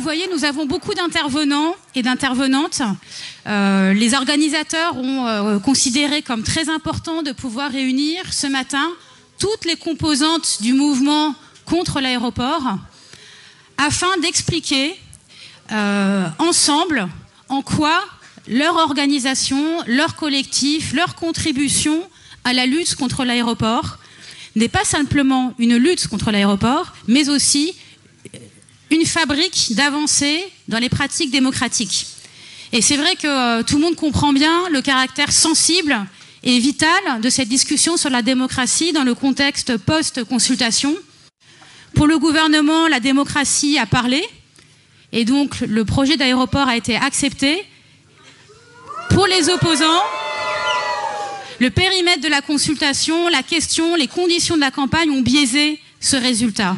le voyez, nous avons beaucoup d'intervenants et d'intervenantes. Les organisateurs ont considéré comme très important de pouvoir réunir ce matin toutes les composantes du mouvement contre l'aéroport afin d'expliquer ensemble en quoi leur organisation, leur collectif, leur contribution à la lutte contre l'aéroport n'est pas simplement une lutte contre l'aéroport, mais aussi une fabrique d'avancées dans les pratiques démocratiques. Et c'est vrai que tout le monde comprend bien le caractère sensible et vital de cette discussion sur la démocratie dans le contexte post-consultation. Pour le gouvernement, la démocratie a parlé, et donc le projet d'aéroport a été accepté. Pour les opposants, le périmètre de la consultation, la question, les conditions de la campagne ont biaisé ce résultat.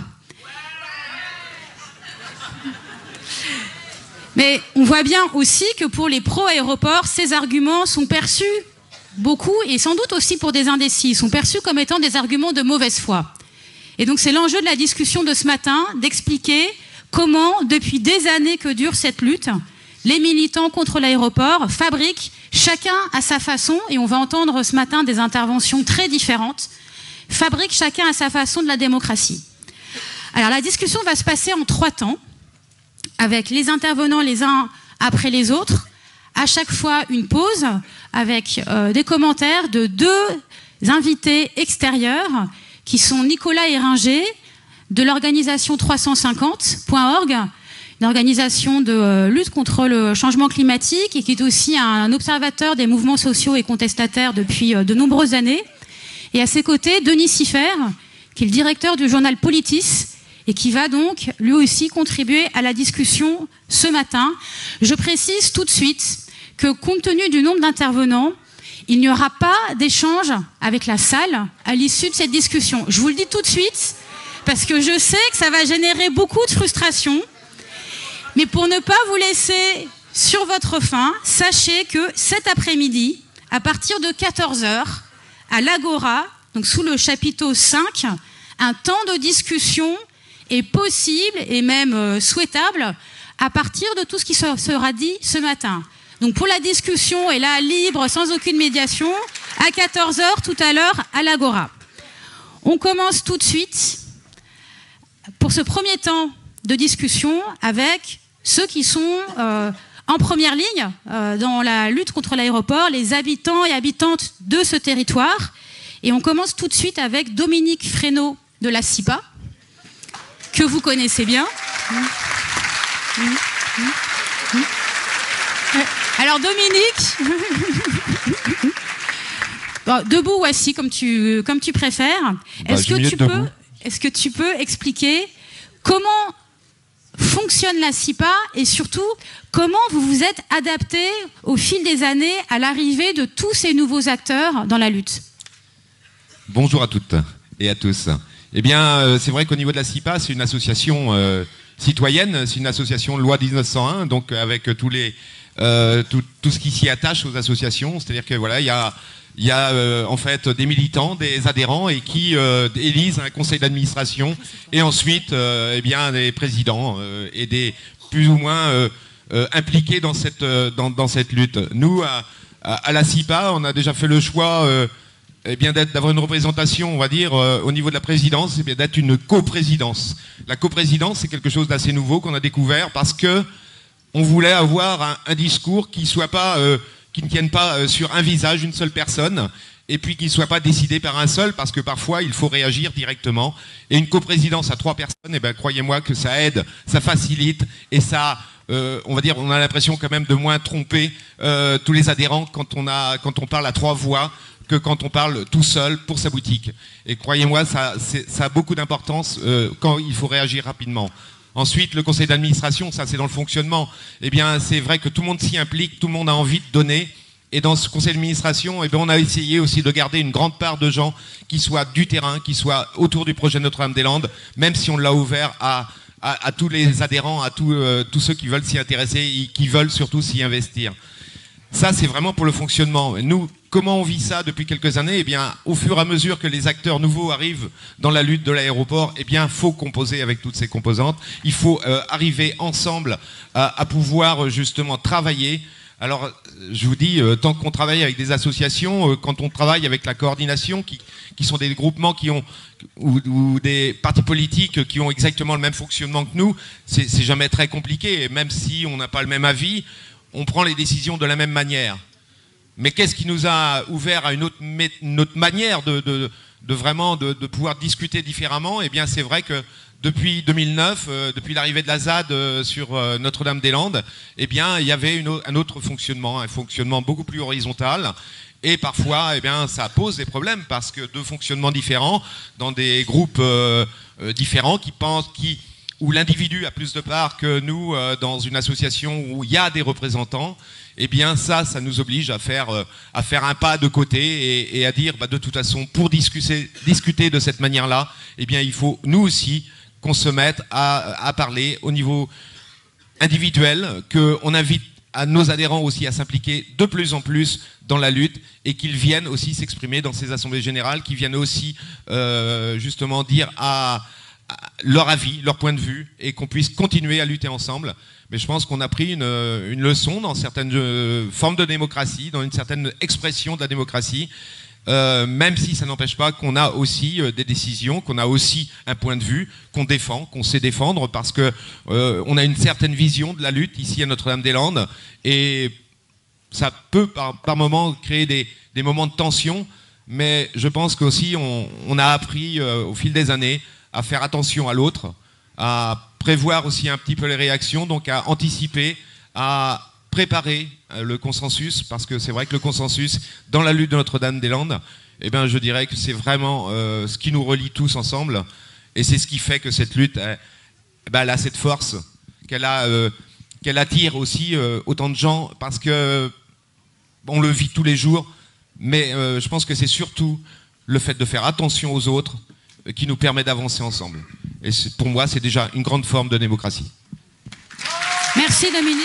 Mais on voit bien aussi que pour les pro-aéroports, ces arguments sont perçus beaucoup, et sans doute aussi pour des indécis, sont perçus comme étant des arguments de mauvaise foi. Et donc c'est l'enjeu de la discussion de ce matin, d'expliquer comment, depuis des années que dure cette lutte, les militants contre l'aéroport fabriquent, chacun à sa façon, et on va entendre ce matin des interventions très différentes, fabriquent chacun à sa façon de la démocratie. Alors la discussion va se passer en 3 temps, avec les intervenants les uns après les autres, à chaque fois une pause, avec des commentaires de 2 invités extérieurs, qui sont Nicolas Héringer, de l'organisation 350.org, une organisation de lutte contre le changement climatique et qui est aussi un observateur des mouvements sociaux et contestataires depuis de nombreuses années. Et à ses côtés, Denis Siffert, qui est le directeur du journal Politis et qui va donc lui aussi contribuer à la discussion ce matin. Je précise tout de suite que compte tenu du nombre d'intervenants, il n'y aura pas d'échange avec la salle à l'issue de cette discussion. Je vous le dis tout de suite, parce que je sais que ça va générer beaucoup de frustration. Mais pour ne pas vous laisser sur votre faim, sachez que cet après-midi, à partir de 14h, à l'Agora, donc sous le chapiteau 5, un temps de discussion est possible et même souhaitable à partir de tout ce qui sera dit ce matin. Donc pour la discussion est là libre, sans aucune médiation, à 14h tout à l'heure à l'Agora. On commence tout de suite pour ce premier temps de discussion avec ceux qui sont en première ligne dans la lutte contre l'aéroport, les habitants et habitantes de ce territoire. Et on commence tout de suite avec Dominique Fresneau de la CIPA, que vous connaissez bien. Alors Dominique, bon, debout ou assis comme tu préfères, est-ce que tu peux expliquer comment fonctionne la CIPA et surtout comment vous vous êtes adapté au fil des années à l'arrivée de tous ces nouveaux acteurs dans la lutte? Bonjour à toutes et à tous. Eh bien, c'est vrai qu'au niveau de la CIPA, c'est une association citoyenne, c'est une association de loi 1901, donc avec tout ce qui s'y attache aux associations, c'est-à-dire que voilà, il y a en fait des militants, des adhérents et qui élisent un conseil d'administration et ensuite eh bien des présidents et des plus ou moins impliqués dans cette lutte. Nous à la CIPA, on a déjà fait le choix eh bien d'avoir une représentation, on va dire, au niveau de la présidence, eh bien d'être une coprésidence. La coprésidence, c'est quelque chose d'assez nouveau qu'on a découvert parce que on voulait avoir un discours qui soit pas, qui ne tienne pas sur un visage, une seule personne, et puis qui ne soit pas décidé par un seul, parce que parfois il faut réagir directement. Et une coprésidence à 3 personnes, eh ben croyez-moi que ça aide, ça facilite, et ça, on va dire, on a l'impression quand même de moins tromper tous les adhérents quand on parle à 3 voix que quand on parle tout seul pour sa boutique. Et croyez-moi, ça a beaucoup d'importance quand il faut réagir rapidement. Ensuite, le conseil d'administration, ça c'est dans le fonctionnement. Eh bien, c'est vrai que tout le monde s'y implique, tout le monde a envie de donner. Et dans ce conseil d'administration, eh bien, on a essayé aussi de garder une grande part de gens qui soient du terrain, qui soient autour du projet Notre-Dame-des-Landes, même si on l'a ouvert à tous les adhérents, à tous ceux qui veulent s'y intéresser et qui veulent surtout s'y investir. Ça, c'est vraiment pour le fonctionnement. Nous, comment on vit ça depuis quelques années? Eh bien, au fur et à mesure que les acteurs nouveaux arrivent dans la lutte de l'aéroport, eh bien, faut composer avec toutes ces composantes. Il faut arriver ensemble à pouvoir justement travailler. Alors, je vous dis, tant qu'on travaille avec des associations, quand on travaille avec la coordination, qui sont des groupements ou des partis politiques qui ont exactement le même fonctionnement que nous, c'est jamais très compliqué. Et même si on n'a pas le même avis, on prend les décisions de la même manière. Mais qu'est-ce qui nous a ouvert à une autre manière de pouvoir discuter différemment? Eh bien, c'est vrai que depuis 2009, depuis l'arrivée de la ZAD sur Notre-Dame-des-Landes, eh bien, il y avait un autre fonctionnement, un fonctionnement beaucoup plus horizontal. Et parfois, eh bien, ça pose des problèmes parce que deux fonctionnements différents dans des groupes différents où l'individu a plus de part que nous dans une association où il y a des représentants. Eh bien, ça nous oblige à faire un pas de côté et à dire, de toute façon, pour discuter de cette manière-là, eh bien, il faut nous aussi qu'on se mette à parler au niveau individuel, qu'on invite à nos adhérents aussi à s'impliquer de plus en plus dans la lutte et qu'ils viennent aussi s'exprimer dans ces assemblées générales, qu'ils viennent aussi justement dire leur avis, leur point de vue, et qu'on puisse continuer à lutter ensemble. Mais je pense qu'on a pris une leçon dans certaines formes de démocratie, dans une certaine expression de la démocratie, même si ça n'empêche pas qu'on a aussi des décisions, qu'on a aussi un point de vue, qu'on défend, qu'on sait défendre, parce que on a une certaine vision de la lutte ici à Notre-Dame-des-Landes, et ça peut par moments créer des moments de tension, mais je pense qu'aussi on a appris au fil des années à faire attention à l'autre, à prévoir aussi un petit peu les réactions, donc à anticiper, à préparer le consensus, parce que c'est vrai que le consensus dans la lutte de Notre-Dame-des-Landes, eh bien, je dirais que c'est vraiment ce qui nous relie tous ensemble, et c'est ce qui fait que cette lutte, elle a cette force, qu'elle attire aussi autant de gens, parce que on le vit tous les jours, mais je pense que c'est surtout le fait de faire attention aux autres qui nous permet d'avancer ensemble. Et pour moi, c'est déjà une grande forme de démocratie. Merci Dominique.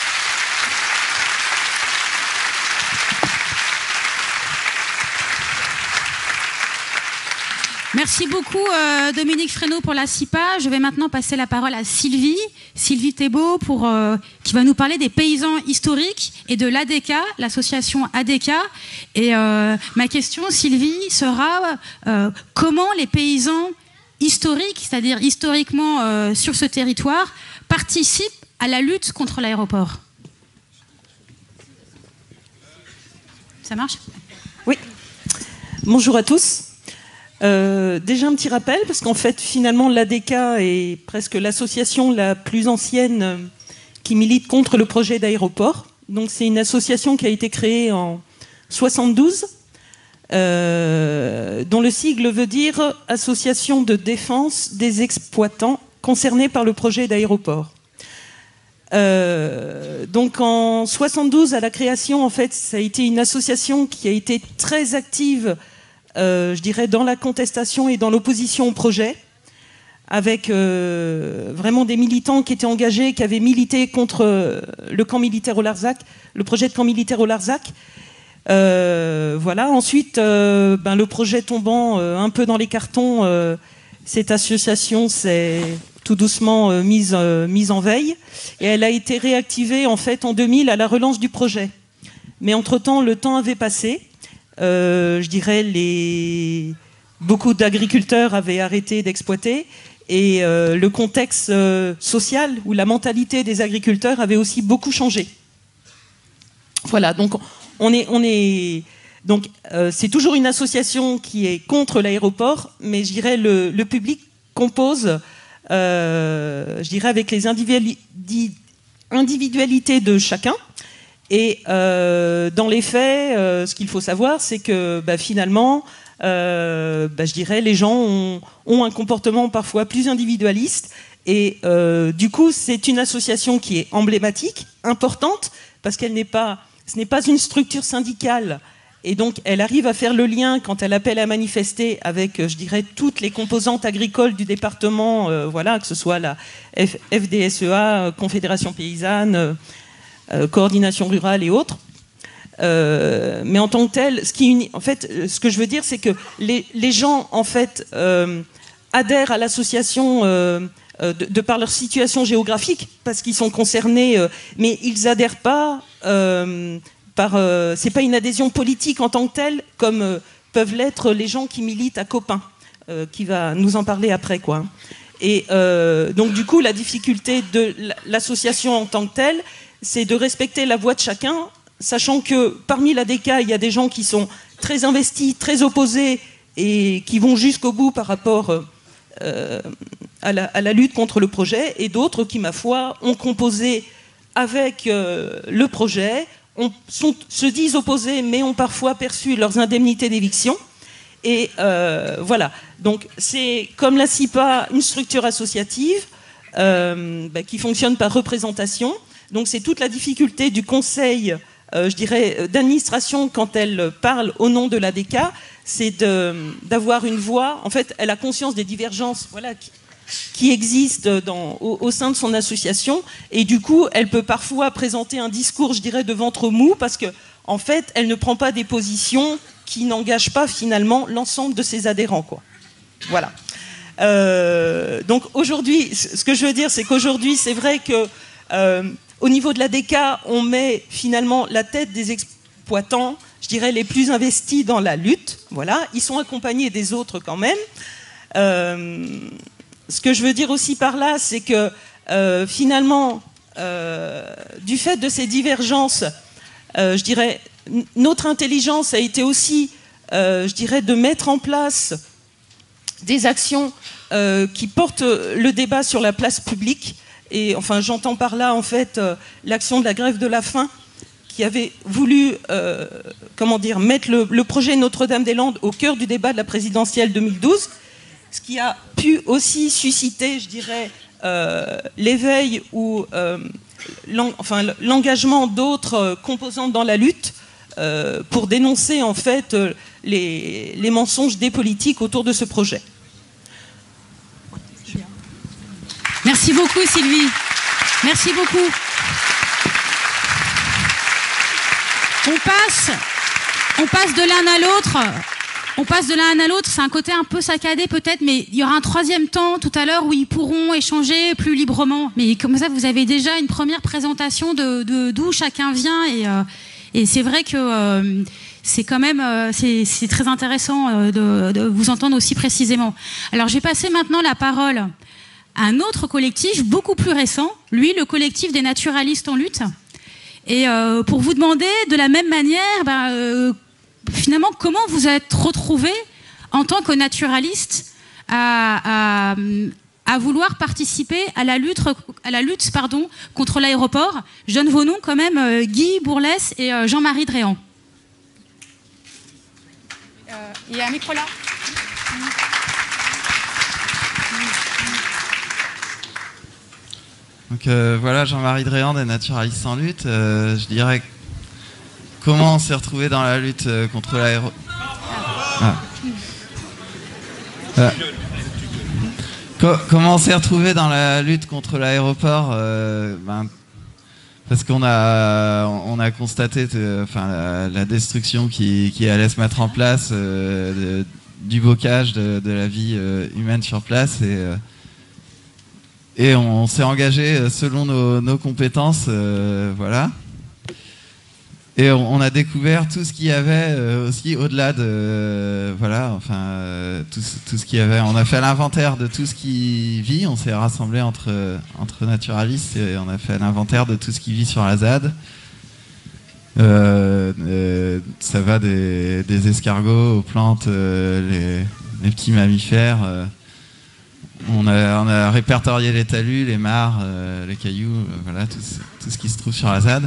Merci beaucoup Dominique Fresneau pour la CIPA. Je vais maintenant passer la parole à Sylvie Thébault, qui va nous parler des paysans historiques et de l'ADK, l'association ADK. Et ma question, Sylvie, sera comment les paysans historiques, c'est-à-dire historiquement sur ce territoire, participent à la lutte contre l'aéroport? Ça marche? Oui. Bonjour à tous. Déjà un petit rappel, parce qu'en fait, finalement, l'ADK est presque l'association la plus ancienne qui milite contre le projet d'aéroport. Donc c'est une association qui a été créée en 72, dont le sigle veut dire Association de défense des exploitants concernés par le projet d'aéroport. Donc en 72, à la création, en fait, ça a été une association qui a été très active, je dirais, dans la contestation et dans l'opposition au projet, avec vraiment des militants qui étaient engagés, qui avaient milité contre le camp militaire au Larzac, le projet de camp militaire au Larzac. Voilà. Ensuite, le projet tombant un peu dans les cartons, cette association s'est tout doucement mise en veille, et elle a été réactivée en fait en 2000 à la relance du projet. Mais entre-temps, le temps avait passé. Je dirais beaucoup d'agriculteurs avaient arrêté d'exploiter, et le contexte social ou la mentalité des agriculteurs avait aussi beaucoup changé. Voilà, donc c'est toujours une association qui est contre l'aéroport, mais je dirais le public compose, je dirais, avec les individualités de chacun. Et dans les faits, ce qu'il faut savoir, c'est que finalement, je dirais, les gens ont un comportement parfois plus individualiste. Et du coup, c'est une association qui est emblématique, importante, parce ce n'est pas une structure syndicale. Et donc, elle arrive à faire le lien quand elle appelle à manifester avec, je dirais, toutes les composantes agricoles du département, voilà, que ce soit la FDSEA, Confédération paysanne, coordination rurale et autres. Mais en tant que tel, en fait, ce que je veux dire, c'est que les gens, en fait, adhèrent à l'association de par leur situation géographique, parce qu'ils sont concernés, mais ils adhèrent pas c'est pas une adhésion politique en tant que telle, comme peuvent l'être les gens qui militent à Copain, qui va nous en parler après, quoi. Et donc du coup, la difficulté de l'association en tant que telle, c'est de respecter la voix de chacun, sachant que parmi l'ADK, il y a des gens qui sont très investis, très opposés, et qui vont jusqu'au bout par rapport à la lutte contre le projet, et d'autres qui, ma foi, ont composé avec le projet, se disent opposés, mais ont parfois perçu leurs indemnités d'éviction. Et voilà. Donc, c'est, comme la CIPA, une structure associative qui fonctionne par représentation. Donc, c'est toute la difficulté du conseil, je dirais, d'administration quand elle parle au nom de l'ADK, c'est d'avoir une voix. En fait, elle a conscience des divergences, voilà, qui existent au sein de son association, et du coup, elle peut parfois présenter un discours, je dirais, de ventre mou, parce que, en fait, elle ne prend pas des positions qui n'engagent pas finalement l'ensemble de ses adhérents, quoi. Voilà. Donc aujourd'hui, ce que je veux dire, c'est qu'aujourd'hui, c'est vrai que au niveau de l'ADK, on met finalement la tête des exploitants, je dirais, les plus investis dans la lutte. Voilà, ils sont accompagnés des autres quand même. Ce que je veux dire aussi par là, c'est que finalement, du fait de ces divergences, je dirais, notre intelligence a été aussi, je dirais, de mettre en place des actions qui portent le débat sur la place publique. Et enfin, j'entends par là, en fait, l'action de la grève de la faim, qui avait voulu, comment dire, mettre le projet Notre-Dame-des-Landes au cœur du débat de la présidentielle 2012, ce qui a pu aussi susciter, je dirais, l'éveil ou l'engagement d'autres composantes dans la lutte pour dénoncer, en fait, les mensonges des politiques autour de ce projet. Merci beaucoup, Sylvie. Merci beaucoup. On passe de l'un à l'autre. On passe de l'un à l'autre. C'est un côté un peu saccadé peut-être, mais il y aura un troisième temps tout à l'heure où ils pourront échanger plus librement. Mais comme ça, vous avez déjà une première présentation d'où chacun vient. Et c'est vrai que c'est quand même c'est très intéressant de vous entendre aussi précisément. Alors, je vais passer maintenant la parole à un autre collectif beaucoup plus récent, lui, le collectif des naturalistes en lutte. Et pour vous demander de la même manière, finalement, comment vous êtes retrouvé en tant que naturaliste à vouloir participer à la lutte contre l'aéroport. Je donne vos noms quand même, Guy Bourlès et Jean-Marie Dréan. Il y a un micro là. Donc voilà, Jean-Marie Dréan des Naturalistes en lutte. Je dirais comment on s'est retrouvé dans la lutte contre l'aéroport. Comment on s'est retrouvé dans la lutte contre l'aéroport parce qu'on a constaté la destruction qui allait se mettre en place du bocage de la vie humaine sur place, et on s'est engagé selon nos compétences, voilà. Et on a découvert tout ce qu'il y avait aussi au-delà de tout ce qu'il y avait. On a fait l'inventaire de tout ce qui vit. On s'est rassemblés entre naturalistes et on a fait l'inventaire de tout ce qui vit sur la ZAD. Ça va des escargots aux plantes, les petits mammifères. On a répertorié les talus, les mares, les cailloux, voilà, tout ce qui se trouve sur la ZAD.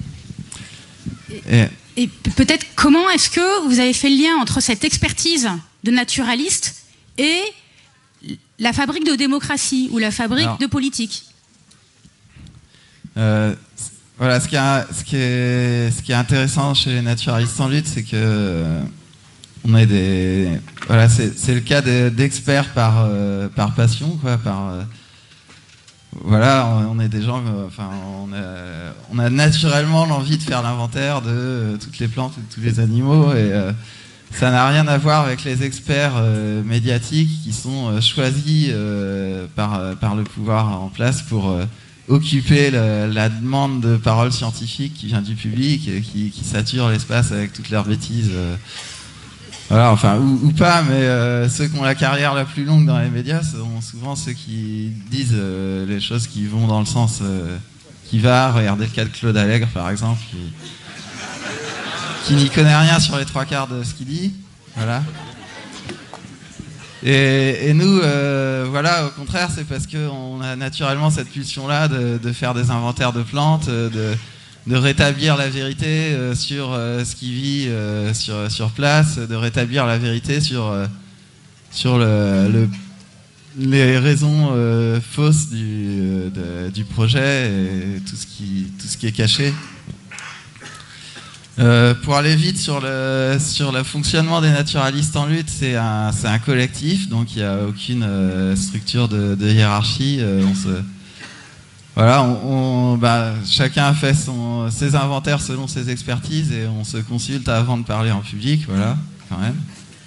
Et peut-être comment est-ce que vous avez fait le lien entre cette expertise de naturaliste et la fabrique de démocratie ou la fabrique de politique? Voilà, ce qui est intéressant chez les naturalistes en lutte, c'est que on est c'est le cas d'experts par passion, quoi, voilà, on est des gens, enfin, on a naturellement l'envie de faire l'inventaire de toutes les plantes, de tous les animaux, et ça n'a rien à voir avec les experts médiatiques qui sont choisis par le pouvoir en place pour occuper la demande de parole scientifique qui vient du public et qui sature l'espace avec toutes leurs bêtises. Voilà, enfin, ou pas, mais ceux qui ont la carrière la plus longue dans les médias sont souvent ceux qui disent les choses qui vont dans le sens qui va. Regardez le cas de Claude Allègre, par exemple, qui n'y connaît rien sur les 3/4 de ce qu'il dit. Voilà. Et nous, voilà, au contraire, c'est parce qu'on a naturellement cette pulsion-là de faire des inventaires de plantes, de rétablir la vérité sur ce qui vit sur place, de rétablir la vérité sur les raisons fausses du projet et tout ce qui est caché. Pour aller vite sur le fonctionnement des naturalistes en lutte, c'est un collectif, donc il n'y a aucune structure de hiérarchie. Voilà, chacun a fait ses inventaires selon ses expertises et on se consulte avant de parler en public, voilà, quand même.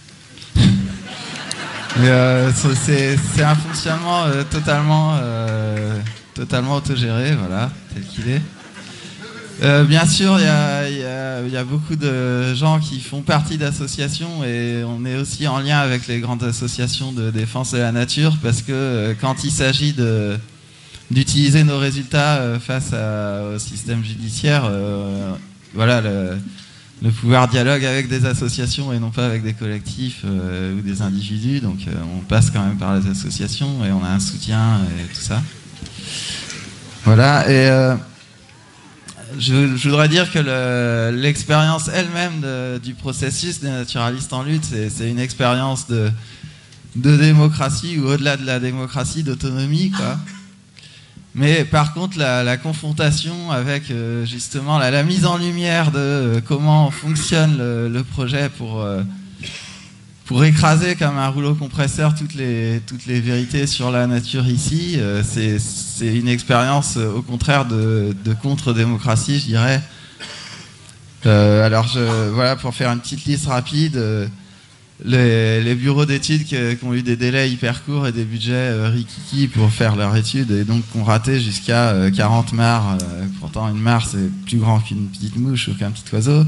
Mais c'est un fonctionnement totalement autogéré, voilà, tel qu'il est. Bien sûr, il y a beaucoup de gens qui font partie d'associations et on est aussi en lien avec les grandes associations de défense de la nature parce que quand il s'agit d'utiliser nos résultats face au système judiciaire, voilà, le pouvoir dialogue avec des associations et non pas avec des collectifs ou des individus, donc on passe quand même par les associations et on a un soutien et tout ça. Voilà, et je voudrais dire que l'expérience elle-même du processus des naturalistes en lutte, c'est une expérience de démocratie ou au-delà de la démocratie, d'autonomie, quoi. Mais par contre, la confrontation avec justement la mise en lumière de comment fonctionne le projet pour écraser comme un rouleau compresseur toutes les vérités sur la nature ici, c'est une expérience au contraire de contre-démocratie, je dirais. Alors voilà, pour faire une petite liste rapide, les bureaux d'études qui ont eu des délais hyper courts et des budgets rikiki pour faire leur étude et donc qui ont raté jusqu'à 40 mares. Pourtant une mare c'est plus grand qu'une petite mouche ou qu'un petit oiseau.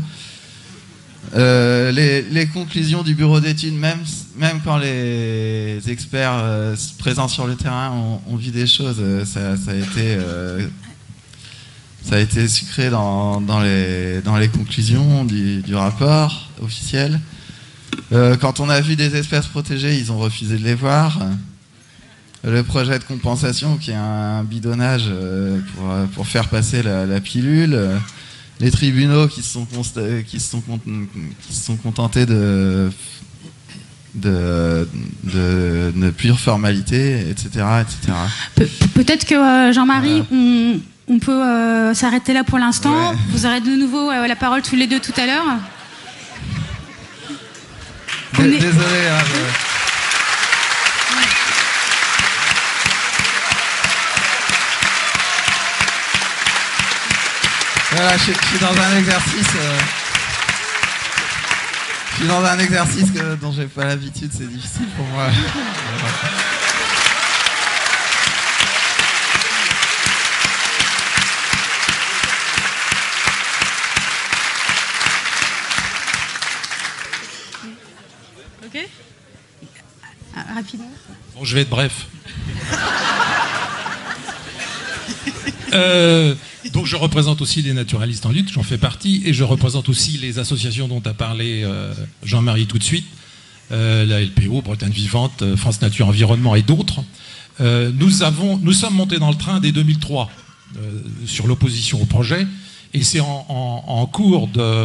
Les conclusions du bureau d'études, même quand les experts présents sur le terrain ont vu des choses, ça a été sucré dans les conclusions du rapport officiel. Quand on a vu des espèces protégées, ils ont refusé de les voir. Le projet de compensation, qui est un bidonnage pour faire passer la pilule. Les tribunaux qui se sont contentés de pure formalité, etc. Peut-être que Jean-Marie, on peut s'arrêter là pour l'instant. Ouais. Vous aurez de nouveau la parole tous les deux tout à l'heure. Désolé. Voilà, je suis dans un exercice. Je suis dans un exercice dont j'ai pas l'habitude, c'est difficile pour moi. Ok. Rapidement. Bon, je vais être bref. Donc je représente aussi les naturalistes en lutte, j'en fais partie, et je représente aussi les associations dont a parlé Jean-Marie tout de suite, la LPO, Bretagne Vivante, France Nature Environnement et d'autres. Nous sommes montés dans le train dès 2003 sur l'opposition au projet, et c'est en cours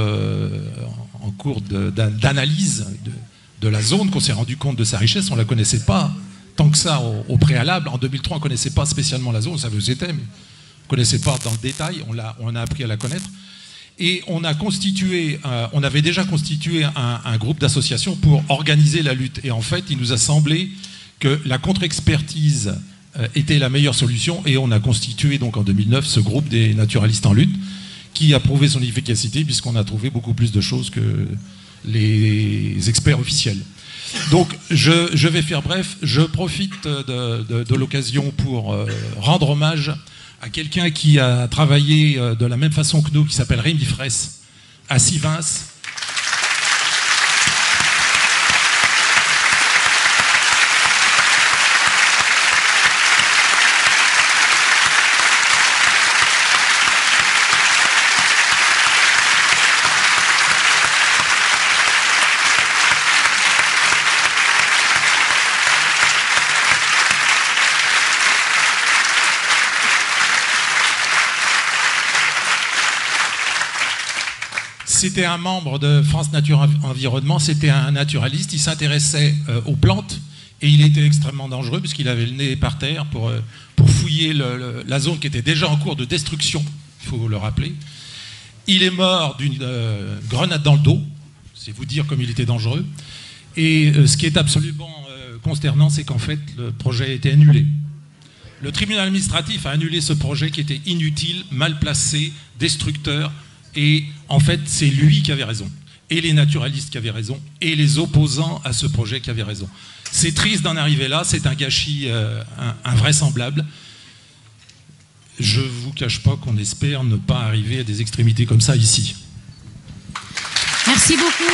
d'analyse de la zone qu'on s'est rendu compte de sa richesse. On ne la connaissait pas tant que ça au préalable. En 2003, on ne connaissait pas spécialement la zone, on savait où c'était, mais on ne connaissait pas dans le détail, on a appris à la connaître. Et on avait déjà constitué un groupe d'associations pour organiser la lutte. Et en fait, il nous a semblé que la contre-expertise était la meilleure solution, et on a constitué donc en 2009 ce groupe des naturalistes en lutte qui a prouvé son efficacité puisqu'on a trouvé beaucoup plus de choses que les experts officiels. Donc je vais faire bref, je profite de l'occasion pour rendre hommage à quelqu'un qui a travaillé de la même façon que nous, qui s'appelle Rémi Fraisse, à Sivins. C'était un membre de France Nature Environnement, c'était un naturaliste, il s'intéressait aux plantes et il était extrêmement dangereux puisqu'il avait le nez par terre pour fouiller la zone qui était déjà en cours de destruction, il faut le rappeler. Il est mort d'une grenade dans le dos, c'est vous dire comme il était dangereux. Et ce qui est absolument consternant, c'est qu'en fait le projet a été annulé. Le tribunal administratif a annulé ce projet qui était inutile, mal placé, destructeur. Et en fait, c'est lui qui avait raison, et les naturalistes qui avaient raison, et les opposants à ce projet qui avaient raison. C'est triste d'en arriver là, c'est un gâchis invraisemblable. Je ne vous cache pas qu'on espère ne pas arriver à des extrémités comme ça ici. Merci beaucoup.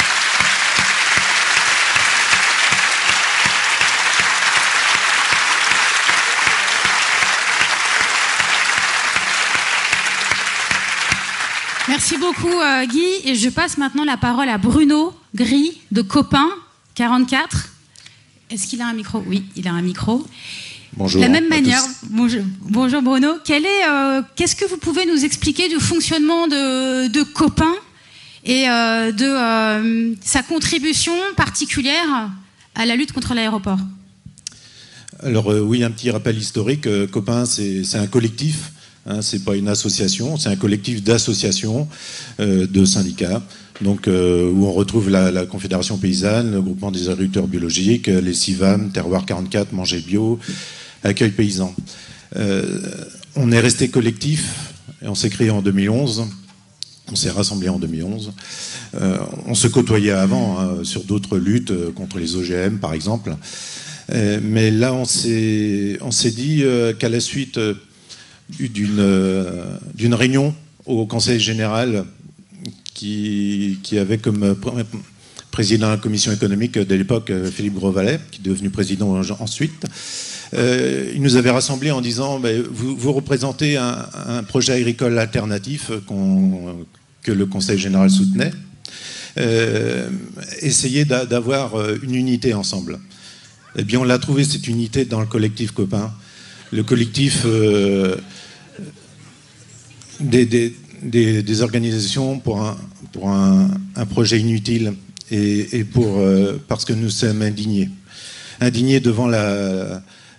Merci beaucoup Guy, et je passe maintenant la parole à Bruno Gris de Copain 44. Est-ce qu'il a un micro? Oui, il a un micro. Bonjour. De la même manière, bonjour Bruno, qu'est-ce que vous pouvez nous expliquer du fonctionnement de Copain et de sa contribution particulière à la lutte contre l'aéroport? Alors oui, un petit rappel historique. Copain, c'est un collectif. C'est pas une association, c'est un collectif d'associations, de syndicats, donc où on retrouve la Confédération paysanne, le groupement des agriculteurs biologiques, les CIVAM, Terroir 44, Manger Bio, Accueil Paysan. On est resté collectif et on s'est créé en 2011. On s'est rassemblés en 2011. On se côtoyait avant sur d'autres luttes contre les OGM, par exemple. Mais là, on s'est dit qu'à la suite d'une réunion au Conseil général qui avait comme président de la commission économique de l'époque Philippe Grosvalet, qui est devenu président ensuite. Il nous avait rassemblés en disant vous représentez un projet agricole alternatif que le Conseil général soutenait. Essayez d'avoir une unité ensemble. Eh bien, on l'a trouvé, cette unité, dans le collectif Copain. Le collectif des organisations pour un projet inutile et parce que nous sommes indignés. Indignés devant le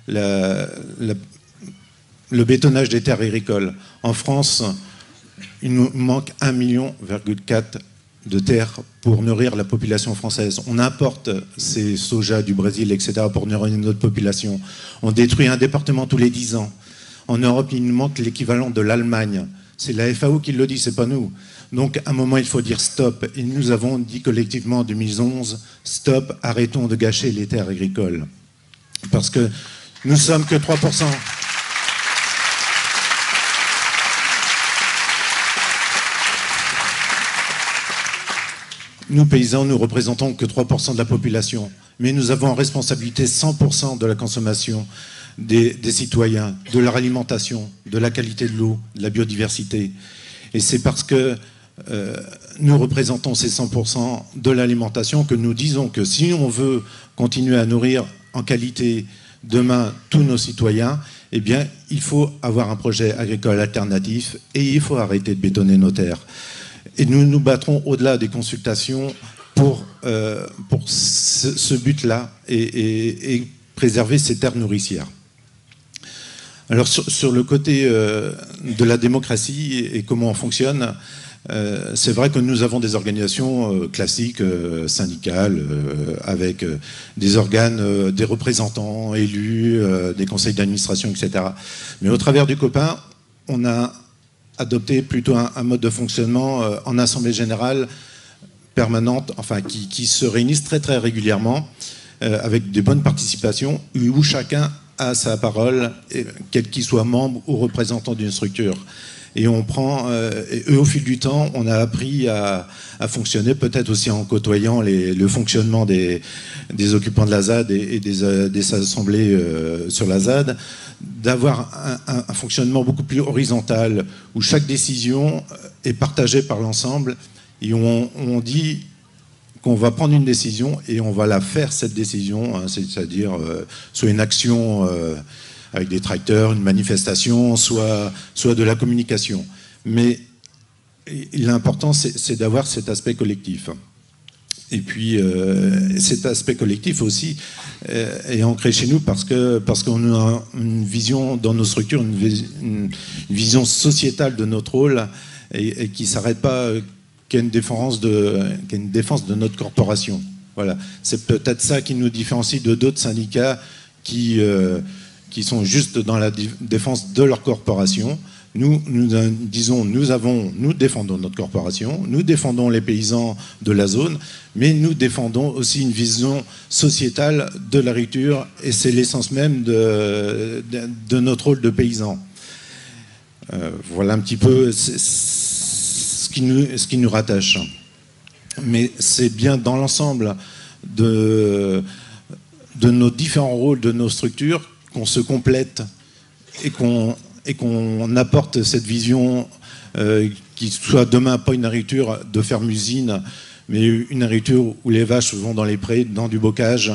bétonnage des terres agricoles. En France, il nous manque 1,4 million de terres pour nourrir la population française. On importe ces soja du Brésil, etc., pour nourrir notre population. On détruit un département tous les 10 ans. En Europe, il nous manque l'équivalent de l'Allemagne. C'est la FAO qui le dit, c'est pas nous. Donc, à un moment, il faut dire stop. Et nous avons dit collectivement en 2011, stop, arrêtons de gâcher les terres agricoles. Parce que nous sommes que 3%. Nous, paysans, nous représentons que 3% de la population, mais nous avons en responsabilité 100% de la consommation des citoyens, de leur alimentation, de la qualité de l'eau, de la biodiversité. Et c'est parce que nous représentons ces 100% de l'alimentation que nous disons que si on veut continuer à nourrir en qualité demain tous nos citoyens, eh bien, il faut avoir un projet agricole alternatif et il faut arrêter de bétonner nos terres. Et nous nous battrons au-delà des consultations pour ce but-là et préserver ces terres nourricières. Alors sur le côté de la démocratie et comment on fonctionne, C'est vrai que nous avons des organisations classiques, syndicales, avec des organes, des représentants élus, des conseils d'administration, etc. Mais au travers du copain, on a adopté plutôt un mode de fonctionnement en assemblée générale permanente, enfin qui se réunissent très très régulièrement, avec des bonnes participations, où chacun a sa parole, quel qu'il soit membre ou représentant d'une structure. Et on prend, et au fil du temps, on a appris à fonctionner, peut-être aussi en côtoyant le fonctionnement des occupants de la ZAD et des assemblées sur la ZAD, d'avoir un fonctionnement beaucoup plus horizontal, où chaque décision est partagée par l'ensemble, et on dit qu'on va prendre une décision et on va la faire, cette décision, hein, c'est-à-dire soit une action avec des tracteurs, une manifestation, soit de la communication. Mais l'important, c'est d'avoir cet aspect collectif. Et puis, cet aspect collectif aussi est ancré chez nous parce qu'on a une vision dans nos structures, une vision sociétale de notre rôle et qui ne s'arrête pas qu'à une défense de notre corporation. Voilà. C'est peut-être ça qui nous différencie de d'autres syndicats qui sont juste dans la défense de leur corporation. Nous défendons notre corporation, nous défendons les paysans de la zone, mais nous défendons aussi une vision sociétale de l'agriculture, et c'est l'essence même de notre rôle de paysan. Voilà un petit peu ce qui nous rattache. Mais c'est bien dans l'ensemble de nos différents rôles, de nos structures, qu'on se complète et qu'on apporte cette vision qui soit demain pas une agriculture de ferme-usine, mais une agriculture où les vaches vont dans les prés, dans du bocage,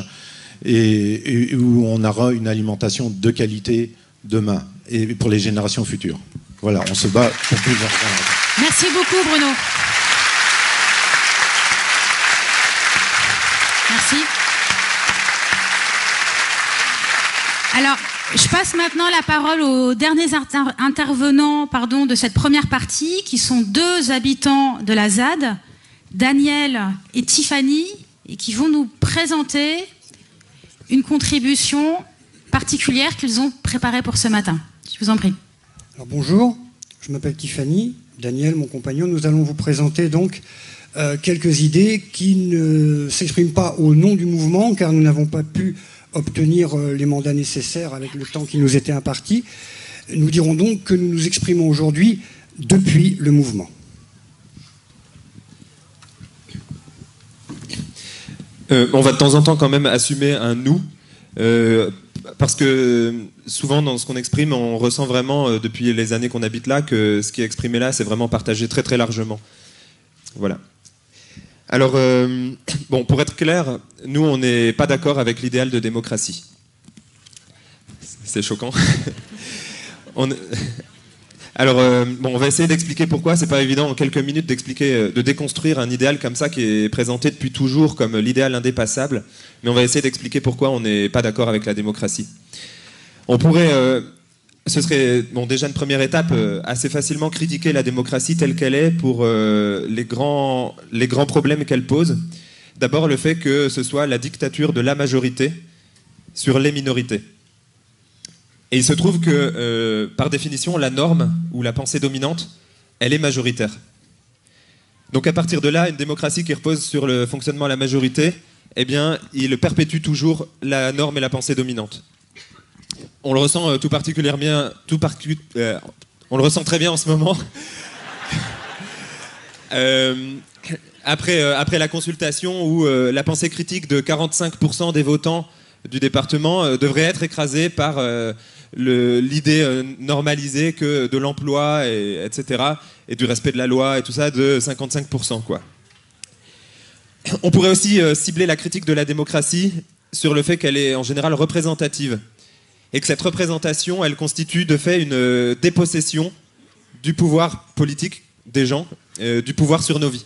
et où on aura une alimentation de qualité demain et pour les générations futures. Voilà, on se bat pour plusieurs points. Merci beaucoup, Bruno. Merci. Alors, je passe maintenant la parole aux derniers intervenants de cette première partie, qui sont deux habitants de la ZAD, Daniel et Tiffany, et qui vont nous présenter une contribution particulière qu'ils ont préparée pour ce matin. Je vous en prie. Alors bonjour, je m'appelle Tiffany, Daniel, mon compagnon. Nous allons vous présenter donc quelques idées qui ne s'expriment pas au nom du mouvement, car nous n'avons pas pu obtenir les mandats nécessaires avec le temps qui nous était imparti. Nous dirons donc que nous nous exprimons aujourd'hui depuis le mouvement. On va de temps en temps quand même assumer un « nous », parce que souvent dans ce qu'on exprime, on ressent vraiment, depuis les années qu'on habite là, que ce qui est exprimé là, c'est vraiment partagé très très largement. Voilà. Alors, bon, pour être clair, nous, on n'est pas d'accord avec l'idéal de démocratie. C'est choquant. Alors, bon, on va essayer d'expliquer pourquoi. C'est pas évident en quelques minutes d'expliquer, de déconstruire un idéal comme ça qui est présenté depuis toujours comme l'idéal indépassable. Mais on va essayer d'expliquer pourquoi on n'est pas d'accord avec la démocratie. On pourrait, ce serait, bon, déjà une première étape, assez facilement critiquer la démocratie telle qu'elle est pour les grands problèmes qu'elle pose. D'abord, le fait que ce soit la dictature de la majorité sur les minorités. Et il se trouve que, par définition, la norme ou la pensée dominante, elle est majoritaire. Donc à partir de là, une démocratie qui repose sur le fonctionnement à la majorité, eh bien, il perpétue toujours la norme et la pensée dominante. On le ressent tout particulièrement, on le ressent très bien en ce moment. Après la consultation où la pensée critique de 45% des votants du département devrait être écrasée par l'idée normalisée que de l'emploi, etc., et du respect de la loi et tout ça, de 55%, quoi. On pourrait aussi cibler la critique de la démocratie sur le fait qu'elle est en général représentative et que cette représentation, elle constitue de fait une dépossession du pouvoir politique des gens, du pouvoir sur nos vies.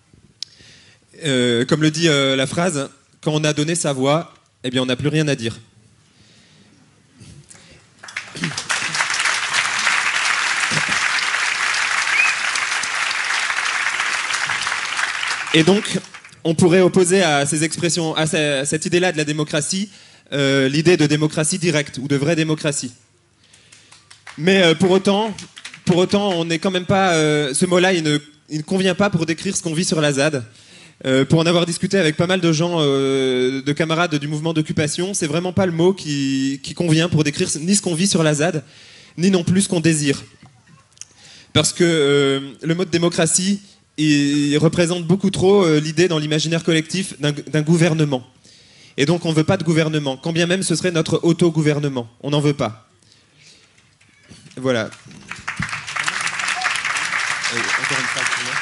Comme le dit la phrase, quand on a donné sa voix, eh bien on n'a plus rien à dire. Et donc, on pourrait opposer à ces expressions, à cette idée-là de la démocratie, l'idée de démocratie directe ou de vraie démocratie. Mais pour autant, on n'est quand même pas. Ce mot-là, il ne convient pas pour décrire ce qu'on vit sur la ZAD. Pour en avoir discuté avec pas mal de gens, de camarades du mouvement d'occupation, c'est vraiment pas le mot qui convient pour décrire ni ce qu'on vit sur la ZAD, ni non plus ce qu'on désire. Parce que le mot de démocratie, il représente beaucoup trop l'idée dans l'imaginaire collectif d'un gouvernement. Et donc on ne veut pas de gouvernement, quand bien même ce serait notre auto-gouvernement. On n'en veut pas. Voilà. Encore une phrase pour moi.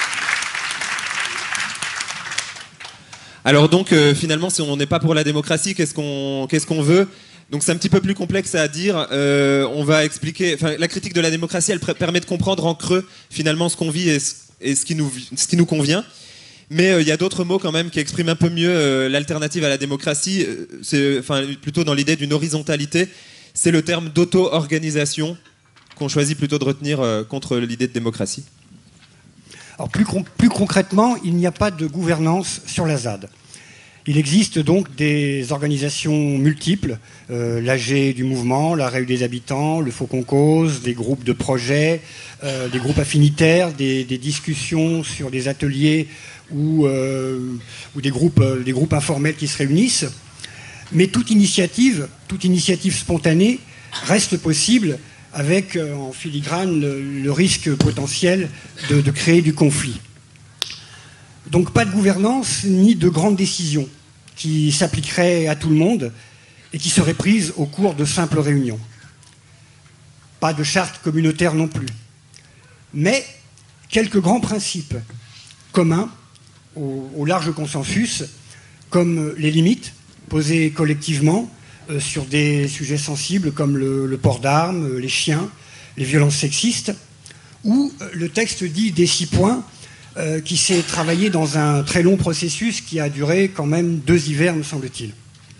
Alors donc finalement, si on n'est pas pour la démocratie, qu'est-ce qu'on veut? Donc c'est un petit peu plus complexe à dire. On va expliquer. Enfin, la critique de la démocratie, elle permet de comprendre en creux finalement ce qu'on vit et ce qui nous convient. Mais il y a d'autres mots quand même qui expriment un peu mieux l'alternative à la démocratie. C'est plutôt dans l'idée d'une horizontalité. C'est le terme d'auto-organisation qu'on choisit plutôt de retenir contre l'idée de démocratie. Alors plus concrètement, il n'y a pas de gouvernance sur la ZAD. Il existe donc des organisations multiples, l'AG du mouvement, la Réu des habitants, le Faucon Cause, des groupes de projets, des groupes affinitaires, des discussions sur des ateliers ou des groupes informels qui se réunissent. Mais toute initiative spontanée reste possible avec en filigrane le risque potentiel de créer du conflit. Donc pas de gouvernance ni de grandes décisions qui s'appliqueraient à tout le monde et qui seraient prises au cours de simples réunions. Pas de charte communautaire non plus. Mais quelques grands principes communs au large consensus, comme les limites posées collectivement sur des sujets sensibles comme le port d'armes, les chiens, les violences sexistes, ou le texte dit des 6 points qui s'est travaillé dans un très long processus qui a duré quand même 2 hivers, me semble-t-il.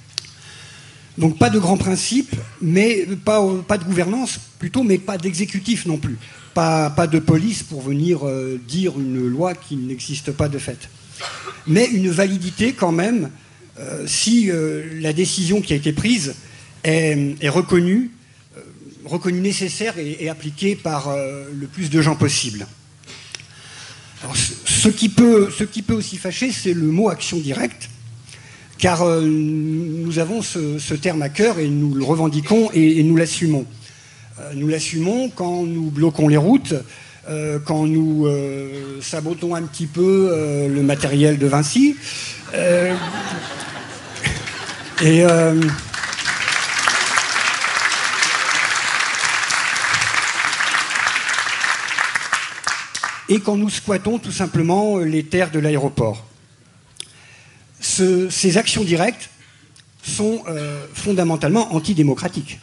Donc pas de grands principes, mais pas de gouvernance plutôt, mais pas d'exécutif non plus. Pas de police pour venir dire une loi qui n'existe pas de fait. Mais une validité quand même si la décision qui a été prise est reconnue nécessaire et appliquée par le plus de gens possible. Alors, ce qui peut aussi fâcher, c'est le mot action directe, car nous avons ce terme à cœur et nous le revendiquons et nous l'assumons. Nous l'assumons quand nous bloquons les routes, quand nous sabotons un petit peu le matériel de Vinci. Et quand nous squattons tout simplement les terres de l'aéroport. Ces actions directes sont fondamentalement antidémocratiques.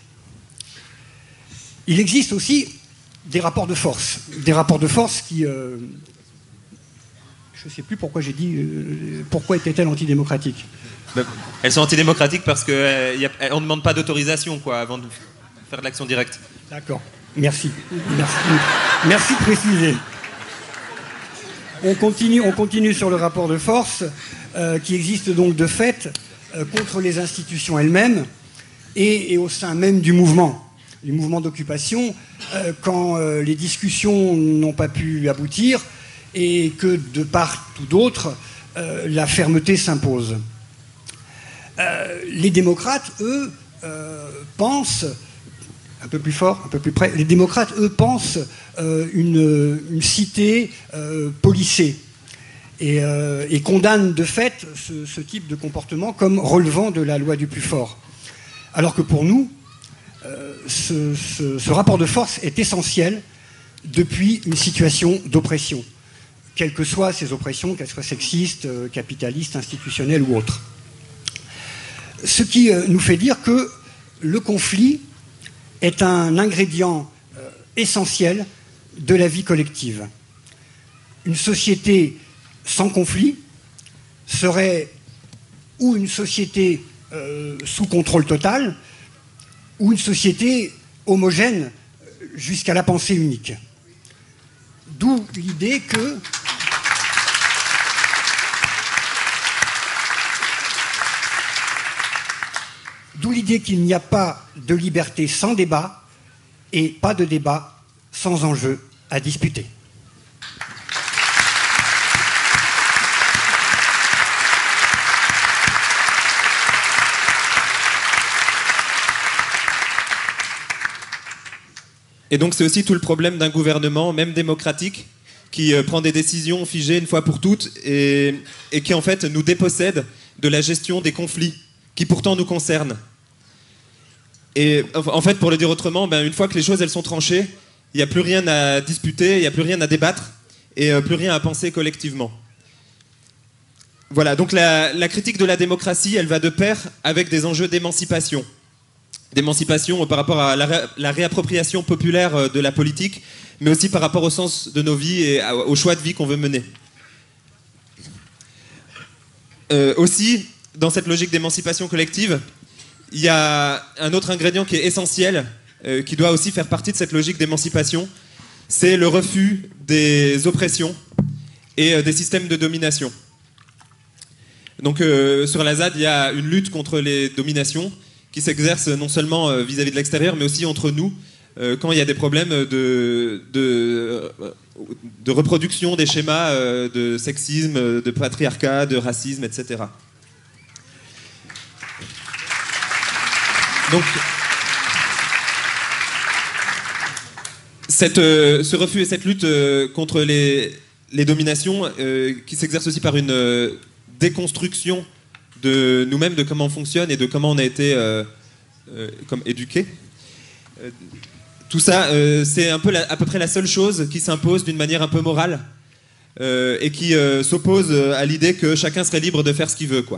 Il existe aussi des rapports de force qui... je ne sais plus pourquoi j'ai dit... pourquoi étaient-elles antidémocratiques? Elles sont antidémocratiques parce qu'on ne demande pas d'autorisation avant de faire de l'action directe. D'accord, merci. Merci de préciser. On continue sur le rapport de force qui existe donc de fait contre les institutions elles-mêmes et au sein même du mouvement d'occupation quand les discussions n'ont pas pu aboutir et que de part ou d'autre la fermeté s'impose. Les démocrates, eux, pensent, un peu plus fort, un peu plus près, les démocrates, eux, pensent une cité policée et condamnent de fait ce type de comportement comme relevant de la loi du plus fort. Alors que pour nous, ce rapport de force est essentiel depuis une situation d'oppression, quelles que soient ces oppressions, qu'elles soient sexistes, capitalistes, institutionnelles ou autres. Ce qui nous fait dire que le conflit est un ingrédient essentiel de la vie collective. Une société sans conflit serait ou une société sous contrôle total, ou une société homogène jusqu'à la pensée unique. D'où l'idée que l'idée qu'il n'y a pas de liberté sans débat et pas de débat sans enjeu à disputer. Et donc c'est aussi tout le problème d'un gouvernement, même démocratique, qui prend des décisions figées une fois pour toutes et qui en fait nous dépossède de la gestion des conflits qui pourtant nous concernent. Et en fait, pour le dire autrement, une fois que les choses elles sont tranchées, il n'y a plus rien à disputer, il n'y a plus rien à débattre et plus rien à penser collectivement. Voilà, donc la critique de la démocratie, elle va de pair avec des enjeux d'émancipation. D'émancipation par rapport à la réappropriation populaire de la politique, mais aussi par rapport au sens de nos vies et au choix de vie qu'on veut mener. Aussi, dans cette logique d'émancipation collective, il y a un autre ingrédient qui est essentiel, qui doit aussi faire partie de cette logique d'émancipation, c'est le refus des oppressions et des systèmes de domination. Donc sur la ZAD, il y a une lutte contre les dominations qui s'exerce non seulement vis-à-vis de l'extérieur, mais aussi entre nous, quand il y a des problèmes de reproduction des schémas de sexisme, de patriarcat, de racisme, etc. Donc, ce refus et cette lutte contre les dominations, qui s'exerce aussi par une déconstruction de nous-mêmes, de comment on fonctionne et de comment on a été comme éduqués. Tout ça, c'est à peu près la seule chose qui s'impose d'une manière un peu morale et qui s'oppose à l'idée que chacun serait libre de faire ce qu'il veut, quoi.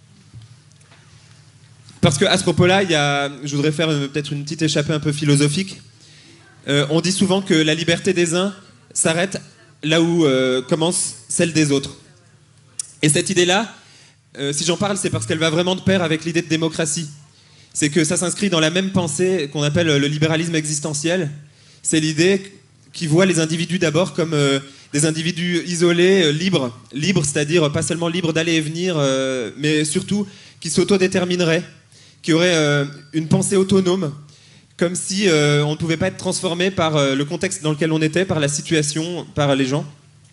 Parce qu'à ce propos-là, je voudrais faire peut-être une petite échappée un peu philosophique. On dit souvent que la liberté des uns s'arrête là où commence celle des autres. Et cette idée-là, si j'en parle, c'est parce qu'elle va vraiment de pair avec l'idée de démocratie. C'est que ça s'inscrit dans la même pensée qu'on appelle le libéralisme existentiel. C'est l'idée qui voit les individus d'abord comme des individus isolés, libres, c'est-à-dire pas seulement libres d'aller et venir, mais surtout qui s'autodétermineraient, qui auraient une pensée autonome, comme si on ne pouvait pas être transformé par le contexte dans lequel on était, par la situation, par les gens.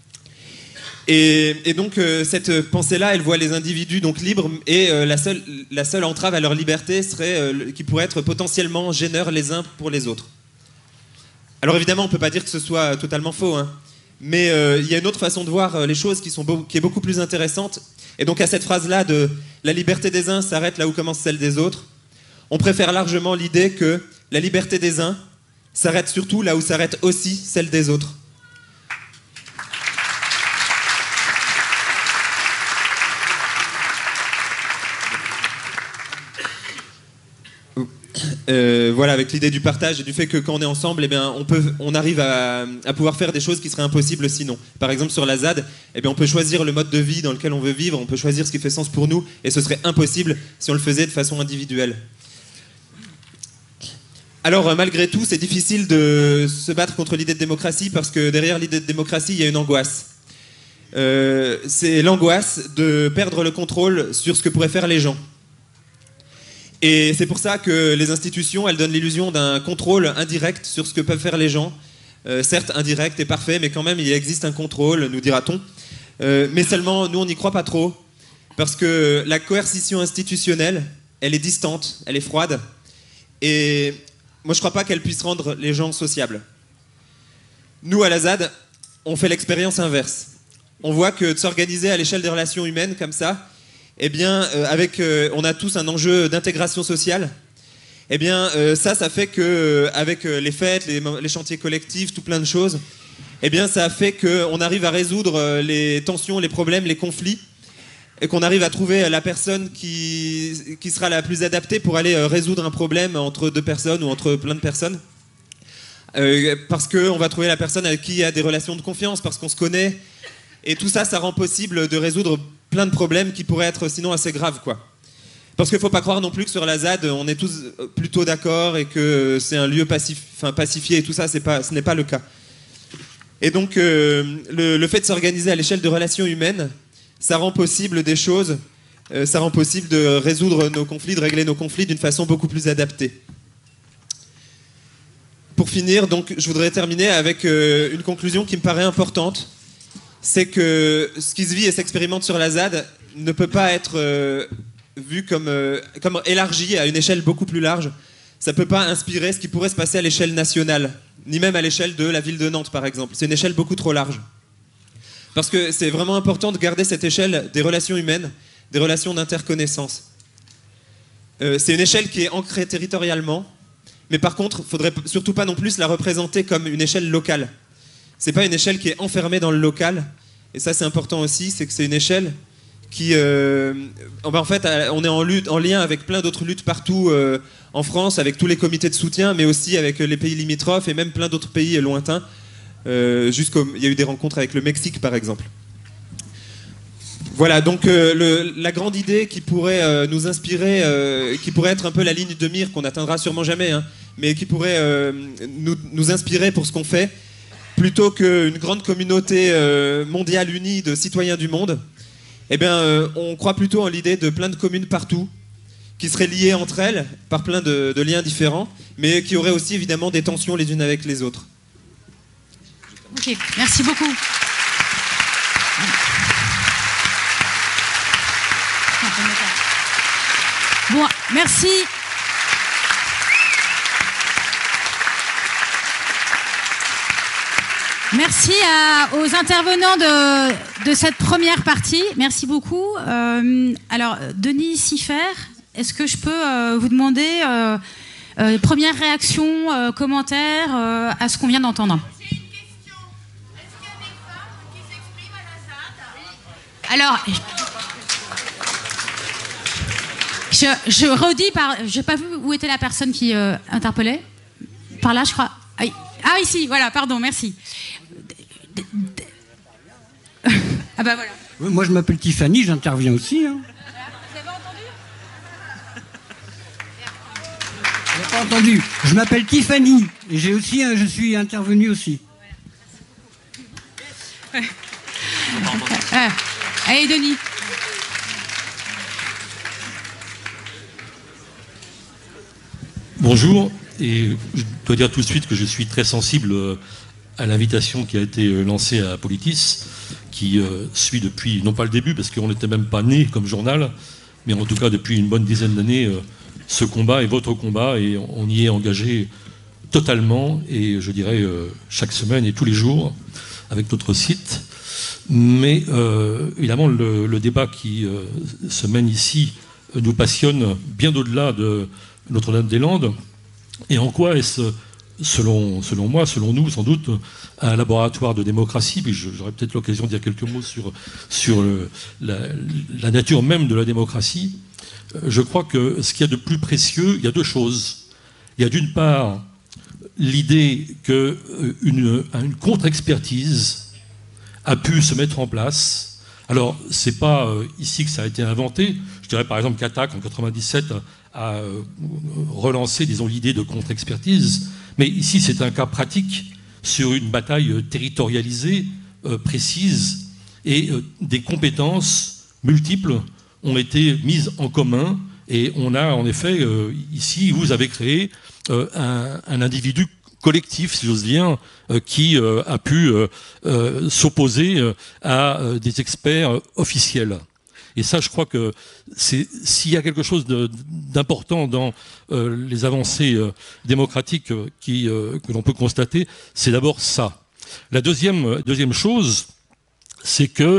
Et donc cette pensée-là, elle voit les individus donc libres, et la seule entrave à leur liberté serait qui pourrait être potentiellement gêneur les uns pour les autres. Alors évidemment, on ne peut pas dire que ce soit totalement faux, hein, mais il y a une autre façon de voir les choses qui est beaucoup plus intéressante. Et donc à cette phrase-là de « la liberté des uns s'arrête là où commence celle des autres », on préfère largement l'idée que la liberté des uns s'arrête surtout là où s'arrête aussi celle des autres. Voilà, avec l'idée du partage et du fait que quand on est ensemble, eh bien, on arrive à pouvoir faire des choses qui seraient impossibles sinon. Par exemple, sur la ZAD, eh bien, on peut choisir le mode de vie dans lequel on veut vivre, on peut choisir ce qui fait sens pour nous, et ce serait impossible si on le faisait de façon individuelle. Alors, malgré tout, c'est difficile de se battre contre l'idée de démocratie, parce que derrière l'idée de démocratie, il y a une angoisse. C'est l'angoisse de perdre le contrôle sur ce que pourraient faire les gens. Et c'est pour ça que les institutions, elles donnent l'illusion d'un contrôle indirect sur ce que peuvent faire les gens. Certes, indirect et parfait, mais quand même, il existe un contrôle, nous dira-t-on. Mais seulement, nous, on n'y croit pas trop. Parce que la coercition institutionnelle, elle est distante, elle est froide. Et moi, je ne crois pas qu'elle puisse rendre les gens sociables. Nous, à la ZAD, on fait l'expérience inverse. On voit que de s'organiser à l'échelle des relations humaines comme ça, eh bien, on a tous un enjeu d'intégration sociale. Eh bien, ça fait que, avec les fêtes, les chantiers collectifs, tout plein de choses, eh bien, ça a fait qu'on arrive à résoudre les tensions, les problèmes, les conflits, et qu'on arrive à trouver la personne qui sera la plus adaptée pour aller résoudre un problème entre deux personnes ou entre plein de personnes. Parce qu'on va trouver la personne avec qui il y a des relations de confiance, parce qu'on se connaît. Et tout ça, ça rend possible de résoudre plein de problèmes qui pourraient être sinon assez graves, quoi. Parce qu'il ne faut pas croire non plus que sur la ZAD, on est tous plutôt d'accord et que c'est un lieu pacifié et tout ça, ce n'est pas le cas. Et donc, le fait de s'organiser à l'échelle de relations humaines, ça rend possible des choses ça rend possible de résoudre nos conflits, de régler nos conflits d'une façon beaucoup plus adaptée. Pour finir, donc, je voudrais terminer avec une conclusion qui me paraît importante. C'est que ce qui se vit et s'expérimente sur la ZAD ne peut pas être vu comme élargi à une échelle beaucoup plus large. Ça ne peut pas inspirer ce qui pourrait se passer à l'échelle nationale, ni même à l'échelle de la ville de Nantes, par exemple. C'est une échelle beaucoup trop large. Parce que c'est vraiment important de garder cette échelle des relations humaines, des relations d'interconnaissance. C'est une échelle qui est ancrée territorialement, mais par contre, il ne faudrait surtout pas non plus la représenter comme une échelle locale. C'est pas une échelle qui est enfermée dans le local, et ça c'est important aussi, c'est que c'est une échelle qui, en fait, on est en lien avec plein d'autres luttes partout en France, avec tous les comités de soutien, mais aussi avec les pays limitrophes et même plein d'autres pays lointains. Il y a eu des rencontres avec le Mexique, par exemple. Voilà, donc la grande idée qui pourrait nous inspirer, qui pourrait être un peu la ligne de mire qu'on n'atteindra sûrement jamais, hein, mais qui pourrait nous inspirer pour ce qu'on fait, plutôt qu'une grande communauté mondiale unie de citoyens du monde, eh bien, on croit plutôt en l'idée de plein de communes partout, qui seraient liées entre elles par plein de liens différents, mais qui auraient aussi évidemment des tensions les unes avec les autres. Ok, merci beaucoup. Bon, merci. Merci aux intervenants de cette première partie. Merci beaucoup. Alors, Denis Siffert, est-ce que je peux vous demander première réaction, commentaire à ce qu'on vient d'entendre? J'ai une question. Est-ce qu'il y a des femmes qui s'expriment à la ZAD? Alors, je redis j'ai pas vu où était la personne qui interpellait. Par là, je crois. Ah, ici, voilà, pardon, merci. Ah bah voilà. Moi, je m'appelle Tiffany, j'interviens aussi. Hein. Vous avez entendu? Vous n'avez pas entendu. Je m'appelle Tiffany et je suis intervenu aussi. Allez, Denis. Bonjour, et je dois dire tout de suite que je suis très sensible à l'invitation qui a été lancée à Politis, qui suit depuis, non pas le début, parce qu'on n'était même pas né comme journal, mais en tout cas depuis une bonne dizaine d'années, ce combat est votre combat, et on y est engagé totalement, et je dirais chaque semaine et tous les jours, avec notre site. Mais évidemment, le débat qui se mène ici nous passionne bien au-delà de Notre-Dame-des-Landes. Et en quoi est-ce, selon moi, selon nous, sans doute, un laboratoire de démocratie? Puis j'aurai peut-être l'occasion de dire quelques mots sur la nature même de la démocratie. Je crois que ce qu'il y a de plus précieux, il y a deux choses. Il y a d'une part l'idée qu'une contre-expertise a pu se mettre en place. Alors, c'est pas ici que ça a été inventé. Je dirais par exemple qu'Attac, en 1997, a relancé, disons, l'idée de contre-expertise. Mais ici, c'est un cas pratique sur une bataille territorialisée, précise, et des compétences multiples ont été mises en commun. Et on a, en effet, ici, vous avez créé un individu collectif, si j'ose dire, qui a pu s'opposer à des experts officiels. Et ça, je crois que s'il y a quelque chose d'important dans les avancées démocratiques que l'on peut constater, c'est d'abord ça. La deuxième chose, c'est que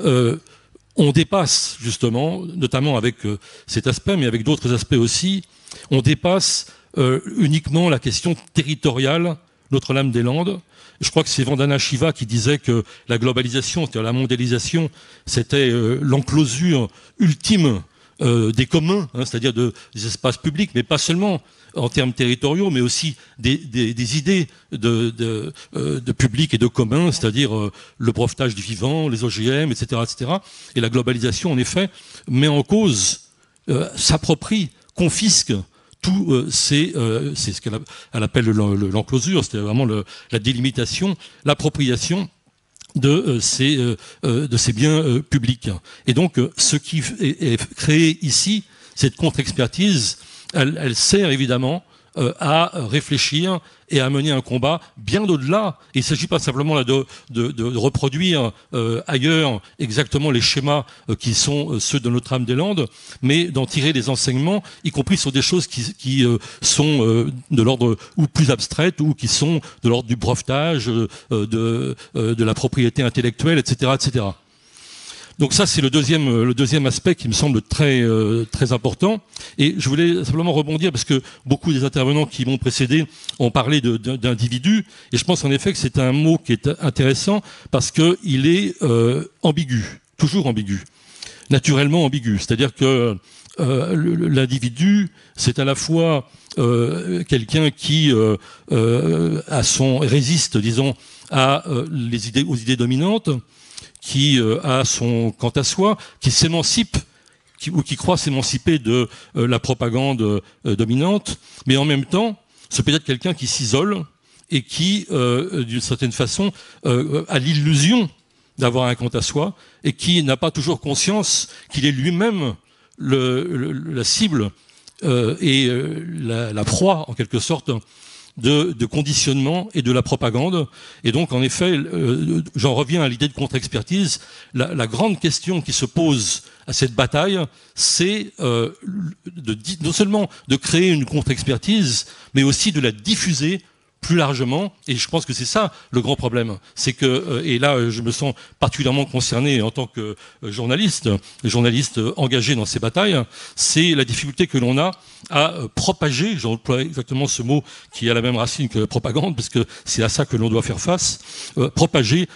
on dépasse justement, notamment avec cet aspect, mais avec d'autres aspects aussi, on dépasse uniquement la question territoriale Notre-Dame-des-Landes. Je crois que c'est Vandana Shiva qui disait que la globalisation, c'est-à-dire la mondialisation, c'était l'enclosure ultime des communs, hein, c'est-à-dire des espaces publics, mais pas seulement en termes territoriaux, mais aussi des idées de public et de commun, c'est-à-dire le brevetage du vivant, les OGM, etc., etc. Et la globalisation, en effet, met en cause, s'approprie, confisque tout, c'est ce qu'elle appelle l'enclosure, c'est vraiment la délimitation, l'appropriation de ces biens publics. Et donc, ce qui est créé ici, cette contre-expertise, elle sert évidemment à réfléchir et à mener un combat bien au-delà. Il ne s'agit pas simplement là de reproduire ailleurs exactement les schémas qui sont ceux de Notre-Dame-des-Landes, mais d'en tirer des enseignements, y compris sur des choses qui sont de l'ordre ou plus abstraites ou qui sont de l'ordre du brevetage, de la propriété intellectuelle, etc., etc. Donc ça, c'est le deuxième aspect qui me semble très important. Et je voulais simplement rebondir parce que beaucoup des intervenants qui m'ont précédé ont parlé d'individus. Et je pense en effet que c'est un mot qui est intéressant parce qu'il est ambigu, toujours ambigu, naturellement ambigu. C'est-à-dire que l'individu, c'est à la fois quelqu'un qui résiste, disons, aux idées dominantes, qui a son quant à soi, qui s'émancipe, ou qui croit s'émanciper de la propagande dominante, mais en même temps, c'est peut-être quelqu'un qui s'isole et qui, d'une certaine façon, a l'illusion d'avoir un quant à soi et qui n'a pas toujours conscience qu'il est lui-même la cible et la proie, en quelque sorte, de conditionnement et de la propagande. Et donc, en effet, j'en reviens à l'idée de contre-expertise. La grande question qui se pose à cette bataille, c'est non seulement de créer une contre-expertise, mais aussi de la diffuser plus largement, et je pense que c'est ça le grand problème. C'est que, et là je me sens particulièrement concerné en tant que journaliste engagé dans ces batailles, c'est la difficulté que l'on a à propager, j'emploie exactement ce mot qui a la même racine que propagande, parce que c'est à ça que l'on doit faire face, propager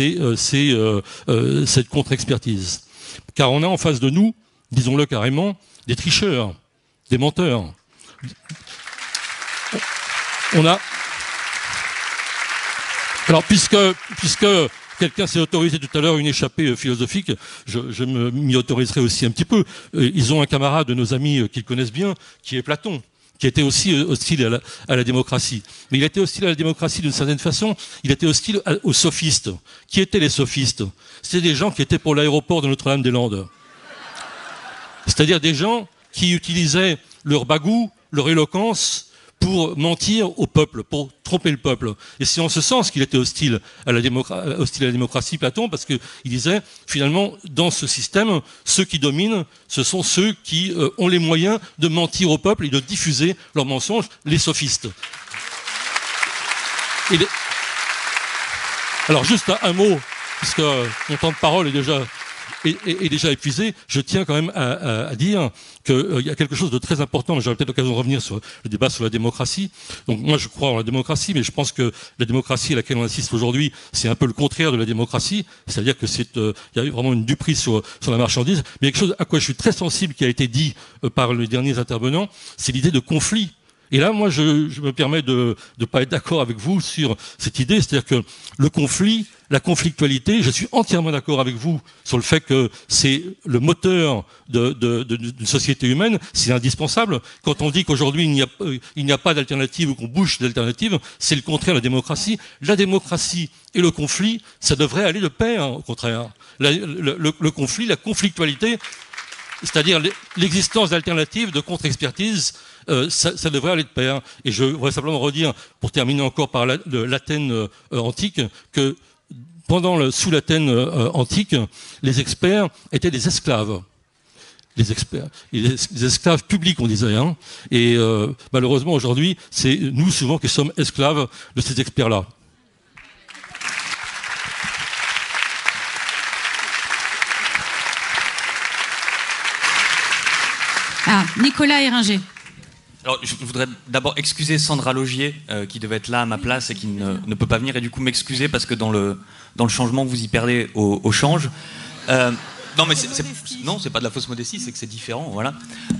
cette contre-expertise. Car on a en face de nous, disons-le carrément, des tricheurs, des menteurs. On a... Alors, puisque quelqu'un s'est autorisé tout à l'heure une échappée philosophique, je m'y autoriserai aussi un petit peu. Ils ont un camarade de nos amis qu'ils connaissent bien, qui est Platon, qui était aussi hostile à la démocratie. Mais il était hostile à la démocratie d'une certaine façon, il était hostile aux sophistes. Qui étaient les sophistes? C'était des gens qui étaient pour l'aéroport de Notre-Dame-des-Landes. C'est-à-dire des gens qui utilisaient leur bagou, leur éloquence, pour mentir au peuple, pour tromper le peuple. Et c'est en ce sens qu'il était hostile à la démocratie, Platon, parce qu'il disait, finalement, dans ce système, ceux qui dominent, ce sont ceux qui ont les moyens de mentir au peuple et de diffuser leurs mensonges, les sophistes. Alors, juste un mot, puisque mon temps de parole est déjà épuisé, je tiens quand même à dire qu'il y a quelque chose de très important, j'aurai peut-être l'occasion de revenir sur le débat sur la démocratie. Donc moi je crois en la démocratie, mais je pense que la démocratie à laquelle on assiste aujourd'hui, c'est un peu le contraire de la démocratie, c'est-à-dire que il y a eu vraiment une duperie sur la marchandise, mais quelque chose à quoi je suis très sensible qui a été dit par les derniers intervenants, c'est l'idée de conflit. Et là, moi, je me permets de ne pas être d'accord avec vous sur cette idée, c'est-à-dire que le conflit, la conflictualité, je suis entièrement d'accord avec vous sur le fait que c'est le moteur d'une société humaine, c'est indispensable. Quand on dit qu'aujourd'hui il n'y a pas d'alternative ou qu'on bouge d'alternative, c'est le contraire de la démocratie. La démocratie et le conflit, ça devrait aller de pair, au contraire. Le conflit, la conflictualité, c'est-à-dire l'existence d'alternatives, de contre-expertise, ça devrait aller de pair. Et je voudrais simplement redire, pour terminer encore par l'Athènes antique, que sous l'Athènes antique, les experts étaient des esclaves. Les experts, les esclaves publics, on disait. Hein. Et malheureusement, aujourd'hui, c'est nous souvent qui sommes esclaves de ces experts-là. Ah, Nicolas Héringer. Alors, je voudrais d'abord excuser Sandra Logier, qui devait être là à ma place et qui ne peut pas venir, et du coup m'excuser parce que dans le changement, vous y perdez au change. Non, mais c'est pas de la fausse modestie, c'est que c'est différent, voilà.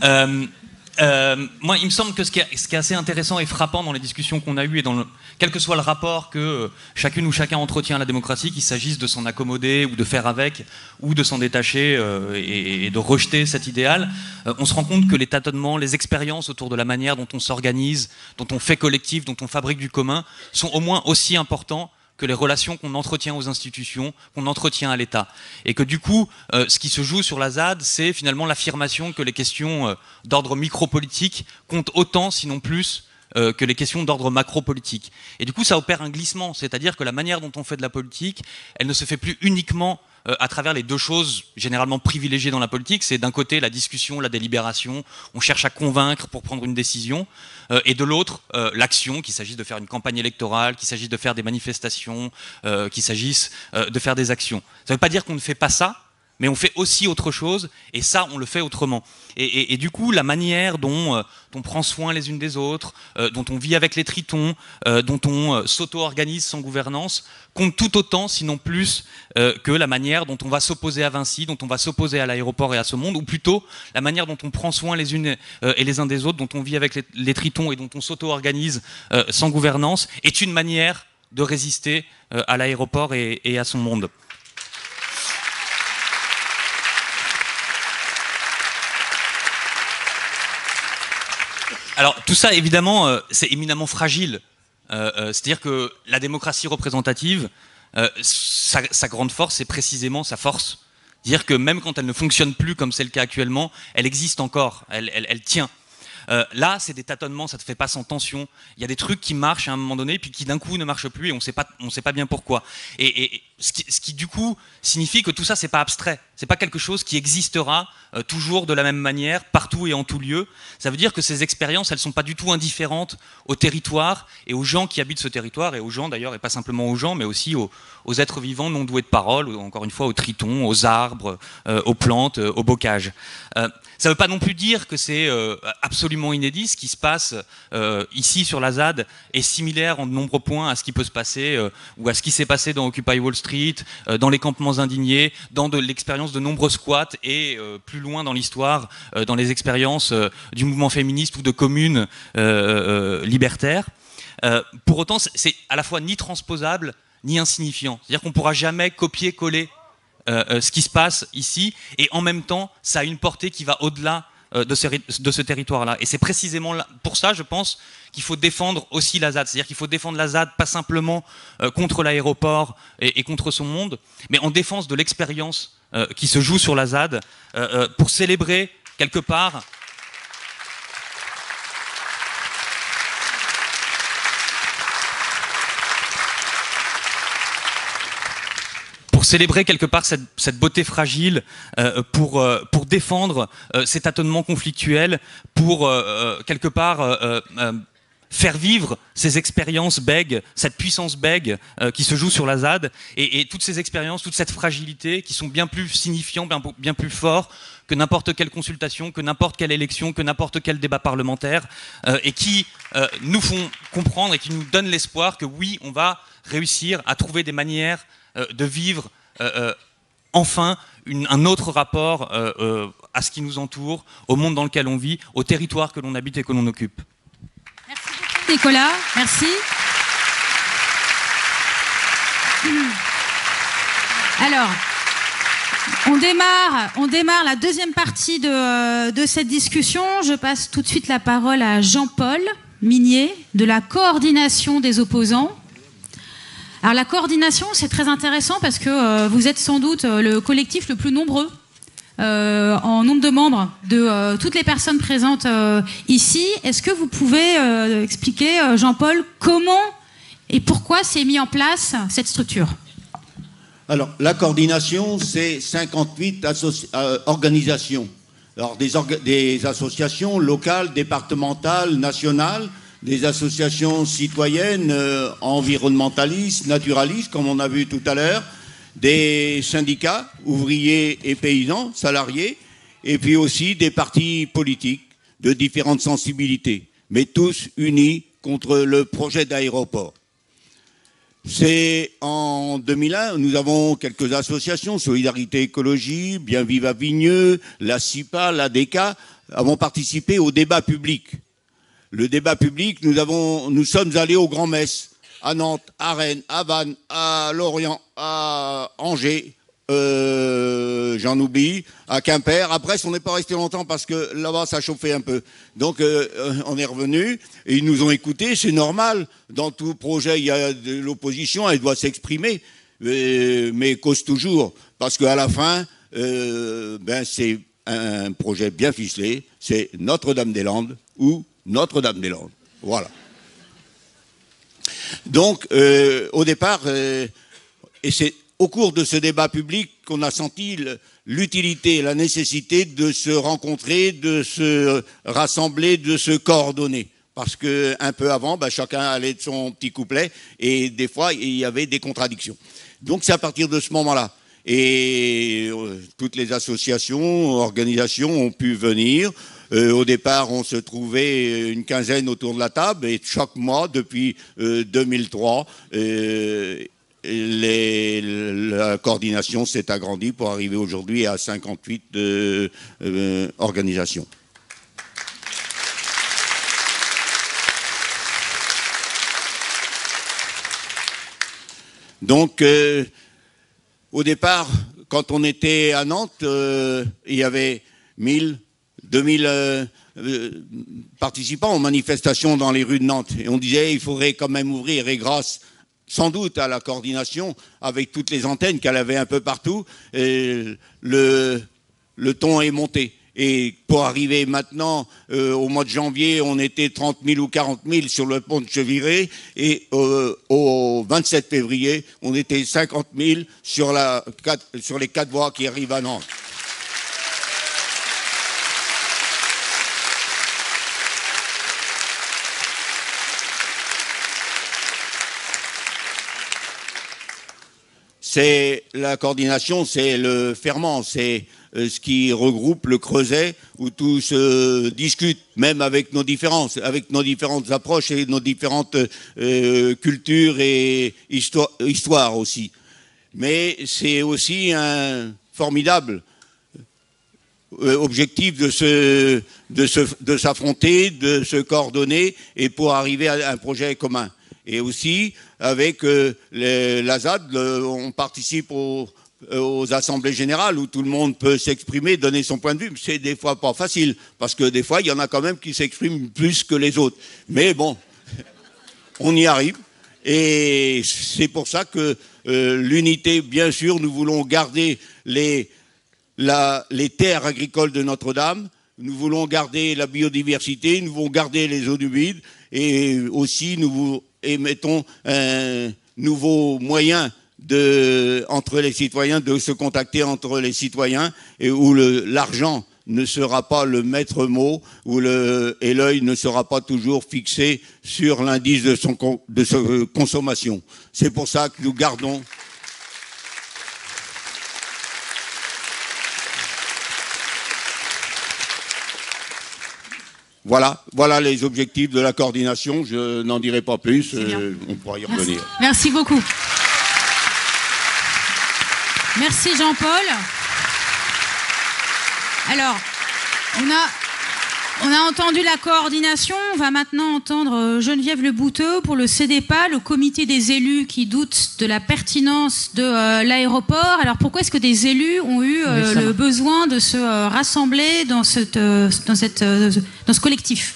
Moi, il me semble que ce qui est assez intéressant et frappant dans les discussions qu'on a eues et quel que soit le rapport que chacune ou chacun entretient à la démocratie, qu'il s'agisse de s'en accommoder ou de faire avec ou de s'en détacher et de rejeter cet idéal, on se rend compte que les tâtonnements, les expériences autour de la manière dont on s'organise, dont on fait collectif, dont on fabrique du commun, sont au moins aussi importants que les relations qu'on entretient aux institutions, qu'on entretient à l'État. Et que du coup, ce qui se joue sur la ZAD, c'est finalement l'affirmation que les questions d'ordre micropolitique comptent autant, sinon plus, que les questions d'ordre macro-politique. Et du coup, ça opère un glissement, c'est-à-dire que la manière dont on fait de la politique, elle ne se fait plus uniquement à travers les deux choses généralement privilégiées dans la politique. C'est d'un côté la discussion, la délibération, on cherche à convaincre pour prendre une décision, et de l'autre, l'action, qu'il s'agisse de faire une campagne électorale, qu'il s'agisse de faire des manifestations, qu'il s'agisse de faire des actions. Ça ne veut pas dire qu'on ne fait pas ça, mais on fait aussi autre chose, et ça, on le fait autrement. Et du coup, la manière dont on prend soin les unes des autres, dont on vit avec les tritons, dont on s'auto-organise sans gouvernance, compte tout autant, sinon plus, que la manière dont on va s'opposer à Vinci, dont on va s'opposer à l'aéroport et à ce monde, ou plutôt la manière dont on prend soin les unes et les uns des autres, dont on vit avec les tritons et dont on s'auto-organise sans gouvernance, est une manière de résister à l'aéroport et à son monde. Alors tout ça, évidemment, c'est éminemment fragile. C'est-à-dire que la démocratie représentative, sa grande force, c'est précisément sa force. C'est-à-dire que même quand elle ne fonctionne plus comme c'est le cas actuellement, elle existe encore, elle tient. Là, c'est des tâtonnements, ça ne te fait pas sans tension. Il y a des trucs qui marchent à un moment donné, puis qui d'un coup ne marchent plus, et on ne sait pas bien pourquoi. Et ce qui du coup signifie que tout ça, c'est pas abstrait. C'est pas quelque chose qui existera toujours de la même manière, partout et en tout lieu. Ça veut dire que ces expériences, elles sont pas du tout indifférentes au territoire et aux gens qui habitent ce territoire, et aux gens d'ailleurs, et pas simplement aux gens, mais aussi aux êtres vivants non doués de parole, ou encore une fois aux tritons, aux arbres, aux plantes, aux bocages. Ça ne veut pas non plus dire que c'est absolument inédit. Ce qui se passe ici sur la ZAD est similaire en de nombreux points à ce qui peut se passer ou à ce qui s'est passé dans Occupy Wall Street, dans les campements indignés, dans l'expérience de nombreux squats et plus loin dans l'histoire, dans les expériences du mouvement féministe ou de communes libertaires. Pour autant, c'est à la fois ni transposable ni insignifiant. C'est-à-dire qu'on ne pourra jamais copier-coller ce qui se passe ici, et en même temps, ça a une portée qui va au-delà de ce territoire-là. Et c'est précisément pour ça, je pense, qu'il faut défendre aussi la ZAD. C'est-à-dire qu'il faut défendre la ZAD pas simplement contre l'aéroport et contre son monde, mais en défense de l'expérience qui se joue sur la ZAD, pour célébrer quelque part cette beauté fragile, pour défendre ces tâtonnements conflictuels, pour quelque part faire vivre ces expériences bègues, cette puissance bègue qui se joue sur la ZAD, et toutes ces expériences, toute cette fragilité qui sont bien plus signifiants, bien plus forts que n'importe quelle consultation, que n'importe quelle élection, que n'importe quel débat parlementaire, et qui nous font comprendre et qui nous donnent l'espoir que oui, on va réussir à trouver des manières de vivre enfin un autre rapport à ce qui nous entoure, au monde dans lequel on vit, au territoire que l'on habite et que l'on occupe. Merci beaucoup Nicolas, merci. Alors, on démarre la deuxième partie de cette discussion. Je passe tout de suite la parole à Jean-Paul Minier de la coordination des opposants. Alors la coordination, c'est très intéressant parce que vous êtes sans doute le collectif le plus nombreux en nombre de membres de toutes les personnes présentes ici. Est-ce que vous pouvez expliquer, Jean-Paul, comment et pourquoi s'est mis en place cette structure ? Alors, la coordination, c'est 58 organisations. Alors, des associations locales, départementales, nationales, des associations citoyennes, environnementalistes, naturalistes, comme on a vu tout à l'heure, des syndicats, ouvriers et paysans, salariés, et puis aussi des partis politiques de différentes sensibilités, mais tous unis contre le projet d'aéroport. C'est en 2001, nous avons quelques associations, Solidarité Écologie, Bien Vivre à Vigneux, la CIPA, l'ADK, avons participé au débat public. Le débat public, nous sommes allés aux Grands Messes, à Nantes, à Rennes, à Vannes, à Lorient, à Angers, j'en oublie, à Quimper. À Brest, on n'est pas resté longtemps parce que là-bas, ça chauffait un peu. Donc, on est revenu et ils nous ont écoutés. C'est normal. Dans tout projet, il y a de l'opposition, elle doit s'exprimer, mais cause toujours. Parce qu'à la fin, c'est un projet bien ficelé. C'est Notre-Dame-des-Landes ou Notre-Dame-des-Landes. Voilà. Donc, au départ, et c'est au cours de ce débat public qu'on a senti l'utilité, la nécessité de se rencontrer, de se rassembler, de se coordonner. Parce que un peu avant, chacun allait de son petit couplet et des fois, il y avait des contradictions. Donc, c'est à partir de ce moment-là. Et toutes les associations, organisations ont pu venir. Au départ, on se trouvait une quinzaine autour de la table et chaque mois, depuis 2003, la coordination s'est agrandie pour arriver aujourd'hui à 58 organisations. Donc, au départ, quand on était à Nantes, il y avait 1000, 2000 participants aux manifestations dans les rues de Nantes. Et on disait il faudrait quand même ouvrir, et grâce sans doute à la coordination, avec toutes les antennes qu'elle avait un peu partout, le ton est monté. Et pour arriver maintenant, au mois de janvier, on était 30 000 ou 40 000 sur le pont de Cheviré, et au 27 février, on était 50 000 sur les 4 voies qui arrivent à Nantes. C'est la coordination, c'est le ferment, c'est ce qui regroupe le creuset où tout se discute, même avec nos différences, avec nos différentes approches et nos différentes cultures et histoires aussi. Mais c'est aussi un formidable objectif de s'affronter, de se coordonner et pour arriver à un projet commun. Et aussi, avec la ZAD, on participe aux assemblées générales où tout le monde peut s'exprimer, donner son point de vue. C'est des fois pas facile, parce que des fois, il y en a quand même qui s'expriment plus que les autres. Mais bon, on y arrive. Et c'est pour ça que l'unité, bien sûr, nous voulons garder les terres agricoles de Notre-Dame, nous voulons garder la biodiversité, nous voulons garder les eaux humides, et aussi nous émettons un nouveau moyen entre les citoyens, de se contacter entre les citoyens, et où l'argent ne sera pas le maître mot, et l'œil ne sera pas toujours fixé sur l'indice de sa consommation. C'est pour ça que nous gardons. Voilà les objectifs de la coordination. Je n'en dirai pas plus. On pourra y revenir. Merci beaucoup. Merci Jean-Paul. Alors, on a entendu la coordination. On va maintenant entendre Geneviève Le Bouteux pour le CDPA, le comité des élus qui doutent de la pertinence de l'aéroport. Alors pourquoi est-ce que des élus ont eu le besoin de se rassembler dans ce collectif ?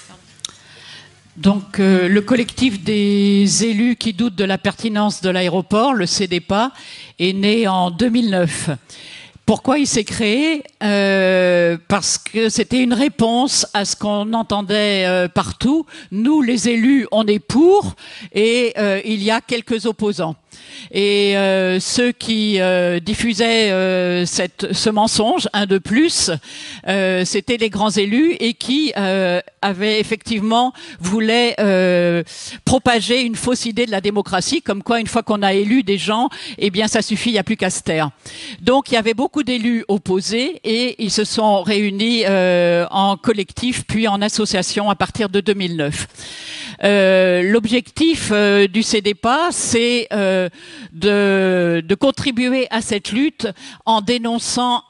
Donc le collectif des élus qui doutent de la pertinence de l'aéroport, le CDPA, est né en 2009. Pourquoi il s'est créé ? Parce que c'était une réponse à ce qu'on entendait partout. Nous, les élus, on est pour, et il y a quelques opposants. Et ceux qui diffusaient ce mensonge, un de plus, c'était les grands élus, et qui avaient effectivement voulaient propager une fausse idée de la démocratie, comme quoi une fois qu'on a élu des gens, eh bien ça suffit, il n'y a plus qu'à se taire. Donc il y avait beaucoup d'élus opposés, et ils se sont réunis en collectif puis en association à partir de 2009. L'objectif du CDPA, c'est de contribuer à cette lutte en dénonçant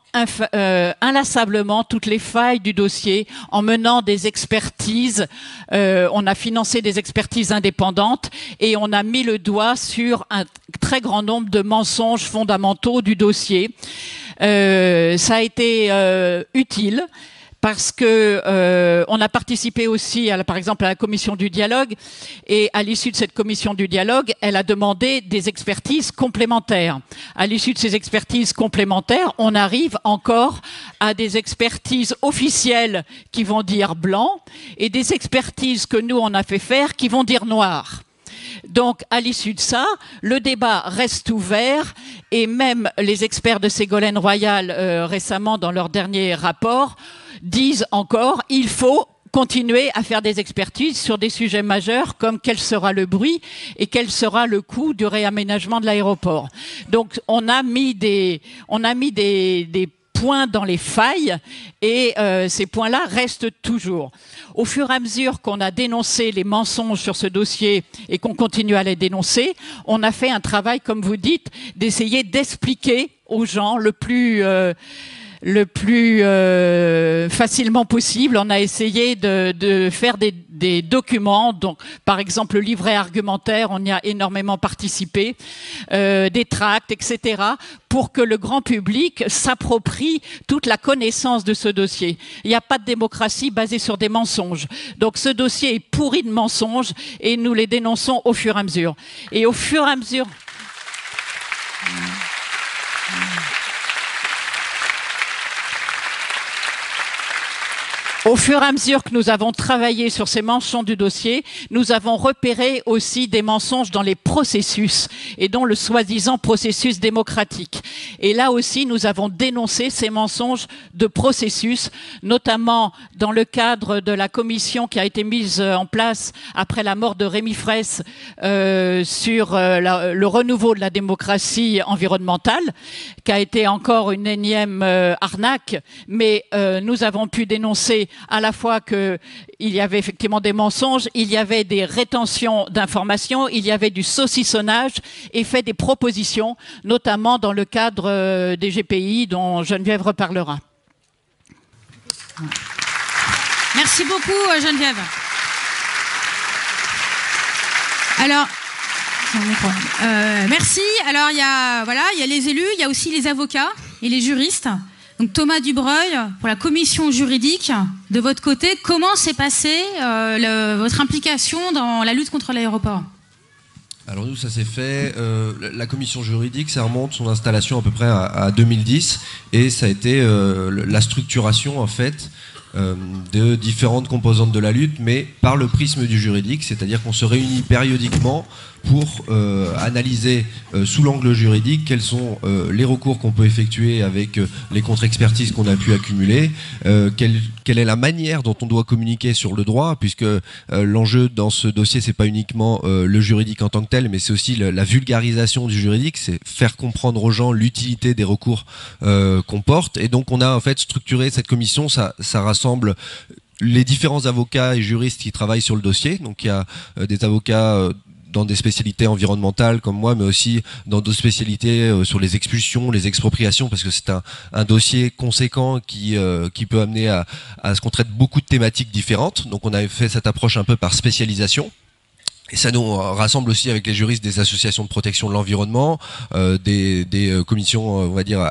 inlassablement toutes les failles du dossier en menant des expertises. On a financé des expertises indépendantes et on a mis le doigt sur un très grand nombre de mensonges fondamentaux du dossier. Ça a été utile. Parce que on a participé aussi, par exemple, à la commission du dialogue, et à l'issue de cette commission du dialogue, elle a demandé des expertises complémentaires. À l'issue de ces expertises complémentaires, on arrive encore à des expertises officielles qui vont dire blanc, et des expertises que nous, on a fait faire qui vont dire noir. Donc, à l'issue de ça, le débat reste ouvert et même les experts de Ségolène Royal, récemment, dans leur dernier rapport, disent encore il faut continuer à faire des expertises sur des sujets majeurs comme quel sera le bruit et quel sera le coût du réaménagement de l'aéroport. Donc, on a mis des points dans les failles et ces points-là restent toujours. Au fur et à mesure qu'on a dénoncé les mensonges sur ce dossier et qu'on continue à les dénoncer, on a fait un travail, comme vous dites, d'essayer d'expliquer aux gens le plus facilement possible. On a essayé de faire des documents, donc par exemple le livret argumentaire, on y a énormément participé, des tracts, etc., pour que le grand public s'approprie toute la connaissance de ce dossier. Il n'y a pas de démocratie basée sur des mensonges. Donc ce dossier est pourri de mensonges et nous les dénonçons au fur et à mesure. Et au fur et à mesure... Au fur et à mesure que nous avons travaillé sur ces mensonges du dossier, nous avons repéré aussi des mensonges dans les processus et dans le soi-disant processus démocratique. Et là aussi, nous avons dénoncé ces mensonges de processus, notamment dans le cadre de la commission qui a été mise en place après la mort de Rémi Fraisse sur le renouveau de la démocratie environnementale, qui a été encore une énième arnaque, mais nous avons pu dénoncer à la fois qu'il y avait effectivement des mensonges, il y avait des rétentions d'informations, il y avait du saucissonnage et fait des propositions, notamment dans le cadre des GPI dont Geneviève reparlera. Merci beaucoup Geneviève. Alors, merci. Alors il y a les élus, il y a aussi les avocats et les juristes. Donc Thomas Dubreuil, pour la commission juridique, de votre côté, comment s'est passée votre implication dans la lutte contre l'aéroport ? Alors nous, ça s'est fait, la commission juridique, ça remonte son installation à peu près à 2010, et ça a été la structuration en fait de différentes composantes de la lutte, mais par le prisme du juridique, c'est-à-dire qu'on se réunit périodiquement pour analyser sous l'angle juridique quels sont les recours qu'on peut effectuer avec les contre-expertises qu'on a pu accumuler, quelle est la manière dont on doit communiquer sur le droit, puisque l'enjeu dans ce dossier, c'est pas uniquement le juridique en tant que tel, mais c'est aussi la vulgarisation du juridique, c'est faire comprendre aux gens l'utilité des recours qu'on porte. Et donc on a en fait structuré cette commission, ça rassemble les différents avocats et juristes qui travaillent sur le dossier. Donc il y a des avocats dans des spécialités environnementales comme moi, mais aussi dans d'autres spécialités sur les expulsions, les expropriations, parce que c'est un dossier conséquent qui peut amener à ce qu'on traite beaucoup de thématiques différentes. Donc on a fait cette approche un peu par spécialisation. Et ça nous rassemble aussi avec les juristes des associations de protection de l'environnement, des commissions, on va dire,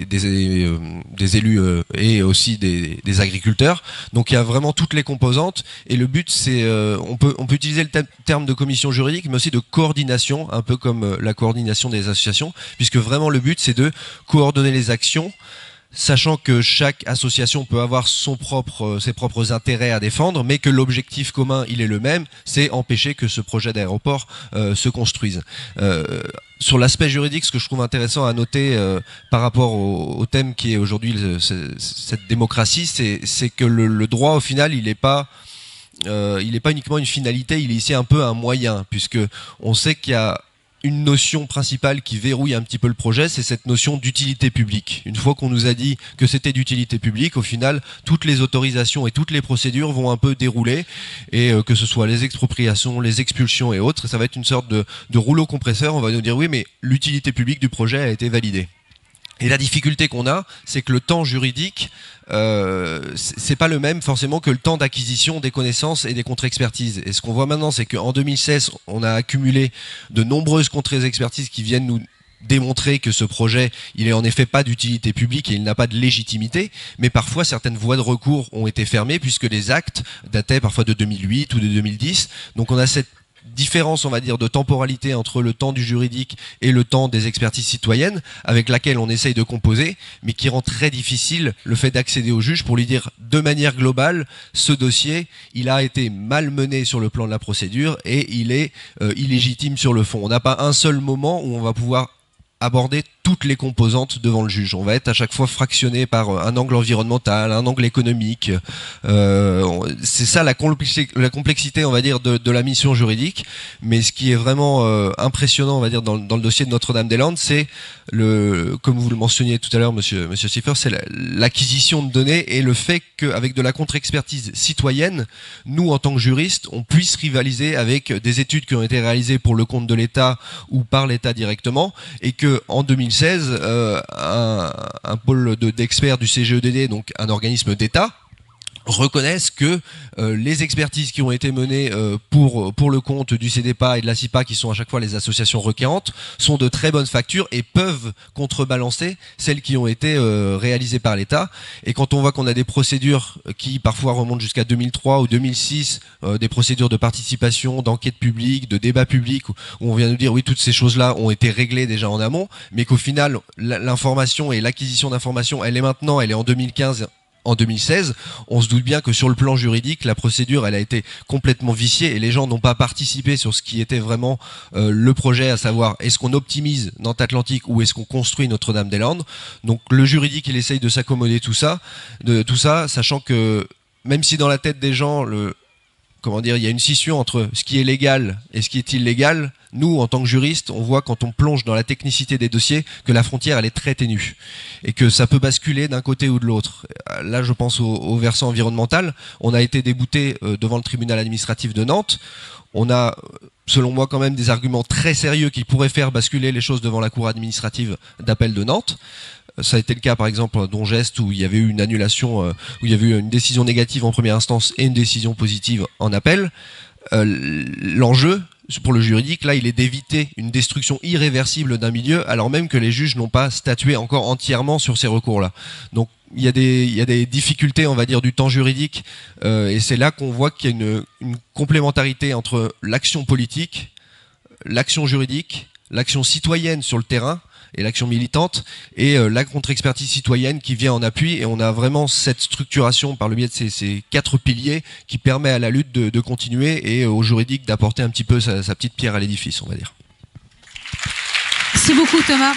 des élus et aussi des agriculteurs. Donc il y a vraiment toutes les composantes. Et le but, c'est, on peut utiliser le terme de commission juridique, mais aussi de coordination, un peu comme la coordination des associations, puisque vraiment le but, c'est de coordonner les actions, sachant que chaque association peut avoir ses propres intérêts à défendre, mais que l'objectif commun, il est le même, c'est empêcher que ce projet d'aéroport se construise. Sur l'aspect juridique, ce que je trouve intéressant à noter par rapport au thème qui est aujourd'hui cette démocratie, c'est que le droit, au final, il n'est pas uniquement une finalité, il est ici un peu un moyen, puisque on sait qu'il y a une notion principale qui verrouille un petit peu le projet, c'est cette notion d'utilité publique. Une fois qu'on nous a dit que c'était d'utilité publique, au final, toutes les autorisations et toutes les procédures vont un peu dérouler, et que ce soit les expropriations, les expulsions et autres, ça va être une sorte de rouleau compresseur. On va nous dire oui, mais l'utilité publique du projet a été validée. Et la difficulté qu'on a, c'est que le temps juridique, c'est pas le même forcément que le temps d'acquisition des connaissances et des contre-expertises. Et ce qu'on voit maintenant, c'est qu'en 2016, on a accumulé de nombreuses contre-expertises qui viennent nous démontrer que ce projet, il est en effet pas d'utilité publique et il n'a pas de légitimité, mais parfois certaines voies de recours ont été fermées puisque les actes dataient parfois de 2008 ou de 2010. Donc on a cette différence, on va dire, de temporalité entre le temps du juridique et le temps des expertises citoyennes, avec laquelle on essaye de composer, mais qui rend très difficile le fait d'accéder au juge pour lui dire de manière globale, ce dossier, il a été malmené sur le plan de la procédure et il est illégitime sur le fond. On n'a pas un seul moment où on va pouvoir aborder toutes les composantes devant le juge. On va être à chaque fois fractionné par un angle environnemental, un angle économique. C'est ça la complexité, on va dire, de la mission juridique. Mais ce qui est vraiment impressionnant, on va dire, dans le dossier de Notre-Dame-des-Landes, c'est comme vous le mentionniez tout à l'heure, Monsieur Siffer, c'est l'acquisition de données et le fait qu'avec de la contre-expertise citoyenne, nous, en tant que juristes, on puisse rivaliser avec des études qui ont été réalisées pour le compte de l'État ou par l'État directement, et que en 2016, un pôle d'experts du CGEDD, donc un organisme d'État, reconnaissent que les expertises qui ont été menées pour le compte du CDPA et de la CIPA, qui sont à chaque fois les associations requérantes, sont de très bonnes factures et peuvent contrebalancer celles qui ont été réalisées par l'État. Et quand on voit qu'on a des procédures qui parfois remontent jusqu'à 2003 ou 2006, des procédures de participation, d'enquête publique, de débat public, où on vient nous dire oui, toutes ces choses-là ont été réglées déjà en amont, mais qu'au final, l'information et l'acquisition d'informations, elle est maintenant, elle est en 2015, en 2016, on se doute bien que sur le plan juridique, la procédure, elle a été complètement viciée et les gens n'ont pas participé sur ce qui était vraiment le projet, à savoir est-ce qu'on optimise Nantes Atlantique ou est-ce qu'on construit Notre-Dame-des-Landes. Donc le juridique, il essaye de s'accommoder de tout ça, sachant que même si dans la tête des gens, il y a une scission entre ce qui est légal et ce qui est illégal, nous, en tant que juristes, on voit quand on plonge dans la technicité des dossiers que la frontière, elle est très ténue et que ça peut basculer d'un côté ou de l'autre. Là, je pense au versant environnemental. On a été débouté devant le tribunal administratif de Nantes. On a, selon moi, quand même des arguments très sérieux qui pourraient faire basculer les choses devant la cour administrative d'appel de Nantes. Ça a été le cas, par exemple, d'Ongest, où il y avait eu une annulation, où il y avait eu une décision négative en première instance et une décision positive en appel. L'enjeu, pour le juridique, là, il est d'éviter une destruction irréversible d'un milieu, alors même que les juges n'ont pas statué encore entièrement sur ces recours-là. Donc, il y a des difficultés, on va dire, du temps juridique, et c'est là qu'on voit qu'il y a une complémentarité entre l'action politique, l'action juridique, l'action citoyenne sur le terrain, et l'action militante, et la contre-expertise citoyenne qui vient en appui, et on a vraiment cette structuration par le biais de ces 4 piliers qui permet à la lutte de continuer et au juridique d'apporter un petit peu sa petite pierre à l'édifice, on va dire. Merci beaucoup Thomas.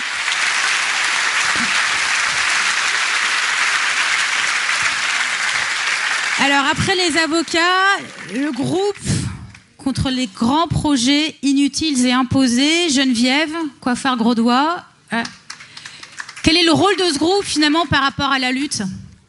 Alors après les avocats, le groupe contre les grands projets inutiles et imposés, Geneviève, coiffeur Grosdois. Quel est le rôle de ce groupe finalement par rapport à la lutte ?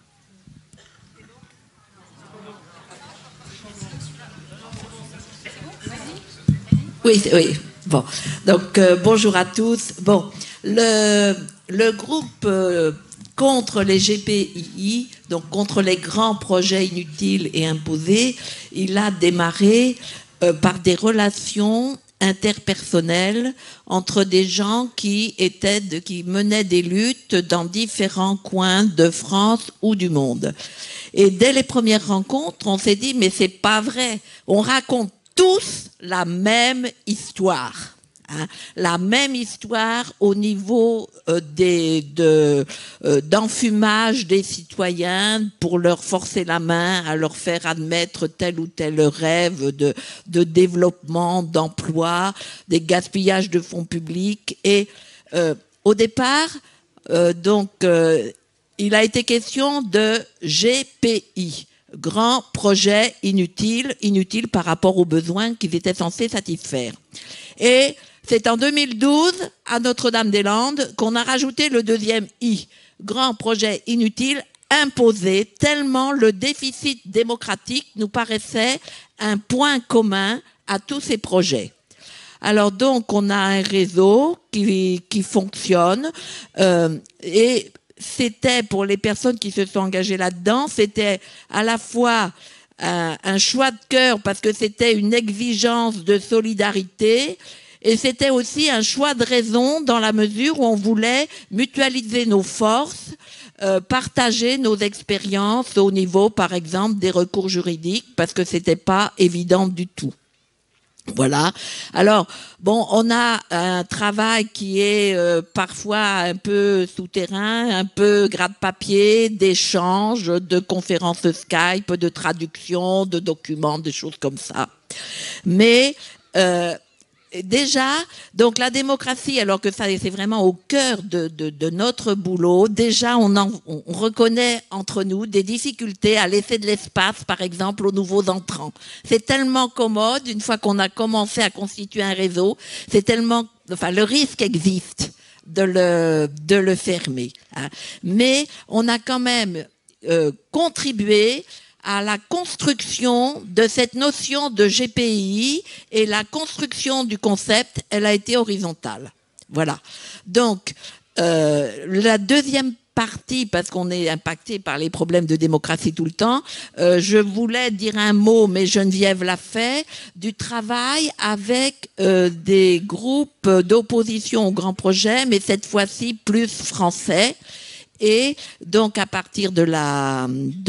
Oui. Bon, donc bonjour à tous. Bon, le groupe contre les GPII, donc contre les grands projets inutiles et imposés, il a démarré par des relations interpersonnelles entre des gens qui menaient des luttes dans différents coins de France ou du monde. Et dès les premières rencontres, on s'est dit, mais c'est pas vrai. On raconte tous la même histoire. La même histoire au niveau d'enfumage des citoyens pour leur forcer la main, à leur faire admettre tel ou tel rêve de développement, d'emploi, des gaspillages de fonds publics. Et au départ, il a été question de GPI, grand projet inutile par rapport aux besoins qu'ils étaient censés satisfaire. Et c'est en 2012, à Notre-Dame-des-Landes, qu'on a rajouté le deuxième I, grand projet inutile imposé, tellement le déficit démocratique nous paraissait un point commun à tous ces projets. Alors donc, on a un réseau qui fonctionne et c'était, pour les personnes qui se sont engagées là-dedans, c'était à la fois un choix de cœur parce que c'était une exigence de solidarité et c'était aussi un choix de raison dans la mesure où on voulait mutualiser nos forces, partager nos expériences au niveau, par exemple, des recours juridiques parce que c'était pas évident du tout. Voilà. Alors, bon, on a un travail qui est parfois un peu souterrain, un peu gratte-papier, d'échanges, de conférences Skype, de traduction, de documents, des choses comme ça. Mais déjà, donc la démocratie, alors que ça c'est vraiment au cœur de notre boulot, déjà on reconnaît entre nous des difficultés à laisser de l'espace, par exemple, aux nouveaux entrants. C'est tellement commode, une fois qu'on a commencé à constituer un réseau, c'est tellement, enfin le risque existe de le fermer. Hein. Mais on a quand même contribué à la construction de cette notion de GPI et la construction du concept, elle a été horizontale. Voilà. Donc, la deuxième partie, parce qu'on est impacté par les problèmes de démocratie tout le temps, je voulais dire un mot, mais Geneviève l'a fait, du travail avec des groupes d'opposition au grand projet, mais cette fois-ci plus français. Et donc à partir de la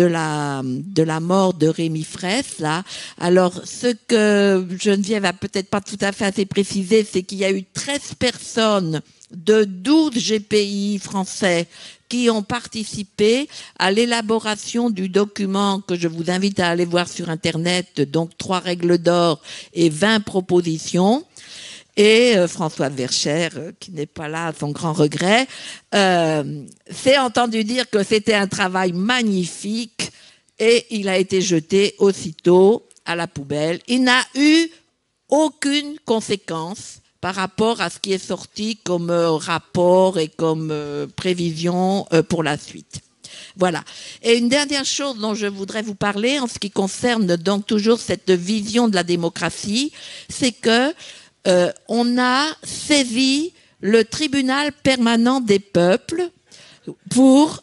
mort de Rémi Fraisse, là, alors ce que Geneviève a peut-être pas tout à fait assez précisé, c'est qu'il y a eu 13 personnes de 12 GPI français qui ont participé à l'élaboration du document que je vous invite à aller voir sur Internet, donc 3 règles d'or et 20 propositions. Et François Vercher, qui n'est pas là à son grand regret, s'est entendu dire que c'était un travail magnifique et il a été jeté aussitôt à la poubelle. Il n'a eu aucune conséquence par rapport à ce qui est sorti comme rapport et comme prévision pour la suite. Voilà. Et une dernière chose dont je voudrais vous parler en ce qui concerne donc toujours cette vision de la démocratie, c'est que on a saisi le tribunal permanent des peuples pour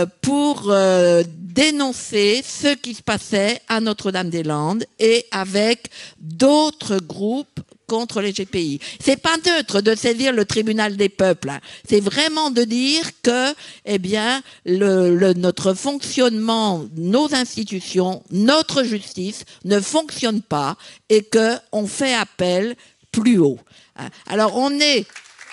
dénoncer ce qui se passait à Notre-Dame-des-Landes et avec d'autres groupes contre les GPI. C'est pas neutre de saisir le tribunal des peuples. Hein. C'est vraiment de dire que, eh bien, notre fonctionnement, nos institutions, notre justice ne fonctionne pas et que on fait appel plus haut. Alors on est...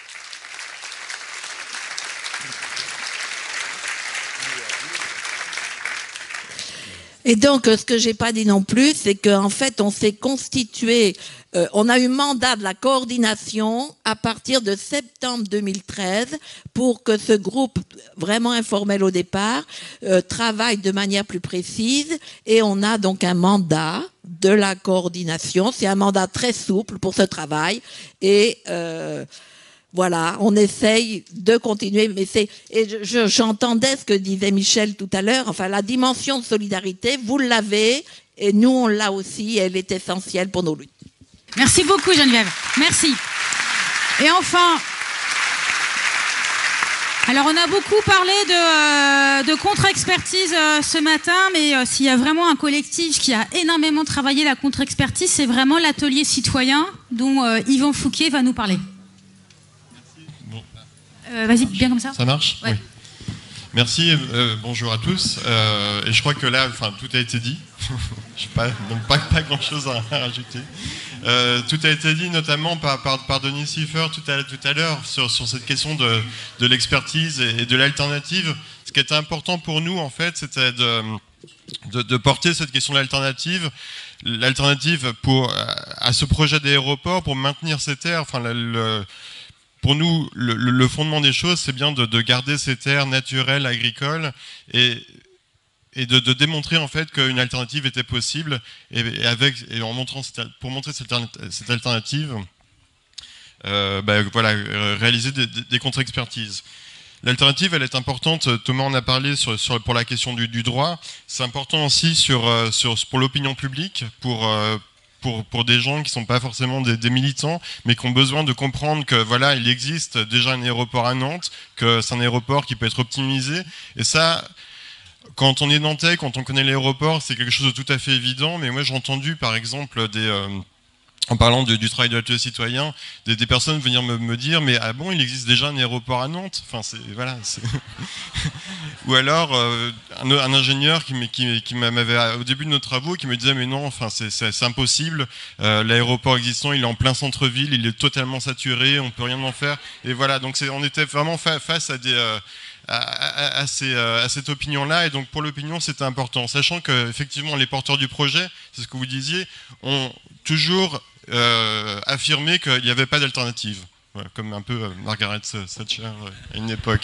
Et donc, ce que j'ai pas dit non plus, c'est qu'en fait, on s'est constitué, on a eu mandat de la coordination à partir de septembre 2013 pour que ce groupe, vraiment informel au départ, travaille de manière plus précise. Et on a donc un mandat de la coordination. C'est un mandat très souple pour ce travail. Et voilà, on essaye de continuer, mais j'entendais ce que disait Michel tout à l'heure, enfin la dimension de solidarité, vous l'avez, et nous on l'a aussi, elle est essentielle pour nos luttes. Merci beaucoup Geneviève, merci. Et enfin, alors on a beaucoup parlé de contre-expertise ce matin, mais s'il y a vraiment un collectif qui a énormément travaillé la contre-expertise, c'est vraiment l'atelier citoyen dont Yvan Fouquier va nous parler. Vas-y, bien comme ça. Ça marche ? Ouais. Oui. Merci, bonjour à tous. Et je crois que là, tout a été dit. Je n'ai pas grand-chose à rajouter. Tout a été dit, notamment par Denis Siffer tout à l'heure, sur cette question de l'expertise et de l'alternative. Ce qui était important pour nous, en fait, c'était de porter cette question de l'alternative. L'alternative à ce projet d'aéroport, pour maintenir ces terres, pour nous, le fondement des choses, c'est bien de garder ces terres naturelles, agricoles, et de démontrer en fait qu'une alternative était possible, pour montrer cette alternative, réaliser des contre-expertises. L'alternative, elle est importante. Thomas en a parlé pour la question du droit. C'est important aussi pour l'opinion publique, pour pour des gens qui ne sont pas forcément des militants, mais qui ont besoin de comprendre que voilà, il existe déjà un aéroport à Nantes, que c'est un aéroport qui peut être optimisé. Et ça, quand on est nantais, quand on connaît l'aéroport, c'est quelque chose de tout à fait évident. Mais moi, j'ai entendu, par exemple, en parlant du travail de l'atelier citoyen, des personnes venir me dire, mais ah bon, il existe déjà un aéroport à Nantes. Enfin, voilà. Ou alors un ingénieur qui m'avait au début de nos travaux, qui me disait, mais non, enfin, c'est impossible. L'aéroport existant, il est en plein centre-ville, il est totalement saturé, on peut rien en faire. Et voilà, donc on était vraiment face à cette opinion-là, et donc pour l'opinion c'était important, sachant que effectivement les porteurs du projet, c'est ce que vous disiez, ont toujours affirmé qu'il n'y avait pas d'alternative, voilà, comme un peu Margaret Thatcher à une époque.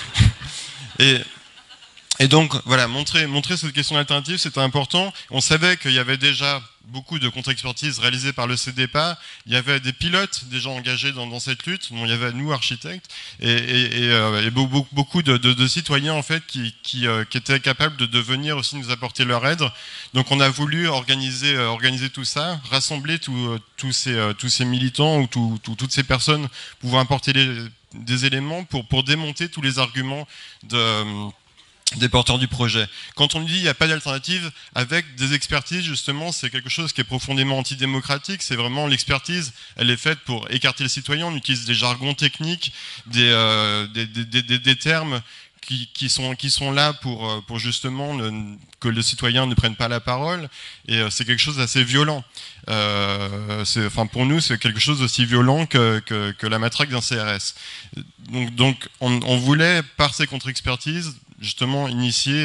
Et donc voilà, montrer cette question d'alternative, c'était important. On savait qu'il y avait déjà beaucoup de contre-expertises réalisées par le CDPA. Il y avait des pilotes déjà engagés dans cette lutte. Bon, il y avait nous, architectes, et beaucoup de citoyens en fait qui étaient capables de venir aussi nous apporter leur aide. Donc on a voulu organiser tout ça, rassembler tous ces militants ou toutes ces personnes pouvant apporter des éléments pour démonter tous les arguments des porteurs du projet. Quand on dit il n'y a pas d'alternative avec des expertises, justement, c'est quelque chose qui est profondément antidémocratique. C'est vraiment l'expertise, elle est faite pour écarter les citoyens. On utilise des jargons techniques, des termes qui sont là pour justement que les citoyens ne prennent pas la parole, et c'est quelque chose d'assez violent. Enfin, pour nous, c'est quelque chose d'aussi violent que la matraque d'un CRS. Donc on voulait, par ces contre-expertises, justement initier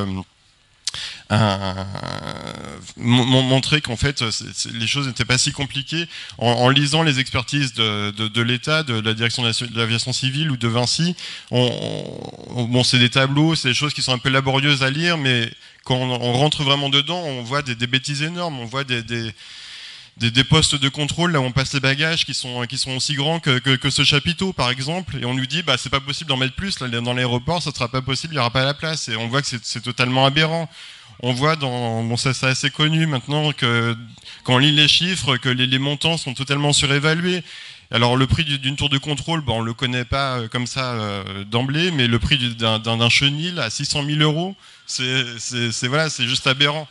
montrer qu'en fait les choses n'étaient pas si compliquées en lisant les expertises de l'État, de la direction de l'aviation civile ou de Vinci. Bon, c'est des tableaux, c'est des choses qui sont un peu laborieuses à lire, mais quand on rentre vraiment dedans, on voit des bêtises énormes, on voit des postes de contrôle là où on passe les bagages qui sont aussi grands que ce chapiteau par exemple, et on nous dit bah c'est pas possible d'en mettre plus là, dans l'aéroport, ça sera pas possible, il y aura pas la place, et on voit que c'est totalement aberrant. On voit ça c'est assez connu maintenant, que quand on lit les chiffres, que les montants sont totalement surévalués. Alors le prix d'une tour de contrôle, bon, on le connaît pas comme ça d'emblée, mais le prix d'un chenil à 600 000 €, c'est juste aberrant.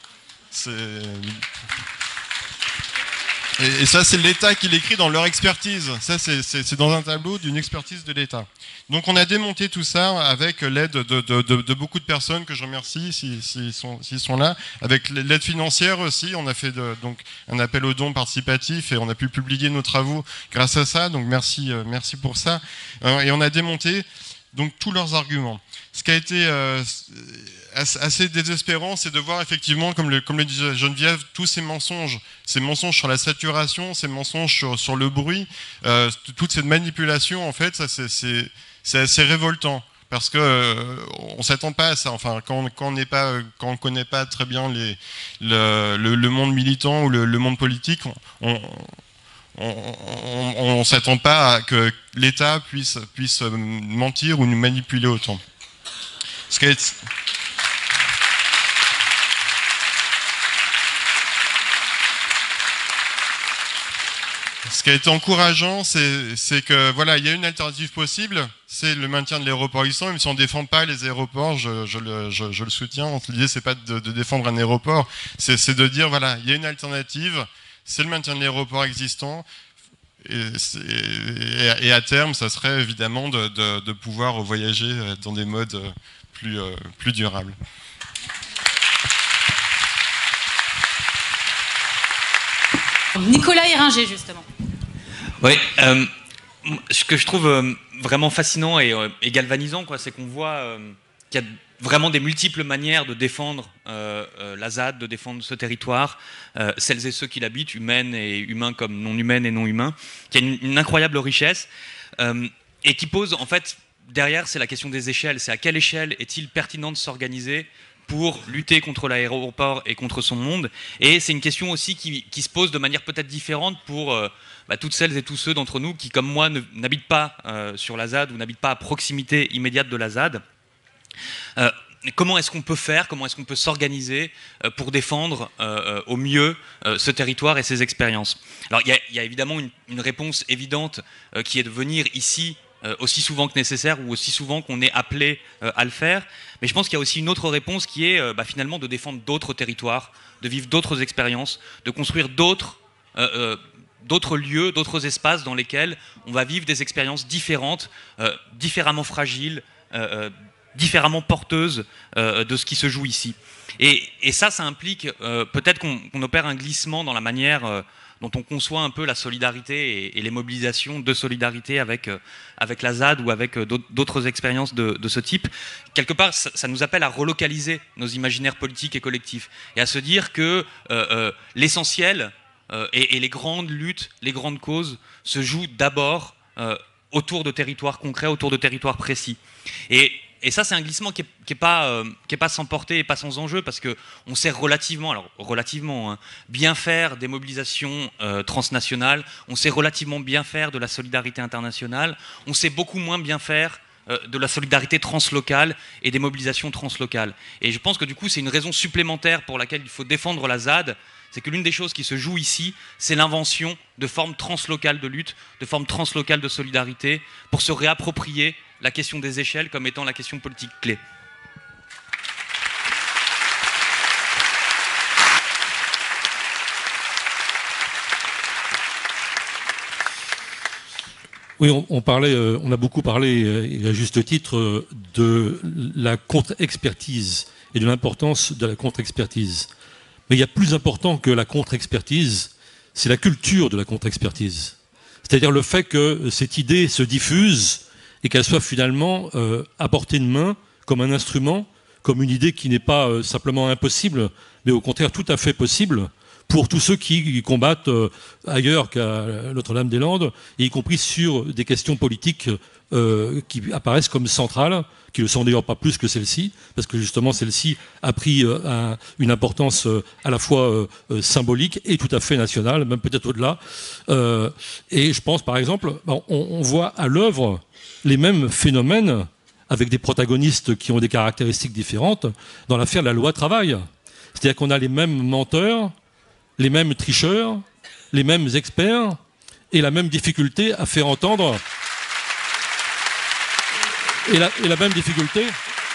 Et ça, c'est l'État qui l'écrit dans leur expertise. Ça, c'est dans un tableau d'une expertise de l'État. Donc, on a démonté tout ça avec l'aide de beaucoup de personnes que je remercie s'ils sont là. Avec l'aide financière aussi, on a fait donc un appel aux dons participatifs et on a pu publier nos travaux grâce à ça. Donc, merci pour ça. Et on a démonté donc tous leurs arguments. Ce qui a été assez désespérant, c'est de voir effectivement, comme le disait Geneviève, tous ces mensonges sur la saturation, ces mensonges sur le bruit, toute cette manipulation, en fait, ça c'est assez révoltant. Parce que on s'attend pas à ça. Enfin, quand on connaît pas très bien le monde militant ou le monde politique, on s'attend pas à que l'État puisse mentir ou nous manipuler autant. Ce qui a été encourageant, c'est que voilà, il y a une alternative possible, c'est le maintien de l'aéroport existant. Même si on ne défend pas les aéroports, je le soutiens. L'idée, c'est pas de défendre un aéroport, c'est de dire voilà, il y a une alternative, c'est le maintien de l'aéroport existant. Et à terme, ça serait évidemment de pouvoir voyager dans des modes plus durables. Nicolas Héringer, justement. Oui, ce que je trouve vraiment fascinant et galvanisant, c'est qu'on voit qu'il y a vraiment des multiples manières de défendre la ZAD, de défendre ce territoire, celles et ceux qui l'habitent, humaines et humains comme non humaines et non humains, qui a une incroyable richesse et qui pose, en fait, derrière, c'est la question des échelles. C'est à quelle échelle est-il pertinent de s'organiser pour lutter contre l'aéroport et contre son monde. Et c'est une question aussi qui se pose de manière peut-être différente pour toutes celles et tous ceux d'entre nous qui, comme moi, n'habitent pas sur la ZAD ou n'habitent pas à proximité immédiate de la ZAD. comment est-ce qu'on peut faire, comment est-ce qu'on peut s'organiser pour défendre au mieux ce territoire et ses expériences. Alors il y a évidemment une réponse évidente qui est de venir ici aussi souvent que nécessaire ou aussi souvent qu'on est appelé à le faire, mais je pense qu'il y a aussi une autre réponse qui est finalement de défendre d'autres territoires, de vivre d'autres expériences, de construire d'autres lieux, d'autres espaces dans lesquels on va vivre des expériences différentes, différemment fragiles, différemment porteuses de ce qui se joue ici. Et ça implique peut-être qu'on opère un glissement dans la manière dont on conçoit un peu la solidarité et les mobilisations de solidarité avec la ZAD ou avec d'autres expériences de ce type. Quelque part, ça nous appelle à relocaliser nos imaginaires politiques et collectifs et à se dire que l'essentiel et les grandes luttes, les grandes causes se jouent d'abord autour de territoires concrets, autour de territoires précis. Et ça, c'est un glissement qui est pas sans portée et pas sans enjeu, parce qu'on sait relativement bien faire des mobilisations transnationales, on sait relativement bien faire de la solidarité internationale, on sait beaucoup moins bien faire de la solidarité translocale et des mobilisations translocales. Et je pense que du coup, c'est une raison supplémentaire pour laquelle il faut défendre la ZAD, c'est que l'une des choses qui se joue ici, c'est l'invention de formes translocales de lutte, de formes translocales de solidarité, pour se réapproprier la question des échelles comme étant la question politique clé. Oui, on a beaucoup parlé, et à juste titre, de la contre-expertise et de l'importance de la contre-expertise. Mais il y a plus important que la contre-expertise, c'est la culture de la contre-expertise. C'est-à-dire le fait que cette idée se diffuse et qu'elle soit finalement à portée de main comme un instrument, comme une idée qui n'est pas simplement impossible, mais au contraire tout à fait possible pour tous ceux qui combattent ailleurs qu'à Notre-Dame-des-Landes, y compris sur des questions politiques qui apparaissent comme centrales, qui ne le sont d'ailleurs pas plus que celle-ci, parce que justement celle-ci a pris une importance à la fois symbolique et tout à fait nationale, même peut-être au-delà. Et je pense par exemple, on voit à l'œuvre les mêmes phénomènes avec des protagonistes qui ont des caractéristiques différentes dans l'affaire de la loi travail. C'est-à-dire qu'on a les mêmes menteurs, les mêmes tricheurs, les mêmes experts et la même difficulté à faire entendre et la même difficulté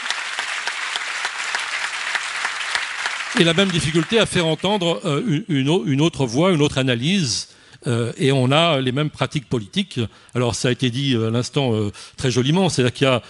à faire entendre une autre voix, une autre analyse. Et on a les mêmes pratiques politiques. Alors ça a été dit à l'instant très joliment, c'est-à-dire qu'il y a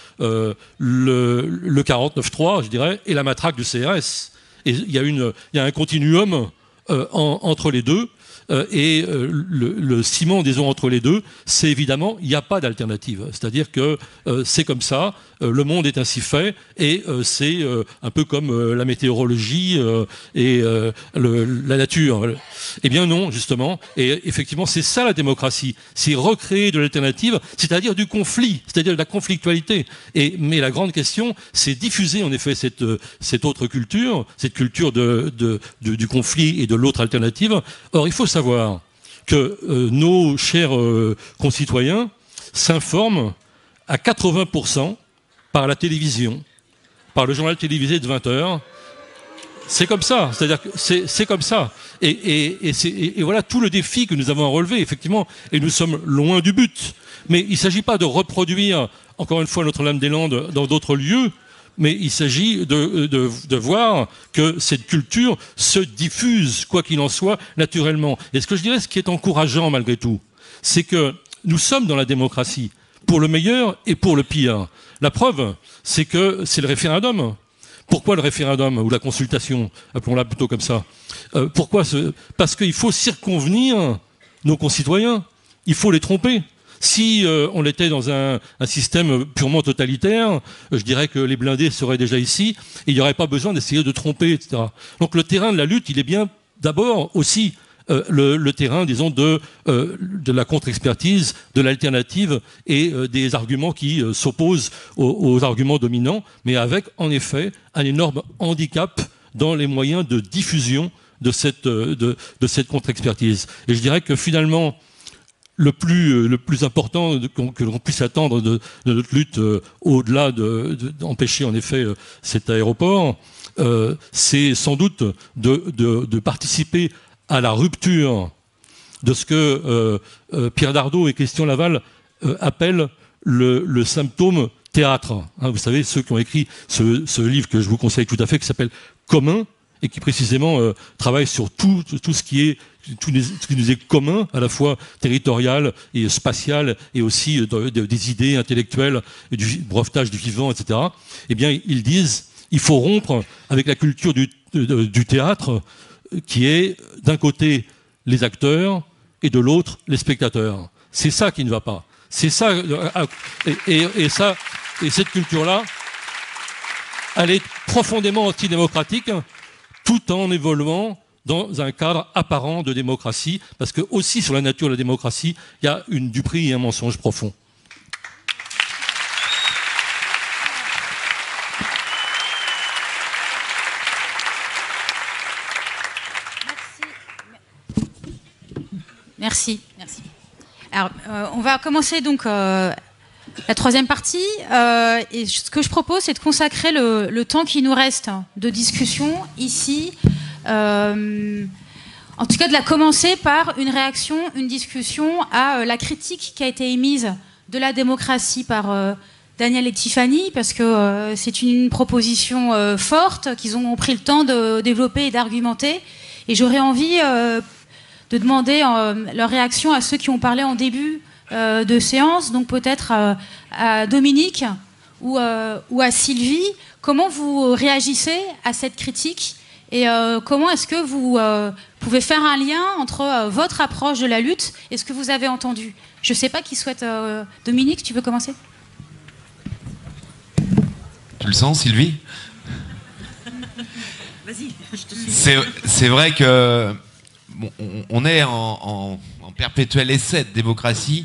le 49.3, je dirais, et la matraque du CRS. Et il y a un continuum entre les deux. Et le ciment, disons, entre les deux, c'est évidemment, il n'y a pas d'alternative. C'est-à-dire que c'est comme ça, le monde est ainsi fait, et c'est un peu comme la météorologie et la nature. Eh bien non, justement, et effectivement, c'est ça la démocratie, c'est recréer de l'alternative, c'est-à-dire du conflit, c'est-à-dire de la conflictualité. Mais la grande question, c'est diffuser en effet cette autre culture, cette culture du conflit et de l'autre alternative. Or, il faut savoir que nos chers concitoyens s'informent à 80% par la télévision, par le journal télévisé de 20h. C'est comme ça, c'est-à-dire que c'est comme ça. Et voilà tout le défi que nous avons à relever, effectivement, et nous sommes loin du but. Mais il ne s'agit pas de reproduire, encore une fois, Notre-Dame-des-Landes dans d'autres lieux, mais il s'agit de voir que cette culture se diffuse, quoi qu'il en soit, naturellement. Et ce que je dirais, ce qui est encourageant malgré tout, c'est que nous sommes dans la démocratie, pour le meilleur et pour le pire. La preuve, c'est que c'est le référendum. Pourquoi le référendum, ou la consultation, appelons-la plutôt comme ça? Pourquoi Parce qu'il faut circonvenir nos concitoyens, il faut les tromper. Si on était dans un système purement totalitaire, je dirais que les blindés seraient déjà ici, et il n'y aurait pas besoin d'essayer de tromper, etc. Donc le terrain de la lutte, il est bien d'abord aussi le terrain, disons, de la contre-expertise, de l'alternative et des arguments qui s'opposent aux arguments dominants, mais avec, en effet, un énorme handicap dans les moyens de diffusion de cette contre-expertise. Et je dirais que finalement, le plus important que l'on puisse attendre de notre lutte, au-delà d'empêcher en effet cet aéroport, c'est sans doute de participer à la rupture de ce que Pierre Dardot et Christian Laval appellent le symptôme théâtre. Hein, vous savez, ceux qui ont écrit ce livre que je vous conseille tout à fait, qui s'appelle Commun, et qui précisément travaille sur tout ce qui nous est commun, à la fois territorial et spatial, et aussi des idées intellectuelles, et du brevetage du vivant, etc. Eh bien, ils disent il faut rompre avec la culture du théâtre, qui est d'un côté les acteurs et de l'autre les spectateurs. C'est ça qui ne va pas. C'est ça, et cette culture-là, elle est profondément antidémocratique, tout en évoluant dans un cadre apparent de démocratie, parce que aussi sur la nature de la démocratie, il y a une duperie et un mensonge profond. Merci. Alors, on va commencer donc la troisième partie. Et ce que je propose, c'est de consacrer le temps qui nous reste de discussion ici. En tout cas, de la commencer par une réaction, une discussion à la critique qui a été émise de la démocratie par Daniel et Tiffany, parce que c'est une proposition forte qu'ils ont pris le temps de développer et d'argumenter. Et j'aurais envie de demander leur réaction à ceux qui ont parlé en début de séance, donc peut-être à Dominique ou à Sylvie. Comment vous réagissez à cette critique et comment est-ce que vous pouvez faire un lien entre votre approche de la lutte et ce que vous avez entendu? Je ne sais pas qui souhaite... Dominique, tu veux commencer? Tu le sens, Sylvie? Vas-y, je te suis. C'est vrai que bon, on est en perpétuel essai de démocratie,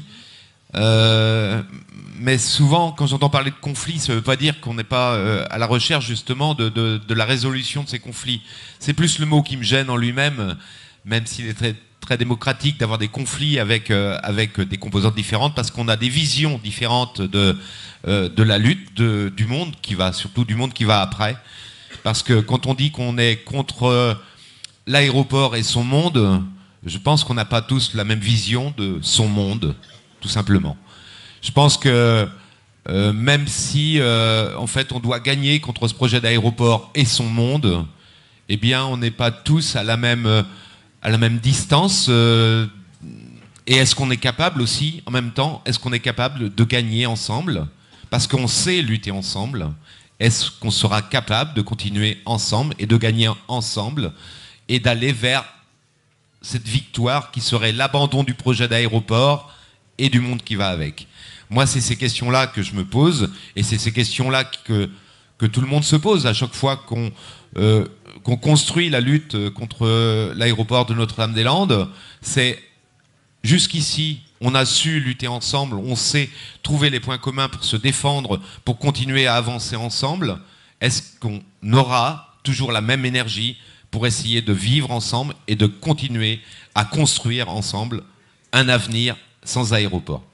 mais souvent, quand j'entends parler de conflit, ça ne veut pas dire qu'on n'est pas à la recherche justement de la résolution de ces conflits. C'est plus le mot qui me gêne en lui-même, même s'il est très, très démocratique d'avoir des conflits avec des composantes différentes, parce qu'on a des visions différentes de la lutte du monde qui va, surtout du monde qui va après. Parce que quand on dit qu'on est contre l'aéroport et son monde, je pense qu'on n'a pas tous la même vision de son monde, tout simplement. Je pense que même si en fait on doit gagner contre ce projet d'aéroport et son monde, eh bien on n'est pas tous à la même distance. Et est-ce qu'on est capable aussi, en même temps, est-ce qu'on est capable de gagner ensemble? Parce qu'on sait lutter ensemble. Est-ce qu'on sera capable de continuer ensemble et de gagner ensemble et d'aller vers cette victoire qui serait l'abandon du projet d'aéroport et du monde qui va avec? Moi, c'est ces questions-là que je me pose, et c'est ces questions-là que tout le monde se pose à chaque fois qu'on construit la lutte contre l'aéroport de Notre-Dame-des-Landes. C'est jusqu'ici, on a su lutter ensemble, on sait trouver les points communs pour se défendre, pour continuer à avancer ensemble. Est-ce qu'on aura toujours la même énergie pour essayer de vivre ensemble et de continuer à construire ensemble un avenir sans aéroport?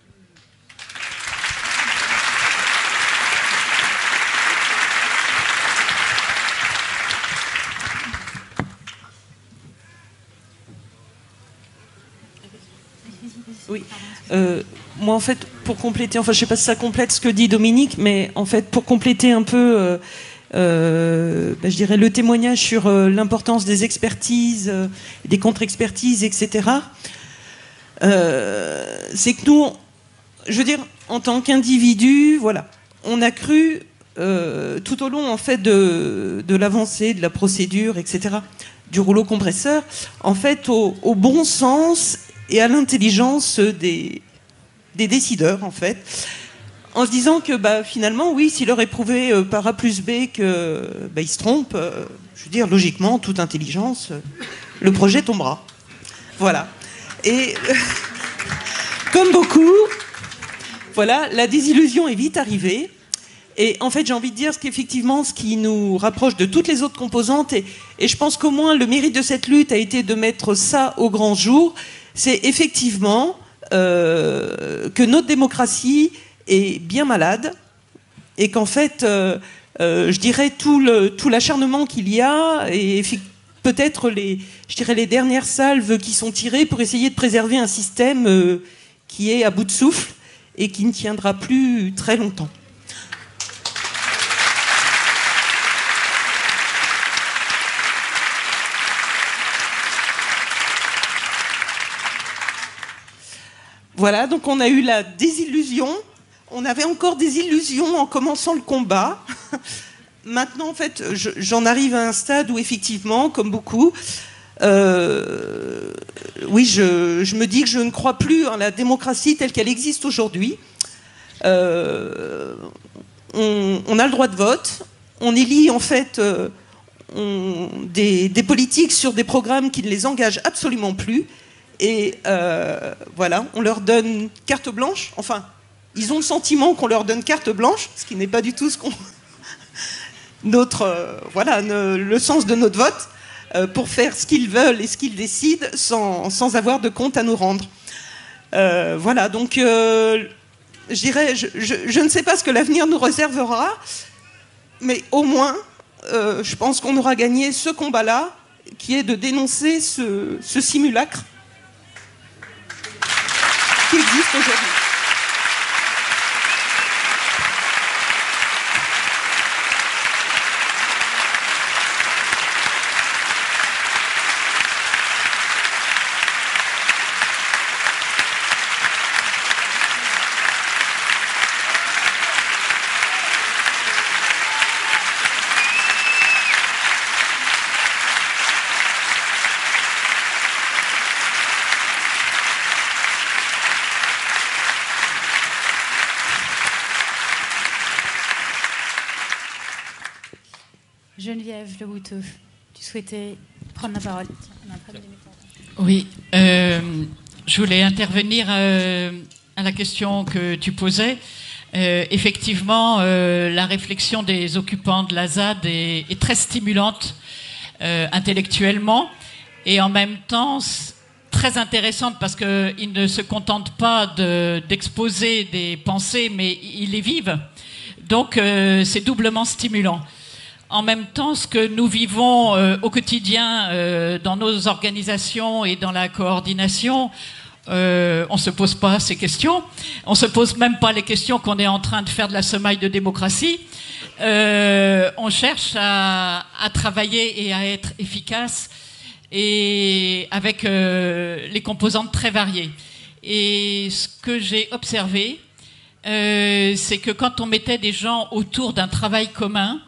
Oui. Moi, en fait, pour compléter, enfin, je ne sais pas si ça complète ce que dit Dominique, mais en fait, pour compléter un peu, je dirais, le témoignage sur l'importance des expertises, des contre-expertises, etc., c'est que nous, je veux dire, en tant qu'individu, voilà, on a cru tout au long, en fait, de l'avancée, de la procédure, etc., du rouleau compresseur, en fait, au bon sens et à l'intelligence des décideurs, en fait, en se disant que finalement, oui, s'il leur est prouvé par A plus B que ils se trompent, je veux dire, logiquement, toute intelligence, le projet tombera. Voilà. Et comme beaucoup, voilà, la désillusion est vite arrivée. Et en fait, j'ai envie de dire qu'effectivement, ce qui nous rapproche de toutes les autres composantes, et je pense qu'au moins le mérite de cette lutte a été de mettre ça au grand jour, c'est effectivement que notre démocratie est bien malade et qu'en fait, je dirais, tout l'acharnement qu'il y a et peut-être les dernières salves qui sont tirées pour essayer de préserver un système qui est à bout de souffle et qui ne tiendra plus très longtemps. Voilà, donc on a eu la désillusion. On avait encore des illusions en commençant le combat. Maintenant, en fait, j'en arrive à un stade où, effectivement, comme beaucoup, oui, je me dis que je ne crois plus en la démocratie telle qu'elle existe aujourd'hui. On a le droit de vote. On élit, en fait, des politiques sur des programmes qui ne les engagent absolument plus. Et voilà, on leur donne carte blanche. Enfin, ils ont le sentiment qu'on leur donne carte blanche, ce qui n'est pas du tout ce qu'on... le sens de notre vote, pour faire ce qu'ils veulent et ce qu'ils décident sans avoir de compte à nous rendre. Voilà, donc je dirais, je ne sais pas ce que l'avenir nous réservera, mais au moins, je pense qu'on aura gagné ce combat-là, qui est de dénoncer ce simulacre qui existe aujourd'hui. Geneviève Le Bouteau, tu souhaitais prendre la parole. Oui, je voulais intervenir à la question que tu posais. Effectivement, la réflexion des occupants de la ZAD est très stimulante intellectuellement et en même temps très intéressante parce qu'ils ne se contentent pas d'exposer des pensées, mais ils les vivent. Donc, c'est doublement stimulant. En même temps, ce que nous vivons au quotidien dans nos organisations et dans la coordination, on ne se pose pas ces questions. On ne se pose même pas les questions qu'on est en train de faire de la semaille de démocratie. On cherche à travailler et à être efficace et avec les composantes très variées. Et ce que j'ai observé, c'est que quand on mettait des gens autour d'un travail commun,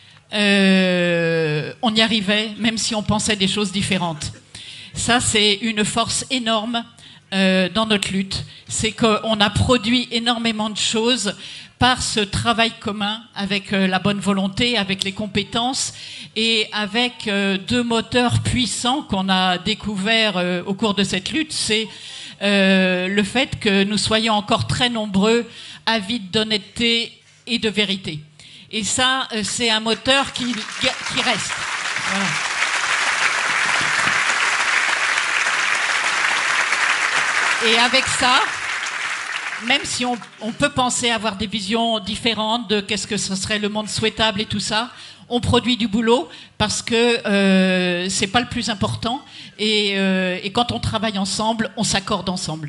on y arrivait, même si on pensait des choses différentes. Ça, c'est une force énorme dans notre lutte. C'est qu'on a produit énormément de choses par ce travail commun, avec la bonne volonté, avec les compétences et avec deux moteurs puissants qu'on a découverts au cours de cette lutte. C'est le fait que nous soyons encore très nombreux, avides d'honnêteté et de vérité. Et ça, c'est un moteur qui reste. Voilà. Et avec ça, même si on peut penser avoir des visions différentes de qu'est-ce que ce serait le monde souhaitable et tout ça, on produit du boulot parce que c'est pas le plus important. Et quand on travaille ensemble, on s'accorde ensemble.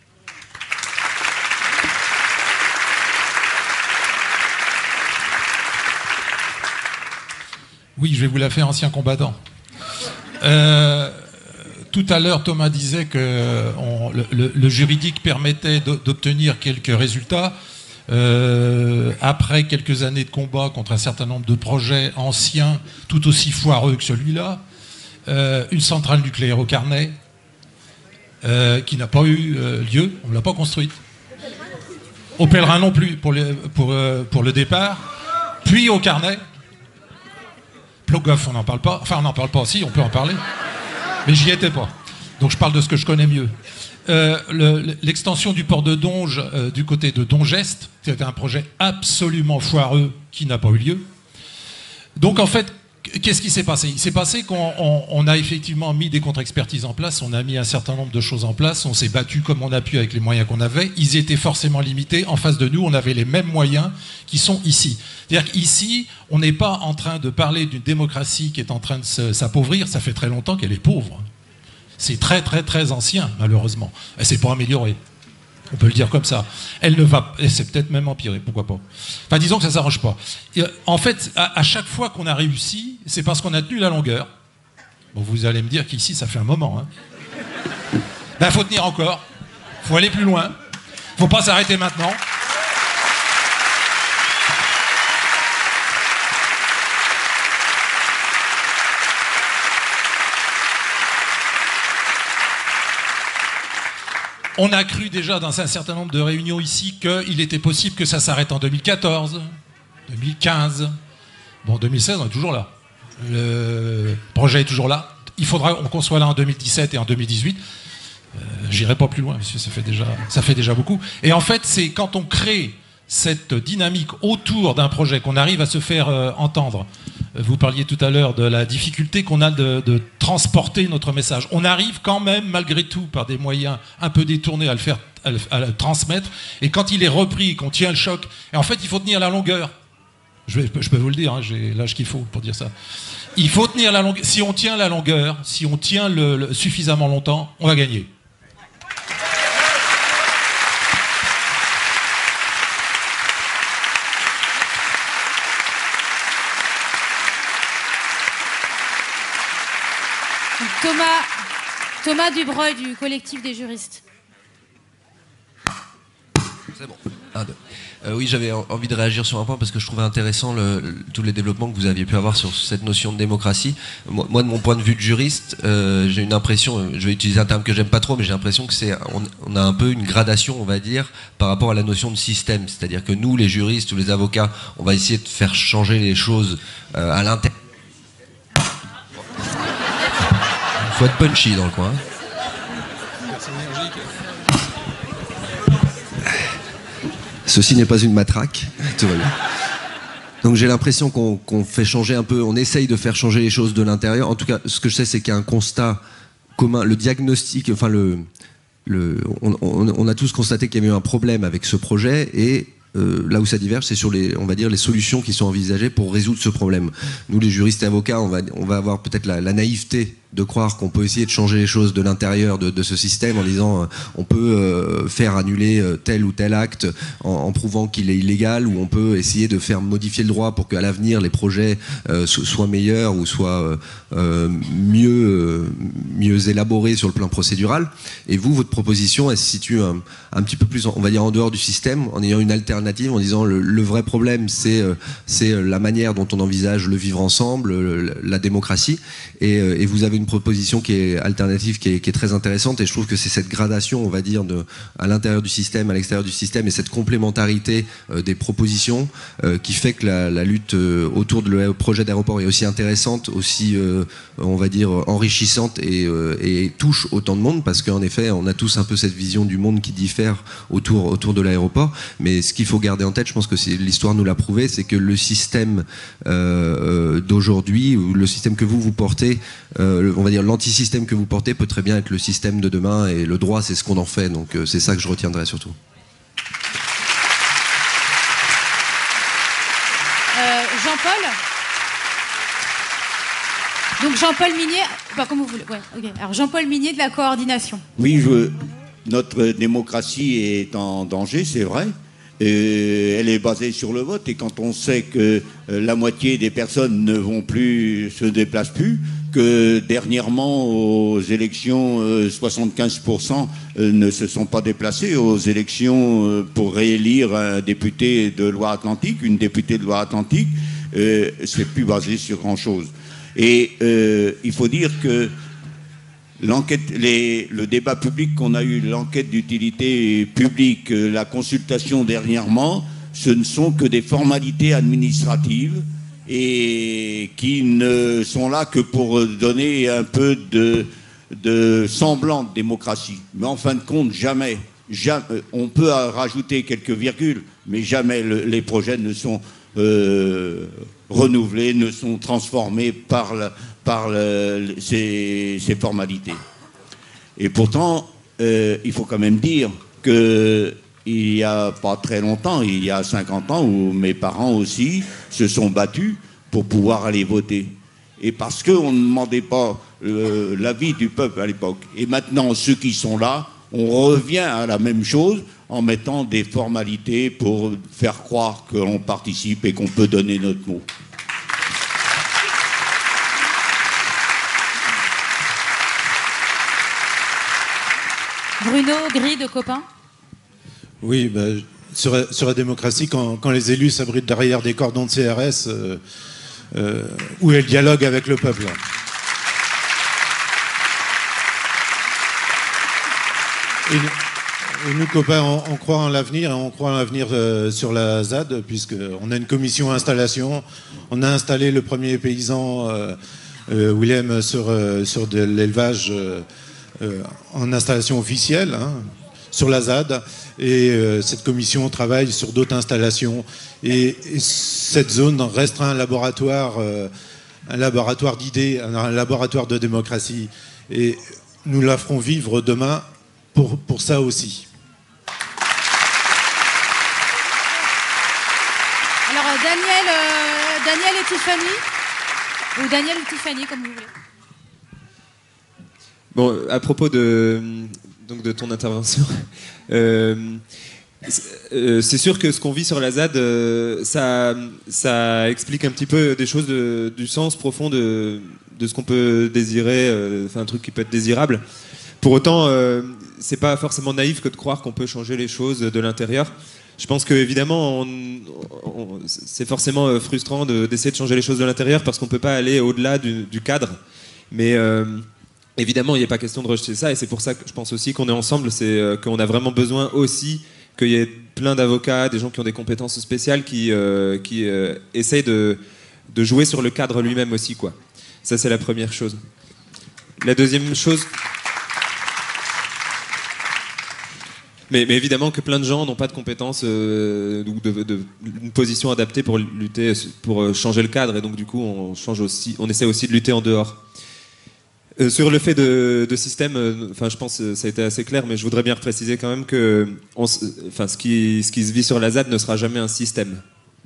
Oui, je vais vous la faire, ancien combattant. Tout à l'heure, Thomas disait que le juridique permettait d'obtenir quelques résultats. Après quelques années de combat contre un certain nombre de projets anciens, tout aussi foireux que celui-là, une centrale nucléaire au Carnet, qui n'a pas eu lieu, on ne l'a pas construite. Au Pèlerin non plus, pour le départ. Puis au Carnet. Plogoff, on n'en parle pas. Enfin, on n'en parle pas aussi, on peut en parler. Mais j'y étais pas. Donc je parle de ce que je connais mieux. L'extension du port de Donge du côté de Dongest, c'était un projet absolument foireux qui n'a pas eu lieu. Donc en fait, qu'est-ce qui s'est passé? Il s'est passé qu'on a effectivement mis des contre-expertises en place, on a mis un certain nombre de choses en place, on s'est battu comme on a pu avec les moyens qu'on avait. Ils étaient forcément limités. En face de nous, on avait les mêmes moyens qui sont ici. C'est-à-dire qu'ici, on n'est pas en train de parler d'une démocratie qui est en train de s'appauvrir. Ça fait très longtemps qu'elle est pauvre. C'est très, très, très ancien, malheureusement. Elle s'est pas améliorée. On peut le dire comme ça. Elle ne va, et c'est peut-être même empiré, pourquoi pas. Enfin, disons que ça ne s'arrange pas. Et en fait, à chaque fois qu'on a réussi, c'est parce qu'on a tenu la longueur. Bon, vous allez me dire qu'ici, ça fait un moment. Hein. Ben, faut tenir encore. Faut aller plus loin. Faut pas s'arrêter maintenant. On a cru déjà dans un certain nombre de réunions ici qu'il était possible que ça s'arrête en 2014, 2015. Bon, 2016, on est toujours là. Le projet est toujours là. Il faudra qu'on soit là en 2017 et en 2018. J'irai pas plus loin, parce que ça fait déjà beaucoup. Et en fait, c'est quand on crée cette dynamique autour d'un projet qu'on arrive à se faire entendre. Vous parliez tout à l'heure de la difficulté qu'on a de transporter notre message. On arrive quand même, malgré tout, par des moyens un peu détournés à le transmettre. Et quand il est repris, qu'on tient le choc, et en fait, il faut tenir la longueur. Je peux vous le dire, hein, j'ai l'âge qu'il faut pour dire ça. Il faut tenir la longueur. Si on tient la longueur, si on tient suffisamment longtemps, on va gagner. Thomas Dubreuil du collectif des juristes. C'est bon. Oui, j'avais envie de réagir sur un point parce que je trouvais intéressant tous les développements que vous aviez pu avoir sur cette notion de démocratie. Moi, de mon point de vue de juriste, j'ai une impression, je vais utiliser un terme que j'aime pas trop, mais j'ai l'impression que on a un peu une gradation, on va dire, par rapport à la notion de système. C'est-à-dire que nous, les juristes ou les avocats, on va essayer de faire changer les choses à l'intérieur. Il faut être punchy dans le coin. Ceci n'est pas une matraque. Tout va bien. Donc j'ai l'impression qu'on fait changer un peu, on essaye de faire changer les choses de l'intérieur. En tout cas, ce que je sais, c'est qu'il y a un constat commun, le diagnostic, enfin on a tous constaté qu'il y avait eu un problème avec ce projet et là où ça diverge, c'est sur on va dire, les solutions qui sont envisagées pour résoudre ce problème. Nous, les juristes et avocats, on va avoir peut-être la naïveté de croire qu'on peut essayer de changer les choses de l'intérieur de ce système en disant on peut faire annuler tel ou tel acte en prouvant qu'il est illégal, ou on peut essayer de faire modifier le droit pour qu'à l'avenir les projets soient meilleurs ou soient mieux élaborés sur le plan procédural. Et vous, votre proposition, elle se situe un petit peu plus, on va dire, en dehors du système, en ayant une alternative, en disant le vrai problème, c'est la manière dont on envisage le vivre ensemble, la démocratie, et vous avez une proposition qui est alternative, qui est très intéressante, et je trouve que c'est cette gradation, on va dire, à l'intérieur du système, à l'extérieur du système, et cette complémentarité des propositions qui fait que la lutte autour de projet d'aéroport est aussi intéressante, aussi, on va dire, enrichissante et touche autant de monde, parce qu'en effet, on a tous un peu cette vision du monde qui diffère autour de l'aéroport, mais ce qu'il faut garder en tête, je pense que l'histoire nous l'a prouvé, c'est que le système d'aujourd'hui, ou le système que vous portez, on va dire l'antisystème que vous portez peut très bien être le système de demain, et le droit, c'est ce qu'on en fait, donc c'est ça que je retiendrai surtout. Jean-Paul. Donc Jean-Paul Minier, comme vous voulez. Ouais, okay. Alors Jean-Paul Minier de la coordination. Oui, notre démocratie est en danger, c'est vrai. Elle est basée sur le vote, et quand on sait que la moitié des personnes se déplacent plus, que dernièrement aux élections 75% ne se sont pas déplacés aux élections pour réélire un député de Loire-Atlantique, une députée de Loire-Atlantique, c'est plus basé sur grand chose. Et il faut dire que le débat public qu'on a eu, l'enquête d'utilité publique, la consultation dernièrement, ce ne sont que des formalités administratives et qui ne sont là que pour donner un peu de semblant de démocratie. Mais en fin de compte, jamais, on peut rajouter quelques virgules, mais jamais les projets ne sont renouvelés, ne sont transformés par ces formalités. Et pourtant, il faut quand même dire qu'il n'y a pas très longtemps, il y a 50 ans, où mes parents aussi se sont battus pour pouvoir aller voter. Et parce qu'on ne demandait pas l'avis du peuple à l'époque. Et maintenant, ceux qui sont là, on revient à la même chose en mettant des formalités pour faire croire que l'on participe et qu'on peut donner notre mot. Bruno Gris de Copain. Oui, sur la démocratie, quand les élus s'abritent derrière des cordons de CRS, où est le dialogue avec le peuple? Et nous, Copains, on croit en l'avenir, et on croit en l'avenir sur la ZAD, puisqu'on a une commission installation. On a installé le premier paysan, Willem, sur de l'élevage en installation officielle, hein, sur la ZAD. Et cette commission travaille sur d'autres installations. Et cette zone restera un laboratoire d'idées, un laboratoire de démocratie. Et nous la ferons vivre demain pour ça aussi. Alors Daniel et Tiffany, ou Daniel ou Tiffany, comme vous voulez. Bon, à propos de ton intervention, c'est sûr que ce qu'on vit sur la ZAD, ça explique un petit peu des choses du sens profond de ce qu'on peut désirer, un truc qui peut être désirable. Pour autant, c'est pas forcément naïf que de croire qu'on peut changer les choses de l'intérieur. Je pense que évidemment, c'est forcément frustrant d'essayer de changer les choses de l'intérieur parce qu'on peut pas aller au-delà du cadre. Mais évidemment, il n'est pas question de rejeter ça, et c'est pour ça que je pense aussi qu'on est ensemble, c'est qu'on a vraiment besoin aussi qu'il y ait plein d'avocats, des gens qui ont des compétences spéciales, qui essayent de jouer sur le cadre lui-même aussi, quoi. Ça, c'est la première chose. La deuxième chose... Mais évidemment que plein de gens n'ont pas de compétences ou une position adaptée pour lutter, pour changer le cadre, et donc du coup, on essaie aussi de lutter en dehors. Sur le fait de système, je pense que ça a été assez clair, mais je voudrais bien préciser quand même que ce qui se vit sur la ZAD ne sera jamais un système.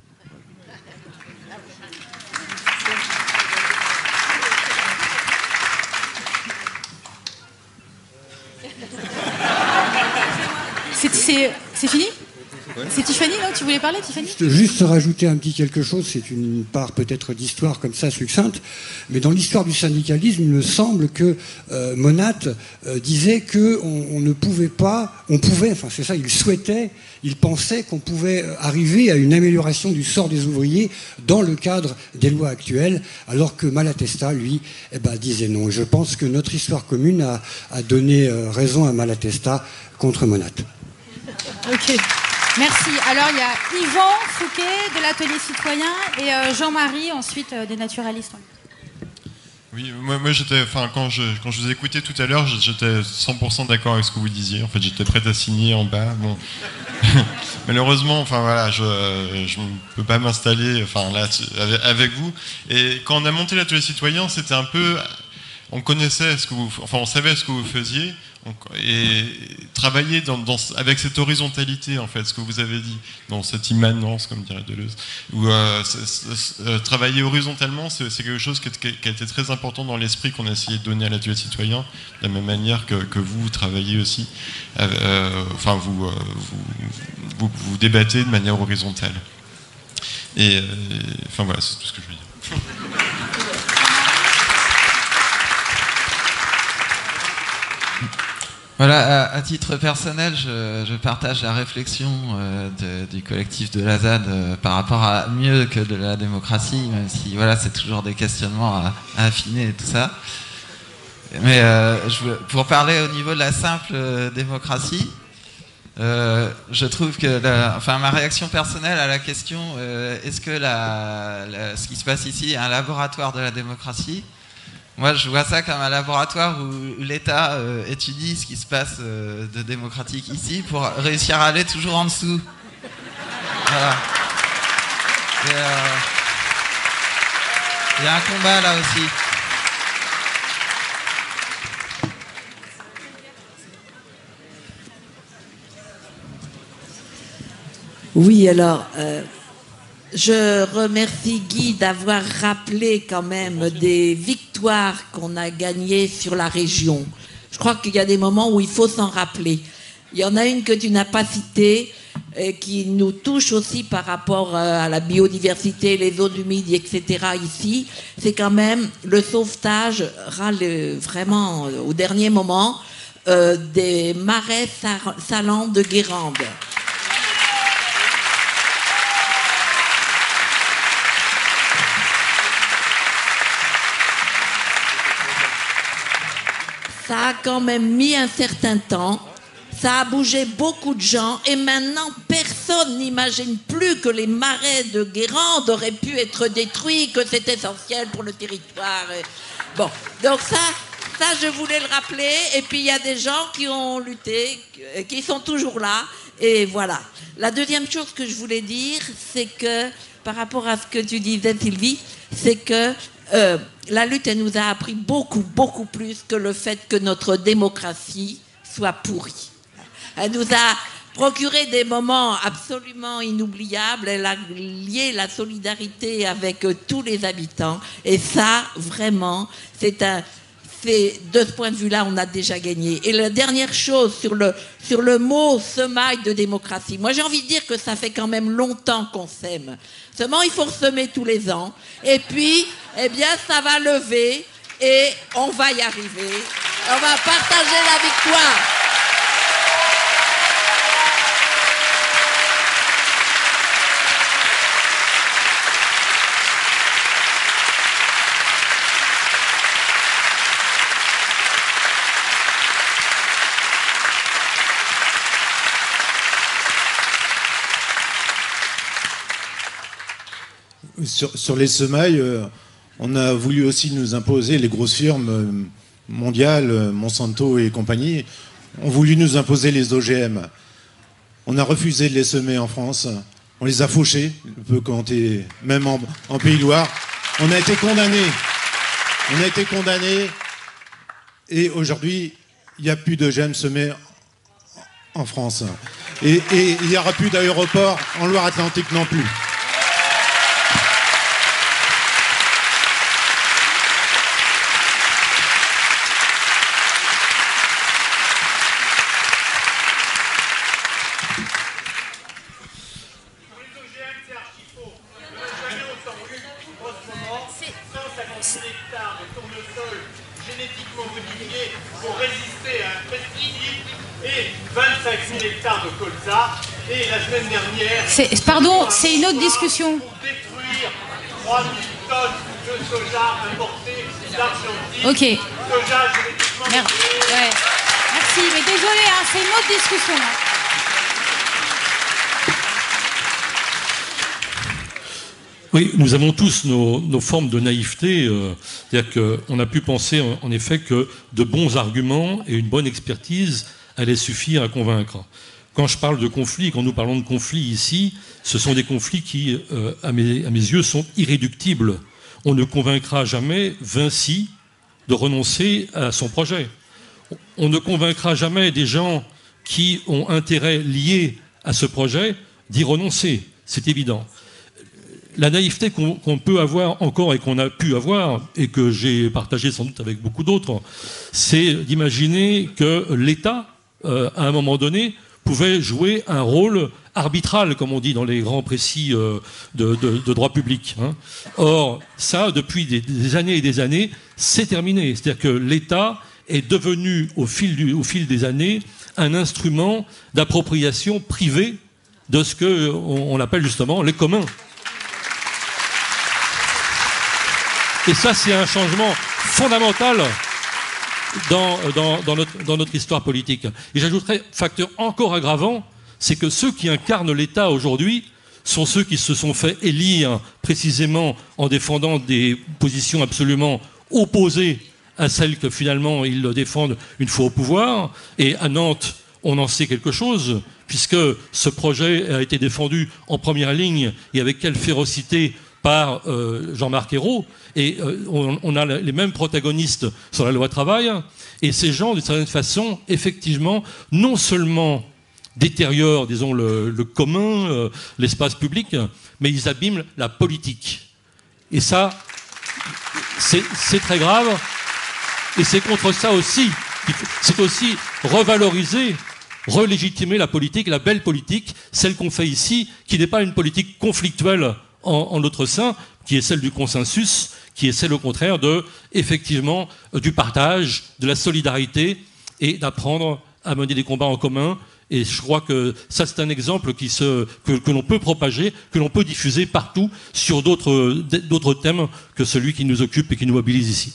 C'est fini? C'est Tiffany, non? Tu voulais parler, Tiffany? Juste rajouter un petit quelque chose, c'est une part peut-être d'histoire comme ça succincte, mais dans l'histoire du syndicalisme, il me semble que Monat disait qu'on ne pouvait pas, c'est ça, il pensait qu'on pouvait arriver à une amélioration du sort des ouvriers dans le cadre des lois actuelles, alors que Malatesta, lui, disait non. Je pense que notre histoire commune a donné raison à Malatesta contre Monat. Ok. Merci. Alors, il y a Yvan Fouquet de l'Atelier Citoyen et Jean-Marie, ensuite des naturalistes. Oui, moi j'étais, quand je vous ai écouté tout à l'heure, j'étais 100% d'accord avec ce que vous disiez. En fait, j'étais prêt à signer en bas. Bon. Malheureusement, je ne peux pas m'installer là avec vous. Et quand on a monté l'Atelier Citoyen, c'était un peu... On connaissait on savait ce que vous faisiez. Et travailler avec cette horizontalité, en fait, ce que vous avez dit, dans cette immanence, comme dirait Deleuze, où travailler horizontalement, c'est quelque chose qui a été très important dans l'esprit qu'on a essayé de donner à l'Atelier Citoyen, de la même manière que vous travaillez aussi. Vous débattez de manière horizontale. Et voilà, c'est tout ce que je veux dire. Voilà, à titre personnel, je partage la réflexion du collectif de la ZAD par rapport à mieux que de la démocratie, même si c'est toujours des questionnements à affiner et tout ça. Mais pour parler au niveau de la simple démocratie, je trouve que ma réaction personnelle à la question est-ce que ce qui se passe ici est un laboratoire de la démocratie? Moi, je vois ça comme un laboratoire où l'État étudie ce qui se passe de démocratique ici pour réussir à aller toujours en dessous. Voilà. Il y a un combat là aussi. Oui, alors, je remercie Guy d'avoir rappelé quand même des victoires qu'on a gagnées sur la région. Je crois qu'il y a des moments où il faut s'en rappeler. Il y en a une que tu n'as pas citée, qui nous touche aussi par rapport à la biodiversité, les zones humides, etc. ici. C'est quand même le sauvetage, vraiment au dernier moment, des marais salants de Guérande. Ça a quand même mis un certain temps, ça a bougé beaucoup de gens et maintenant personne n'imagine plus que les marais de Guérande auraient pu être détruits, que c'est essentiel pour le territoire. Bon, donc ça je voulais le rappeler et puis il y a des gens qui ont lutté, qui sont toujours là et voilà. La deuxième chose que je voulais dire, c'est que par rapport à ce que tu disais Sylvie, c'est que la lutte, elle nous a appris beaucoup, beaucoup plus que le fait que notre démocratie soit pourrie. Elle nous a procuré des moments absolument inoubliables. Elle a lié la solidarité avec tous les habitants. Et ça, vraiment, de ce point de vue-là, on a déjà gagné. Et la dernière chose sur le mot semaille de démocratie, moi j'ai envie de dire que ça fait quand même longtemps qu'on sème. Seulement, il faut semer tous les ans. Et puis, eh bien, ça va lever et on va y arriver. On va partager la victoire. Sur les semailles, on a voulu aussi nous imposer, les grosses firmes mondiales, Monsanto et compagnie, ont voulu nous imposer les OGM. On a refusé de les semer en France, on les a fauchés, on peut compter même en Pays-Loire. On a été condamnés. Et aujourd'hui, il n'y a plus d'OGM semés en France. Et il n'y aura plus d'aéroport en Loire-Atlantique non plus. Pardon, c'est une autre discussion. Détruire 3000 tonnes de soja importé d'Argentine. Ok. Soja génétiquement modifié. Ouais. Merci, mais désolé, hein, c'est une autre discussion. Oui, nous avons tous nos formes de naïveté. C'est-à-dire qu'on a pu penser, en effet, que de bons arguments et une bonne expertise allaient suffire à convaincre. Quand je parle de conflits, quand nous parlons de conflits ici, ce sont des conflits qui, à mes yeux, sont irréductibles. On ne convaincra jamais Vinci de renoncer à son projet. On ne convaincra jamais des gens qui ont intérêt lié à ce projet d'y renoncer. C'est évident. La naïveté qu'on peut avoir encore et qu'on a pu avoir, et que j'ai partagé sans doute avec beaucoup d'autres, c'est d'imaginer que l'État, à un moment donné, pouvait jouer un rôle arbitral, comme on dit dans les grands précis de droit public. Hein. Or, ça, depuis des années et des années, c'est terminé. C'est-à-dire que l'État est devenu, au fil des années, un instrument d'appropriation privée de ce qu'on appelle justement les communs. Et ça, c'est un changement fondamental dans notre histoire politique. Et j'ajouterais, facteur encore aggravant, c'est que ceux qui incarnent l'État aujourd'hui sont ceux qui se sont fait élire précisément en défendant des positions absolument opposées à celles que finalement ils défendent une fois au pouvoir. Et à Nantes, on en sait quelque chose, puisque ce projet a été défendu en première ligne et avec quelle férocité par Jean-Marc Ayrault, et on a les mêmes protagonistes sur la loi travail, et ces gens, d'une certaine façon, effectivement, non seulement détériorent, disons, le commun, l'espace public, mais ils abîment la politique. Et ça, c'est très grave, et c'est contre ça aussi, c'est aussi revaloriser, relégitimer la politique, la belle politique, celle qu'on fait ici, qui n'est pas une politique conflictuelle en notre sein, qui est celle du consensus, qui est celle au contraire effectivement, du partage, de la solidarité, et d'apprendre à mener des combats en commun. Et je crois que ça, c'est un exemple que l'on peut propager, que l'on peut diffuser partout sur d'autres thèmes que celui qui nous occupe et qui nous mobilise ici.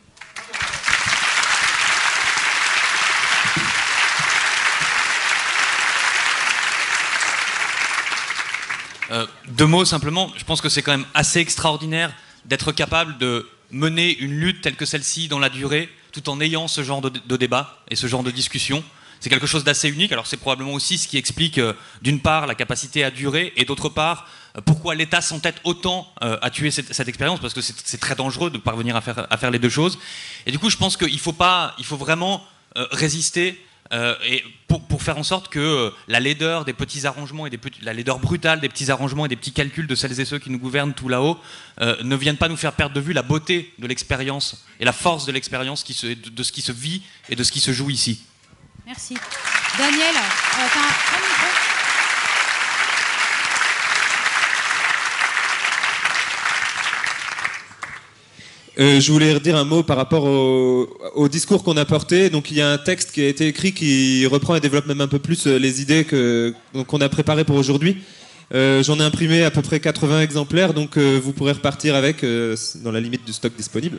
Deux mots simplement, je pense que c'est quand même assez extraordinaire d'être capable de mener une lutte telle que celle-ci dans la durée, tout en ayant ce genre de débat et ce genre de discussion. C'est quelque chose d'assez unique, alors c'est probablement aussi ce qui explique d'une part la capacité à durer, et d'autre part pourquoi l'État s'entête autant à tuer cette expérience, parce que c'est très dangereux de parvenir à faire les deux choses. Et du coup je pense qu'il faut vraiment résister, et pour faire en sorte que la laideur des petits arrangements la laideur brutale des petits arrangements et des petits calculs de celles et ceux qui nous gouvernent tout là-haut ne viennent pas nous faire perdre de vue la beauté de l'expérience et la force de l'expérience de ce qui se vit et de ce qui se joue ici. Merci. Daniel, t'as un micro ? Je voulais redire un mot par rapport au discours qu'on a porté. Donc il y a un texte qui a été écrit qui reprend et développe même un peu plus les idées qu'on a préparées pour aujourd'hui. J'en ai imprimé à peu près 80 exemplaires, donc vous pourrez repartir avec dans la limite du stock disponible.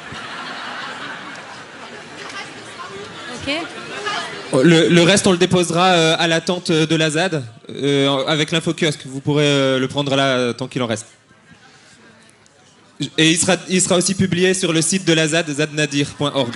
Ok. Le reste, on le déposera à la tente de la ZAD avec l'infokiosque. Vous pourrez le prendre là tant qu'il en reste. Et il sera aussi publié sur le site de la ZAD, zadnadir.org.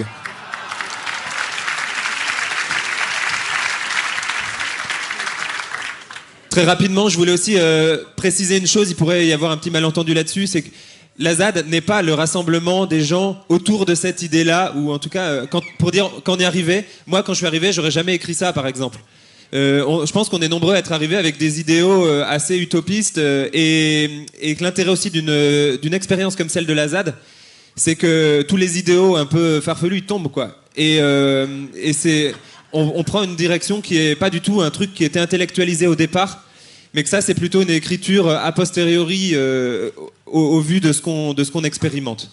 Très rapidement, je voulais aussi préciser une chose, il pourrait y avoir un petit malentendu là-dessus, c'est que la ZAD n'est pas le rassemblement des gens autour de cette idée-là, ou en tout cas, pour dire quand on est arrivé, moi quand je suis arrivé, j'aurais jamais écrit ça par exemple. Je pense qu'on est nombreux à être arrivés avec des idéaux assez utopistes et que l'intérêt aussi d'une expérience comme celle de la ZAD, c'est que tous les idéaux un peu farfelus ils tombent quoi. Et on prend une direction qui est pas du tout un truc qui était intellectualisé au départ, mais que ça c'est plutôt une écriture a posteriori au vu de ce qu'on expérimente.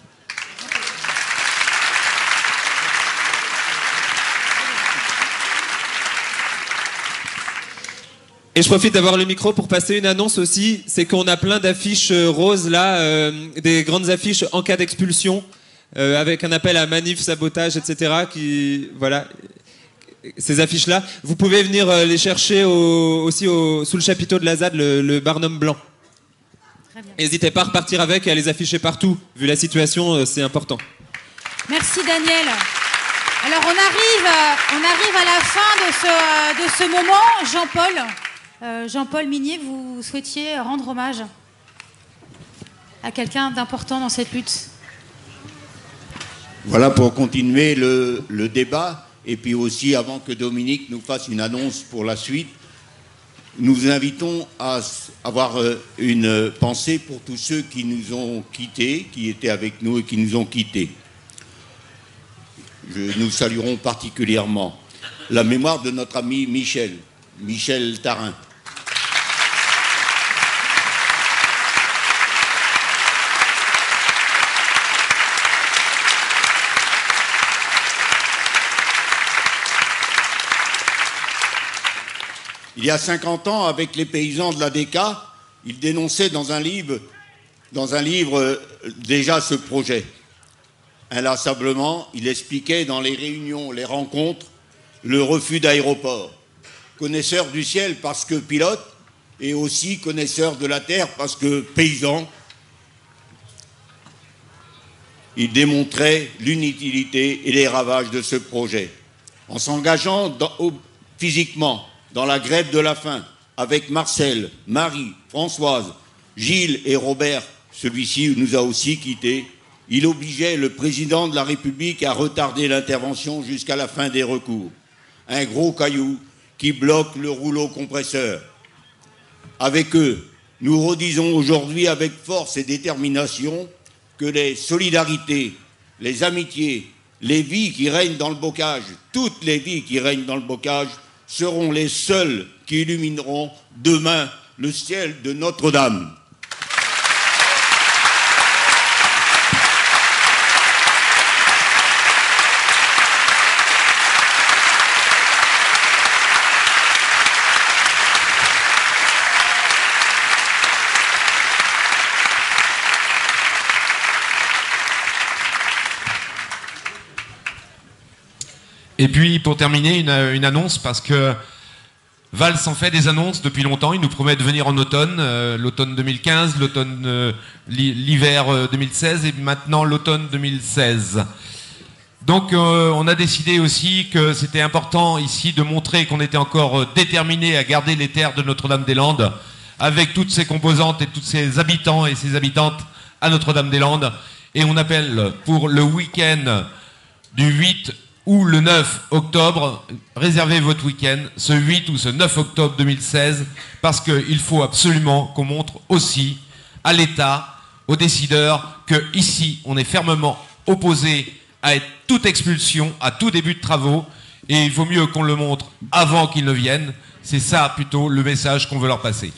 Et je profite d'avoir le micro pour passer une annonce aussi, c'est qu'on a plein d'affiches roses là, des grandes affiches en cas d'expulsion, avec un appel à manif, sabotage, etc. Voilà, ces affiches-là. Vous pouvez venir les chercher aussi sous le chapiteau de la ZAD, le Barnum blanc. N'hésitez pas à repartir avec et à les afficher partout. Vu la situation, c'est important. Merci Daniel. Alors on arrive à la fin de ce moment. Jean-Paul Minier, vous souhaitiez rendre hommage à quelqu'un d'important dans cette lutte. Voilà pour continuer le débat. Et puis aussi, avant que Dominique nous fasse une annonce pour la suite, nous vous invitons à avoir une pensée pour tous ceux qui nous ont quittés, qui étaient avec nous et qui nous ont quittés. Nous saluerons particulièrement la mémoire de notre ami Michel Tarin. Il y a 50 ans, avec les paysans de l'ADK, il dénonçait dans un livre déjà ce projet. Inlassablement, il expliquait dans les réunions, les rencontres, le refus d'aéroport. Connaisseur du ciel parce que pilote, et aussi connaisseur de la terre parce que paysan, il démontrait l'inutilité et les ravages de ce projet. En s'engageant physiquement dans la grève de la faim, avec Marcel, Marie, Françoise, Gilles et Robert, celui-ci nous a aussi quittés. Il obligeait le président de la République à retarder l'intervention jusqu'à la fin des recours. Un gros caillou qui bloque le rouleau compresseur. Avec eux, nous redisons aujourd'hui avec force et détermination que les solidarités, les amitiés, les vies qui règnent dans le bocage, toutes les vies qui règnent dans le bocage, seront les seules qui illumineront demain le ciel de Notre-Dame. Et puis, pour terminer, une annonce, parce que Valls en fait des annonces depuis longtemps. Il nous promet de venir en automne, l'automne 2015, l'hiver 2016 et maintenant l'automne 2016. Donc, on a décidé aussi que c'était important ici de montrer qu'on était encore déterminés à garder les terres de Notre-Dame-des-Landes avec toutes ses composantes et tous ses habitants et ses habitantes à Notre-Dame-des-Landes. Et on appelle pour le week-end du 8 ou le 9 octobre, réservez votre week-end, ce 8 ou ce 9 octobre 2016, parce qu'il faut absolument qu'on montre aussi à l'État, aux décideurs, que ici, on est fermement opposé à toute expulsion, à tout début de travaux, et il vaut mieux qu'on le montre avant qu'ils ne viennent. C'est ça plutôt le message qu'on veut leur passer.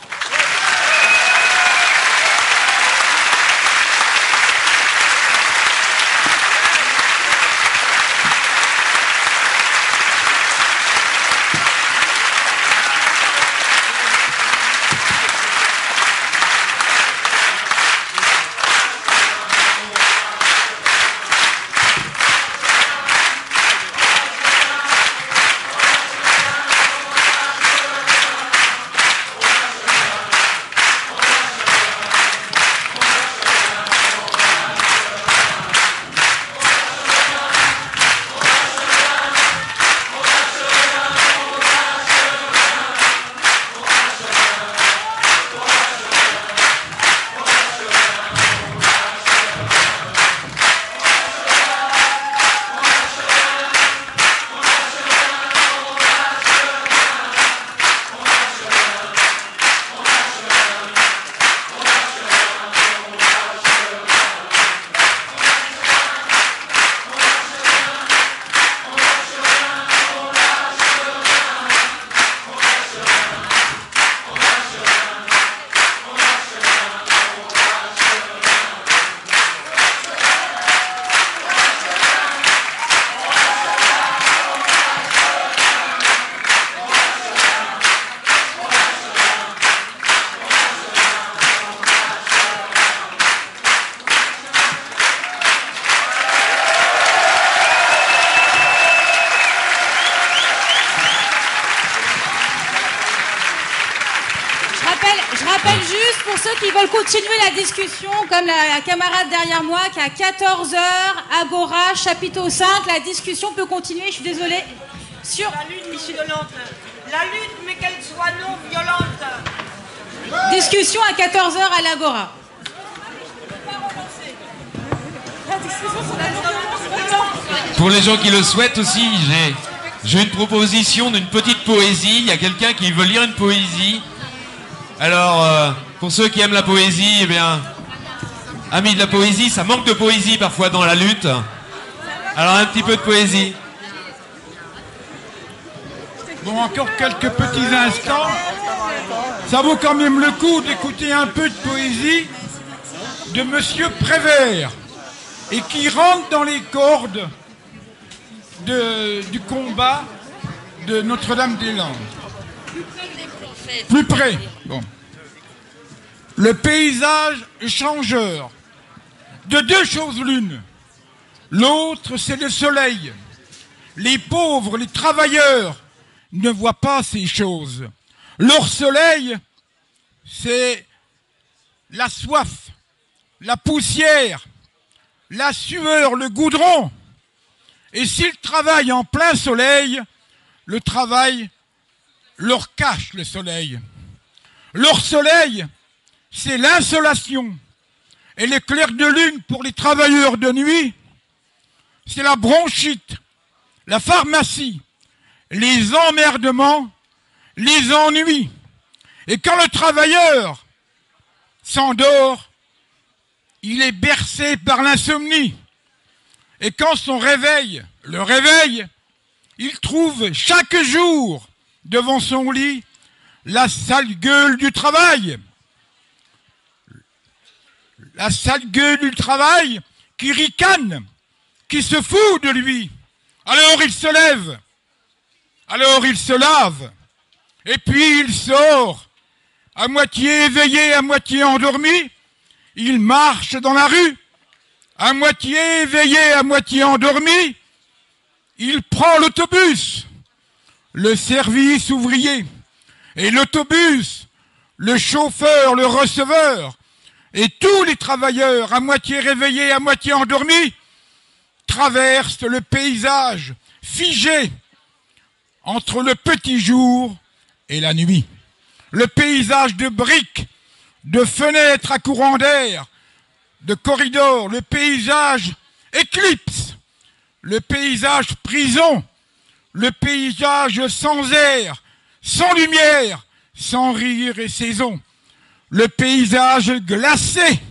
Continuer la discussion, comme la camarade derrière moi, qu'à 14h, Agora, chapiteau 5, la discussion peut continuer, je suis désolée. Sur la lutte violente. La lutte, mais qu'elle soit non violente. Discussion à 14h à l'Agora. Pour les gens qui le souhaitent aussi, j'ai une proposition d'une petite poésie. Il y a quelqu'un qui veut lire une poésie. Alors, pour ceux qui aiment la poésie, eh bien, amis de la poésie, ça manque de poésie parfois dans la lutte. Alors, un petit peu de poésie. Bon, encore quelques petits instants. Ça vaut quand même le coup d'écouter un peu de poésie de Monsieur Prévert, et qui rentre dans les cordes du combat de Notre-Dame-des-Landes. Plus près. Bon. Le paysage est changeur. De deux choses l'une. L'autre, c'est le soleil. Les pauvres, les travailleurs ne voient pas ces choses. Leur soleil, c'est la soif, la poussière, la sueur, le goudron. Et s'ils travaillent en plein soleil, le travail leur cache le soleil. Leur soleil, c'est l'insolation et les clairs de lune pour les travailleurs de nuit, c'est la bronchite, la pharmacie, les emmerdements, les ennuis. Et quand le travailleur s'endort, il est bercé par l'insomnie. Et quand son réveil le réveille, il trouve chaque jour devant son lit la sale gueule du travail. La sale gueule du travail qui ricane, qui se fout de lui. Alors il se lève, alors il se lave, et puis il sort, à moitié éveillé, à moitié endormi, il marche dans la rue, à moitié éveillé, à moitié endormi, il prend l'autobus, le service ouvrier, et l'autobus, le chauffeur, le receveur, et tous les travailleurs, à moitié réveillés, à moitié endormis, traversent le paysage figé entre le petit jour et la nuit. Le paysage de briques, de fenêtres à courant d'air, de corridors, le paysage éclipse, le paysage prison, le paysage sans air, sans lumière, sans rire et saison, le paysage glacé,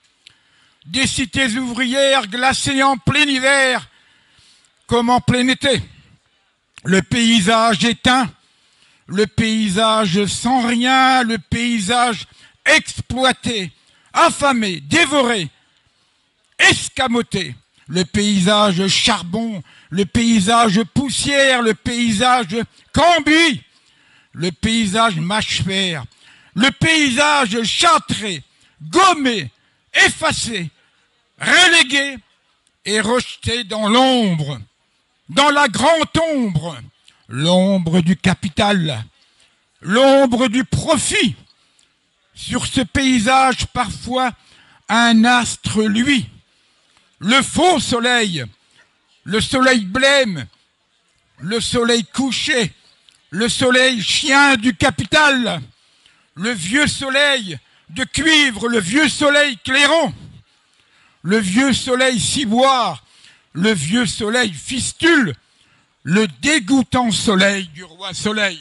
des cités ouvrières glacées en plein hiver comme en plein été, le paysage éteint, le paysage sans rien, le paysage exploité, affamé, dévoré, escamoté, le paysage charbon, le paysage poussière, le paysage cambuis, le paysage mâche-fer, le paysage châtré, gommé, effacé, relégué et rejeté dans l'ombre, dans la grande ombre, l'ombre du capital, l'ombre du profit. Sur ce paysage, parfois, un astre luit, le faux soleil, le soleil blême, le soleil couché, le soleil chien du capital, le vieux soleil de cuivre, le vieux soleil clairon, le vieux soleil ciboire, le vieux soleil fistule, le dégoûtant soleil du roi soleil.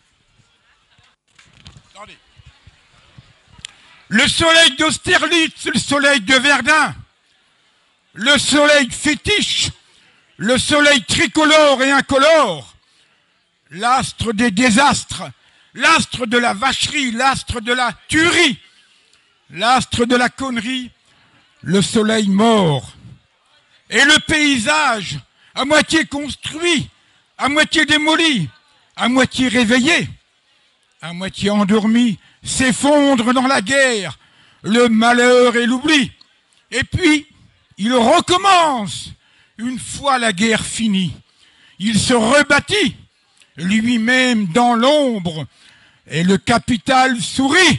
Attendez. Le soleil d'Austerlitz, le soleil de Verdun, le soleil fétiche, le soleil tricolore et incolore, l'astre des désastres, l'astre de la vacherie, l'astre de la tuerie, l'astre de la connerie, le soleil mort. Et le paysage, à moitié construit, à moitié démoli, à moitié réveillé, à moitié endormi, s'effondre dans la guerre, le malheur et l'oubli. Et puis, il recommence, une fois la guerre finie. Il se rebâtit, lui-même dans l'ombre, et le capital sourit.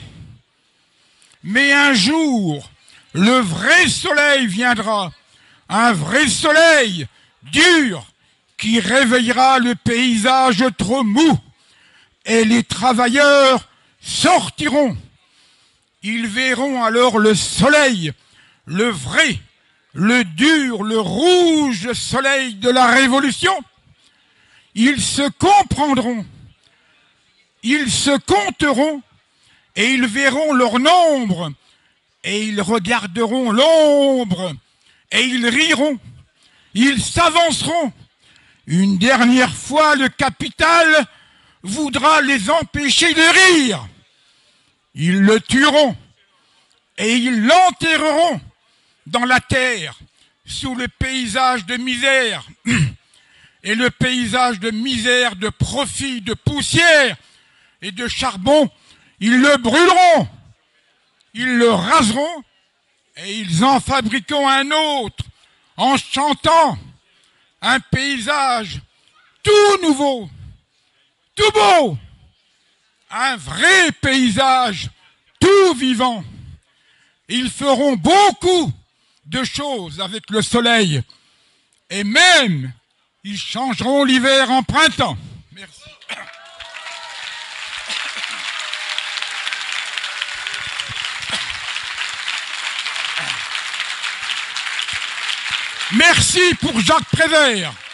Mais un jour, le vrai soleil viendra, un vrai soleil dur, qui réveillera le paysage trop mou, et les travailleurs sortiront. Ils verront alors le soleil, le vrai, le dur, le rouge soleil de la Révolution. Ils se comprendront, ils se compteront, et ils verront leur nombre, et ils regarderont l'ombre, et ils riront, ils s'avanceront. Une dernière fois, le capital voudra les empêcher de rire. Ils le tueront, et ils l'enterreront dans la terre, sous le paysage de misère. Et le paysage de misère, de profit, de poussière et de charbon, ils le brûleront, ils le raseront, et ils en fabriqueront un autre, en chantant un paysage tout nouveau, tout beau, un vrai paysage tout vivant. Ils feront beaucoup de choses avec le soleil, et même ils changeront l'hiver en printemps. Merci. Merci pour Jacques Prévert.